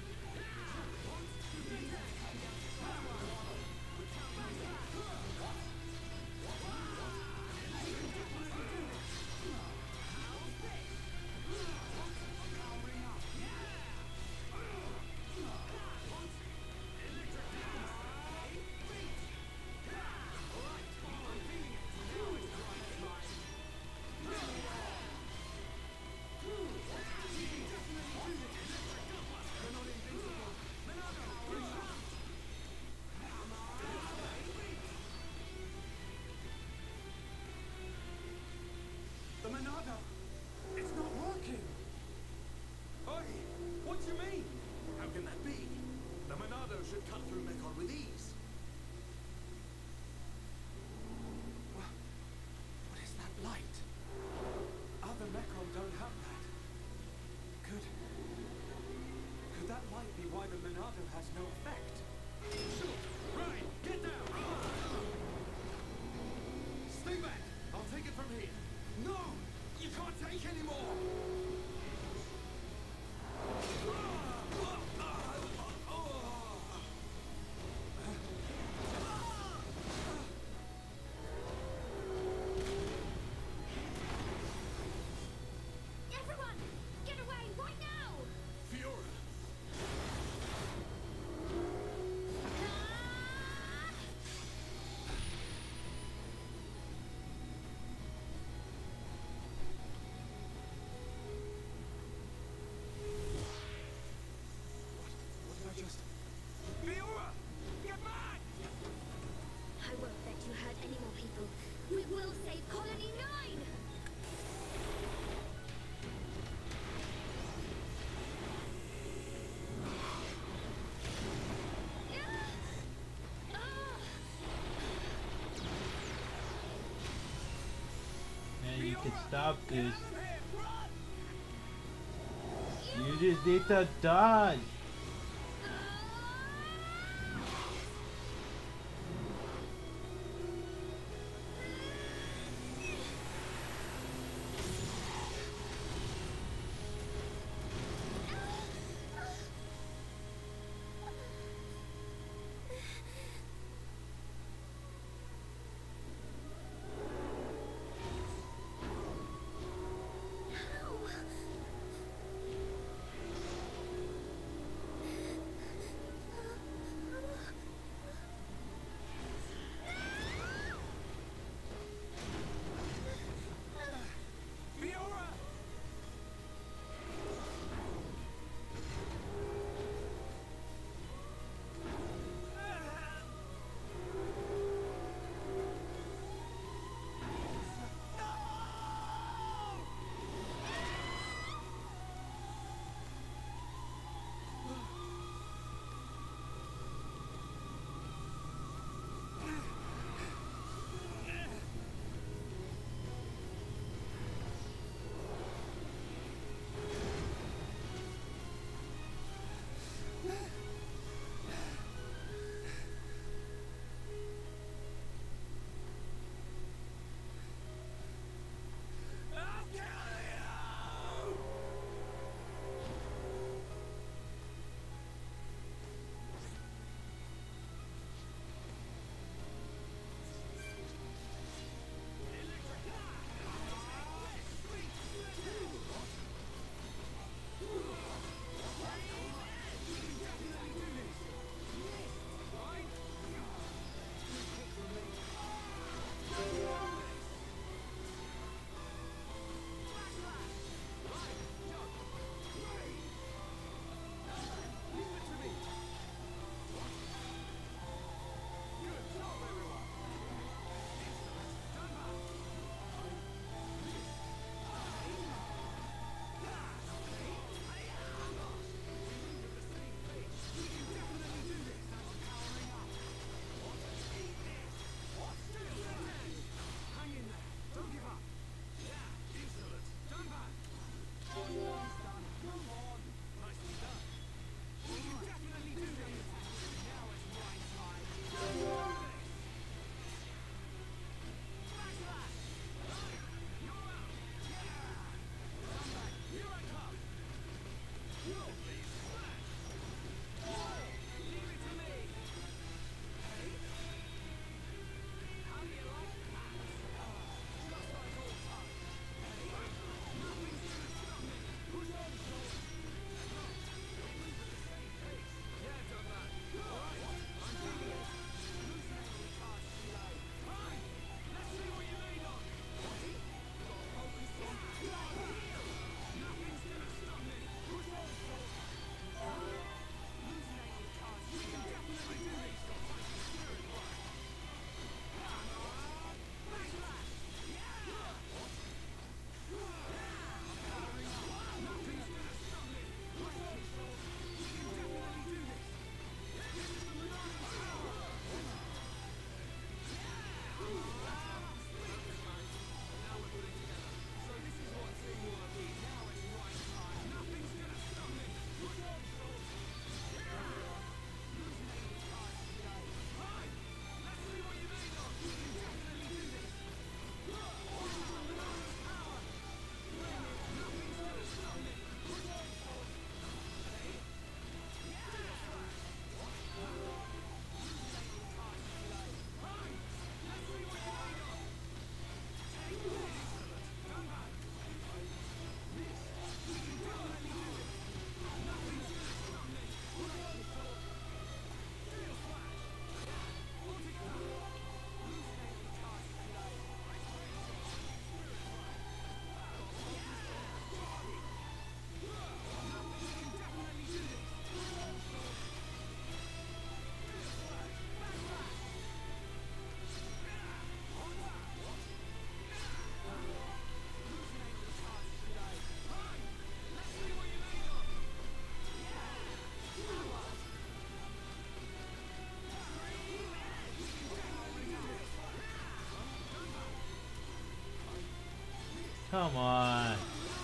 The Monado! It's not working! Oi! What do you mean? How can that be? The Monado should cut through Mekon with ease. What is that light? Other Mekon don't have that. Could that light be why the Monado has no effect? Shoot! Right! Get down! Stay back! I'll take it from here. No! You can't take anymore! Everyone, get away right now! Fiora! What did I just... Fiora! Get back! I won't let you hurt any more people. We will save Colony 9! Man, you can stop this. Run! You just need to dodge. Come on.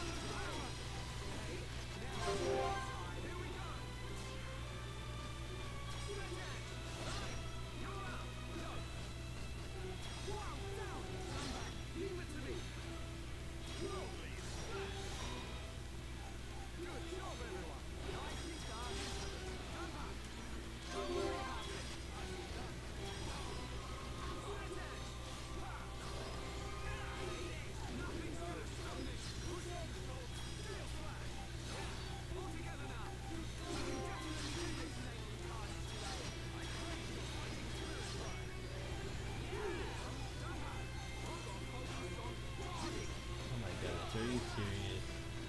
Oh my god, are you serious?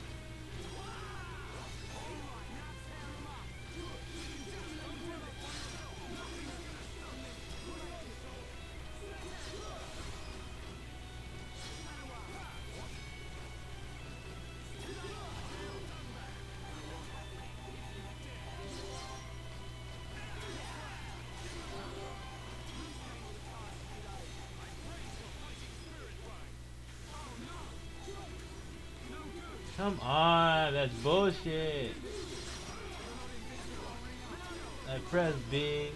Come on, that's bullshit. I pressed B.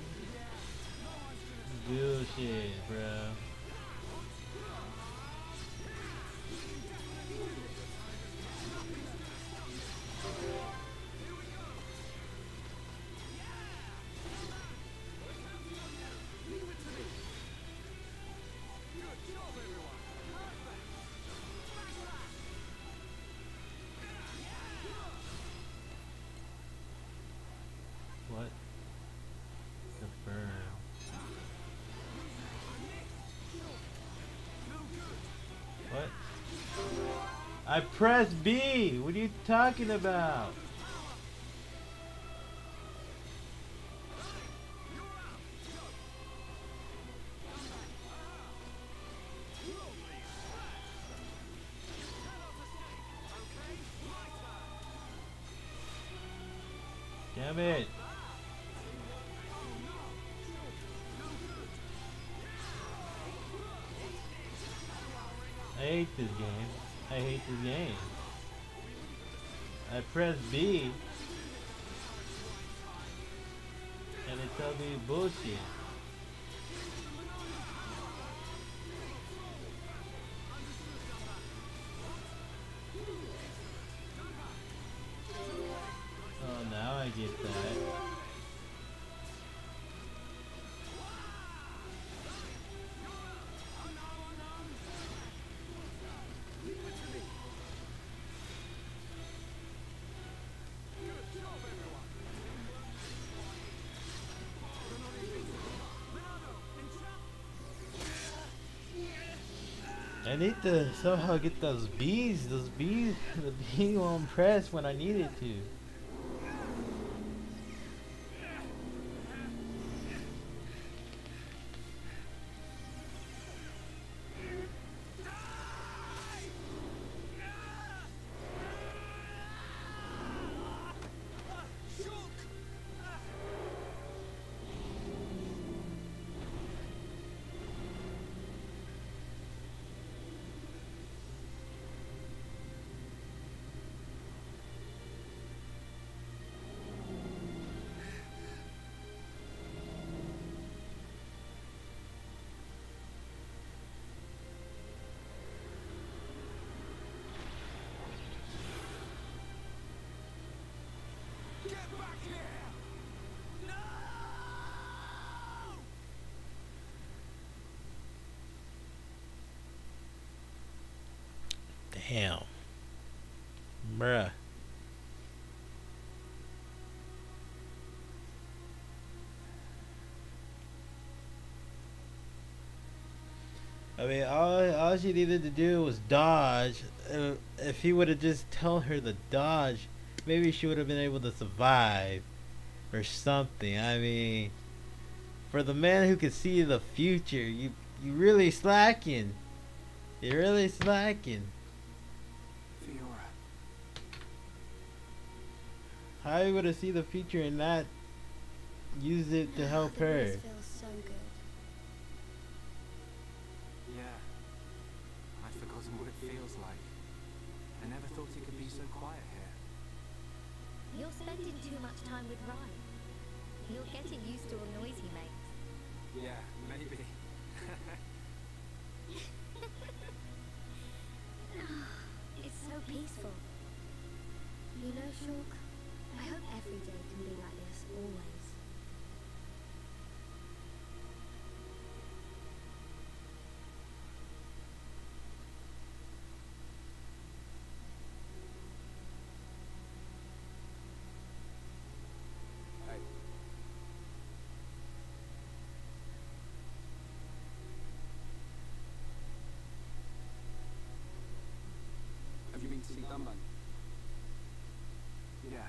Bullshit, bro. What? The burn. What? I pressed B! What are you talking about? Damn it! I hate this game. I hate this game. I press B and it tells me bullshit. Oh, now I get that. I need to somehow get those bees. Those bees, the bee won't press when I need it to. Damn. Bruh. I mean, all she needed to do was dodge. If he would have just told her to dodge, maybe she would have been able to survive or something. I mean, for the man who could see the future, you really slacking. You're really slacking. Fiora. How you would have seen the future and not use it to help The her? breeze feels so good. Yeah. I'd forgotten what it feels like. you're spending too much time with Ryan. You're getting used to the noise he makes. Yeah, maybe. It's so peaceful. You know, Shulk, I hope every day can be like this, always. Hey. Have you been to see Dunban? Yeah.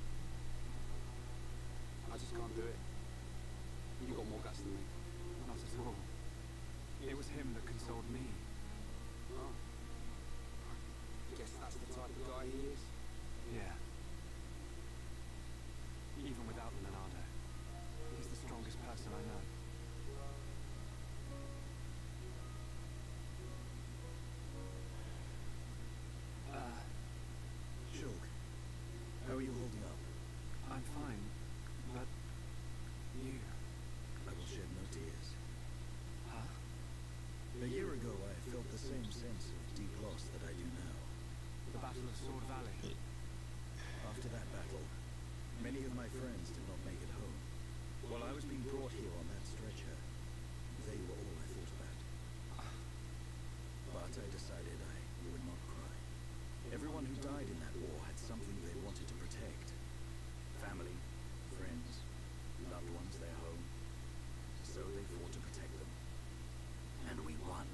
I just can't do it. You got more guts than me. Not at all. It was him that consoled me. Oh. Guess that's the type of guy he is. Yeah. Even without Leonardo, he's the strongest person I know. Shulk, how are you holding up? I'm fine, but you, I will shed no tears. huh? A year ago, I felt the same sense of deep loss that I do now. The Battle of Sword Valley. After that battle, many of my friends did not make it home. While I was being brought here on that stretcher, they were all I thought about. But I decided I would not cry. Everyone who died in that war had something they wanted to protect. Family, friends, loved ones, their home. So they fought to protect them. And we won.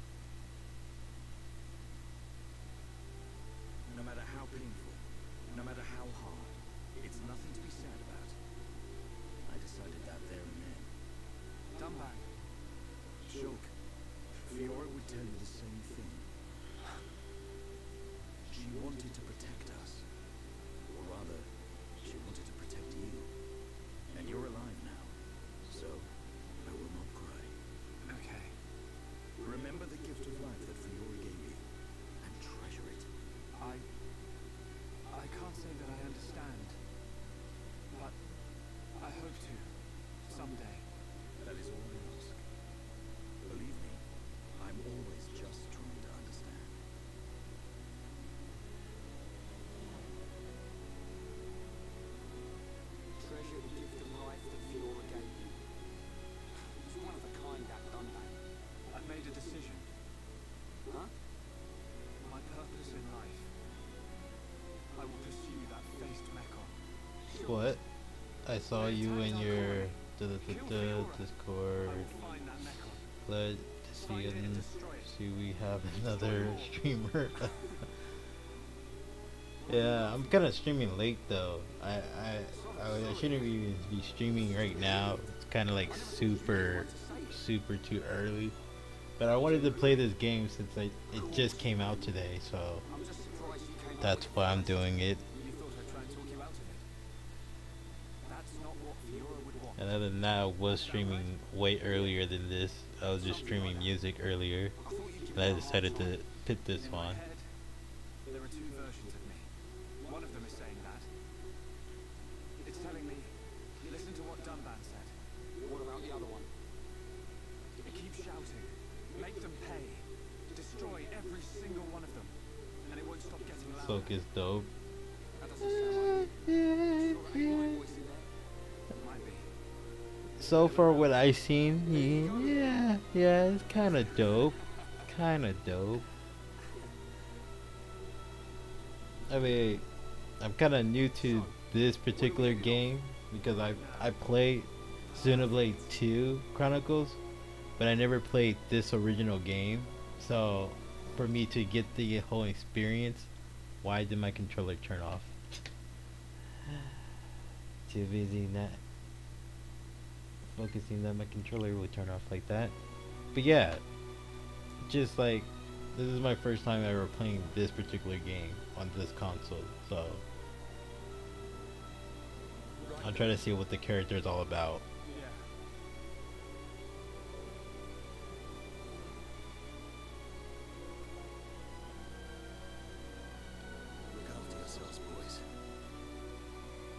No matter how painful, no matter how hard, it's nothing to be sad about. I decided that there and then. Dunban. Shulk, Fiora would tell you the same thing. She wanted to protect us. Or rather, she wanted to protect you. And you're alive now. So, I will not cry. Okay. Remember the gift of life that Fiora gave you. And treasure it. I can't say that I understand. But I hope to. Someday. That is all I ask. Believe me, I'm always just trying to understand. Treasure the gift of life that Fiora gave you. He's one of a kind, that Dunban. I've made a decision. Huh? My purpose in life. I will pursue that faced Mekon. What? I saw you in your Discord. Find that Mekon. Glad to see it. See, we have another streamer. Yeah, I'm kind of streaming late though. I shouldn't even be streaming right now. It's kind of like super too early. But I wanted to play this game since it just came out today, so I'm just surprised you came that's why I'm doing it. You thought I'd try and talk you out of it. That's not what Fiora would want. And other than that, I was streaming way earlier than this. I was just streaming music earlier, I thought you'd give and I me a decided hard to time. put this In my one. head, there are two versions of me. One of them is saying that. It's telling me, listen to what Dunban said. What about the other one? Keep shouting. Make them pay. Destroy every single one of them. And it won't stop getting louder. Soak is dope. That doesn't sound like you. Sure ain't my voice in there. Might be. So far, what I've seen, yeah, it's kind of dope. Kind of dope. I mean, I'm kind of new to this particular game because I played Xenoblade 2 Chronicles, but I never played this original game. So, for me to get the whole experience, why did my controller turn off? Too busy not focusing that my controller would turn off like that. But yeah, just like this is my first time ever playing this particular game on this console, so I'll try to see what the character is all about. Yeah. Look after yourselves, boys.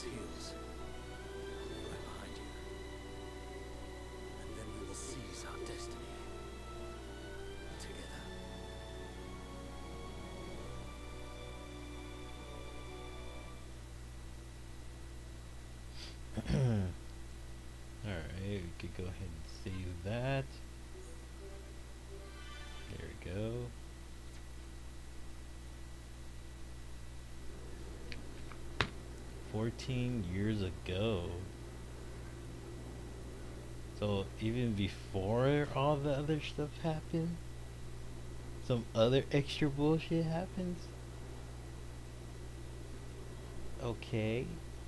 heals, I'll be right behind you. And then we will seize our destiny. Together. Alright, we could go ahead and save that. There we go. "14 years ago." So even before all the other stuff happened, some other extra bullshit happens? Okay.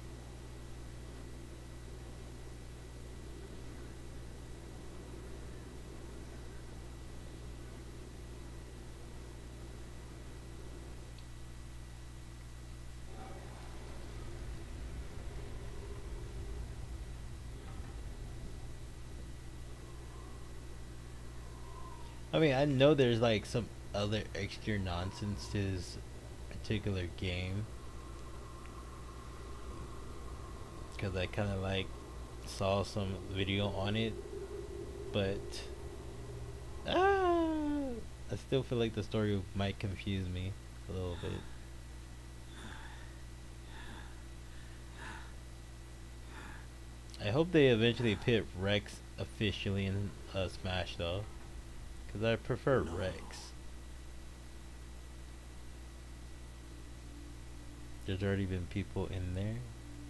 I mean, I know there's like some other extra nonsense to this particular game, because I kind of like saw some video on it, but I still feel like the story might confuse me a little bit. I hope they eventually put Rex officially in Smash though, because I prefer Rex. There's already been people in there,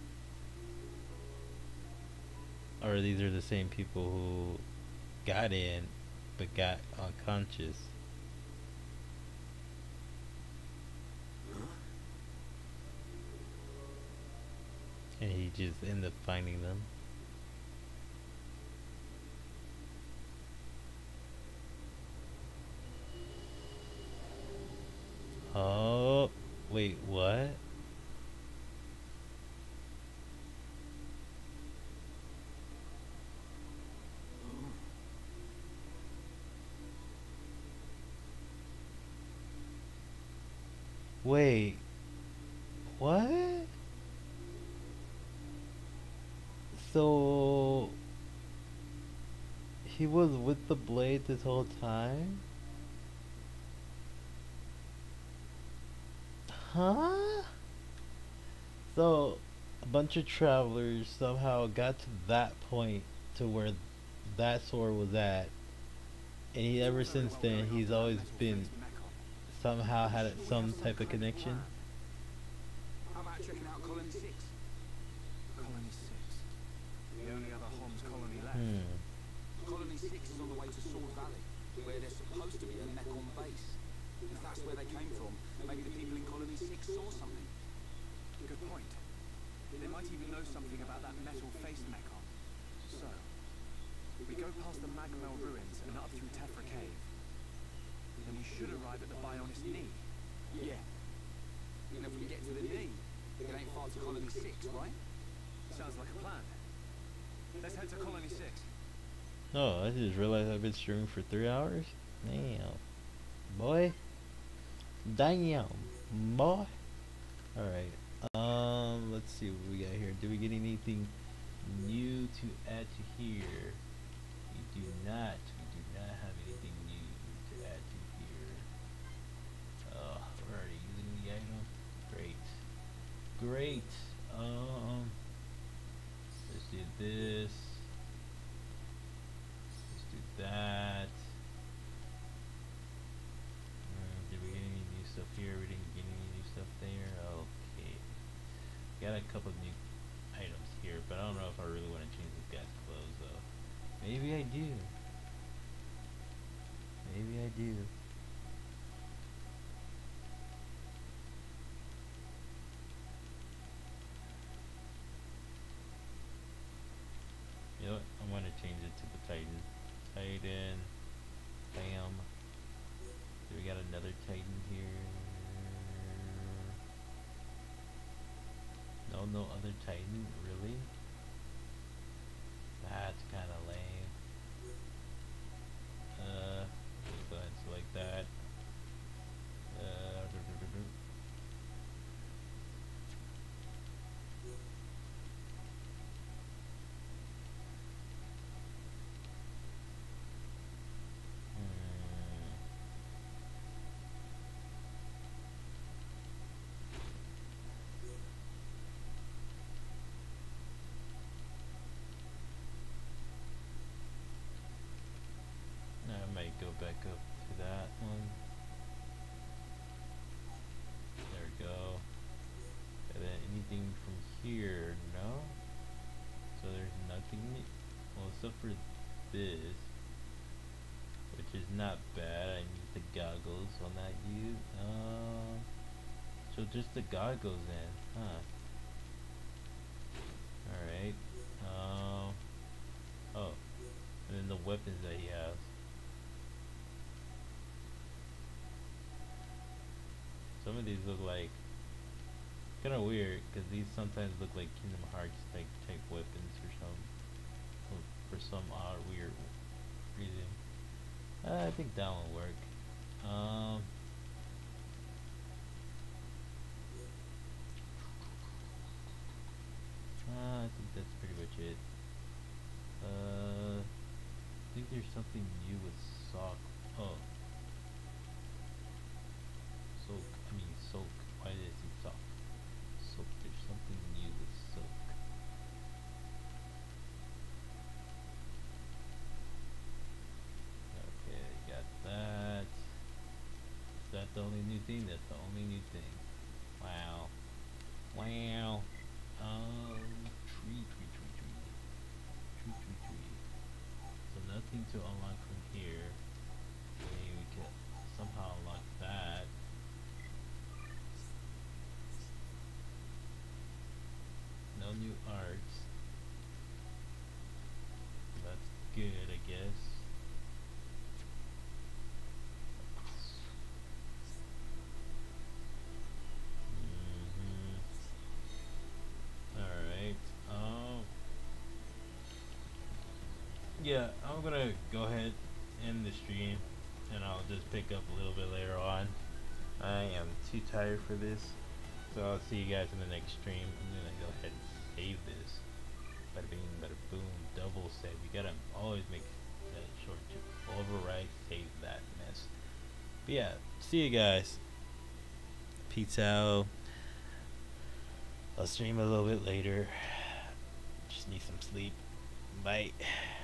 or these are the same people who got in but got unconscious. And he just ended up finding them. Oh, wait, what? Wait, what? So he was with the blade this whole time? Huh? So a bunch of travelers somehow got to that point to where that sword was at, and he ever since then he's always been somehow had some type of connection. How about checking out Colony 6? Colony 6. The only other Homs colony left. Colony 6 is on the way to Sword Valley, where there's supposed to be a Mechon base. If that's where they came from, maybe the people in Colony 6 saw something. Good point. They might even know something about that metal-faced Mechon. So, we go past the Magmel ruins and up through Tephra Cave. Then we should arrive at the Bionis Knee. Yeah. And if we get to the knee, it ain't far to Colony 6, right? Sounds like a plan. Let's head to Colony 6. Oh, I just realized I've been streaming for 3 hours? Damn. Boy. Damn. Boy. Alright. Let's see what we got here. Do we get anything new to add to here? We do not. We do not have anything new to add to here. We're already using the item. Great. Great. Let's do this. Let's do that. Did we get any new stuff here? We didn't get any new stuff there. Okay. Got a couple of new items here, but I don't know if I really want to change this guy's clothes though. Maybe I do. Maybe I do. You know what? I'm gonna change it to the Titan. Titan. Bam. Do we got another Titan here? No, no other Titan, really? That's kind of lame. Let's go ahead and select that. back up to that one. There we go. And then anything from here? No. So there's nothing. Well, except for this, which is not bad. I need the goggles on that view. So just the goggles then, huh? Alright. Oh. And then the weapons that he has. Some of these look like kind of weird, because these sometimes look like Kingdom Hearts type weapons for some odd weird reason. I think that one will work. I think that's pretty much it. I think there's something new with Sock. Oh. Soak. Why did I say Sock? Soak. There's something new with Soak. Okay, got that. Is that the only new thing? That's the only new thing. Wow. Wow. Tree. So nothing to unlock from here. Maybe we can somehow unlock that. No new arts. That's good, I guess. Yeah, I'm gonna go ahead and end the stream, and I'll just pick up a little bit later on. I am too tired for this, so I'll see you guys in the next stream. I'm gonna go ahead and save this. Bada bing, bada boom, double save. You gotta always make that short to overwrite, save that mess. But yeah, see you guys. Peace out. I'll stream a little bit later. Just need some sleep. Bye.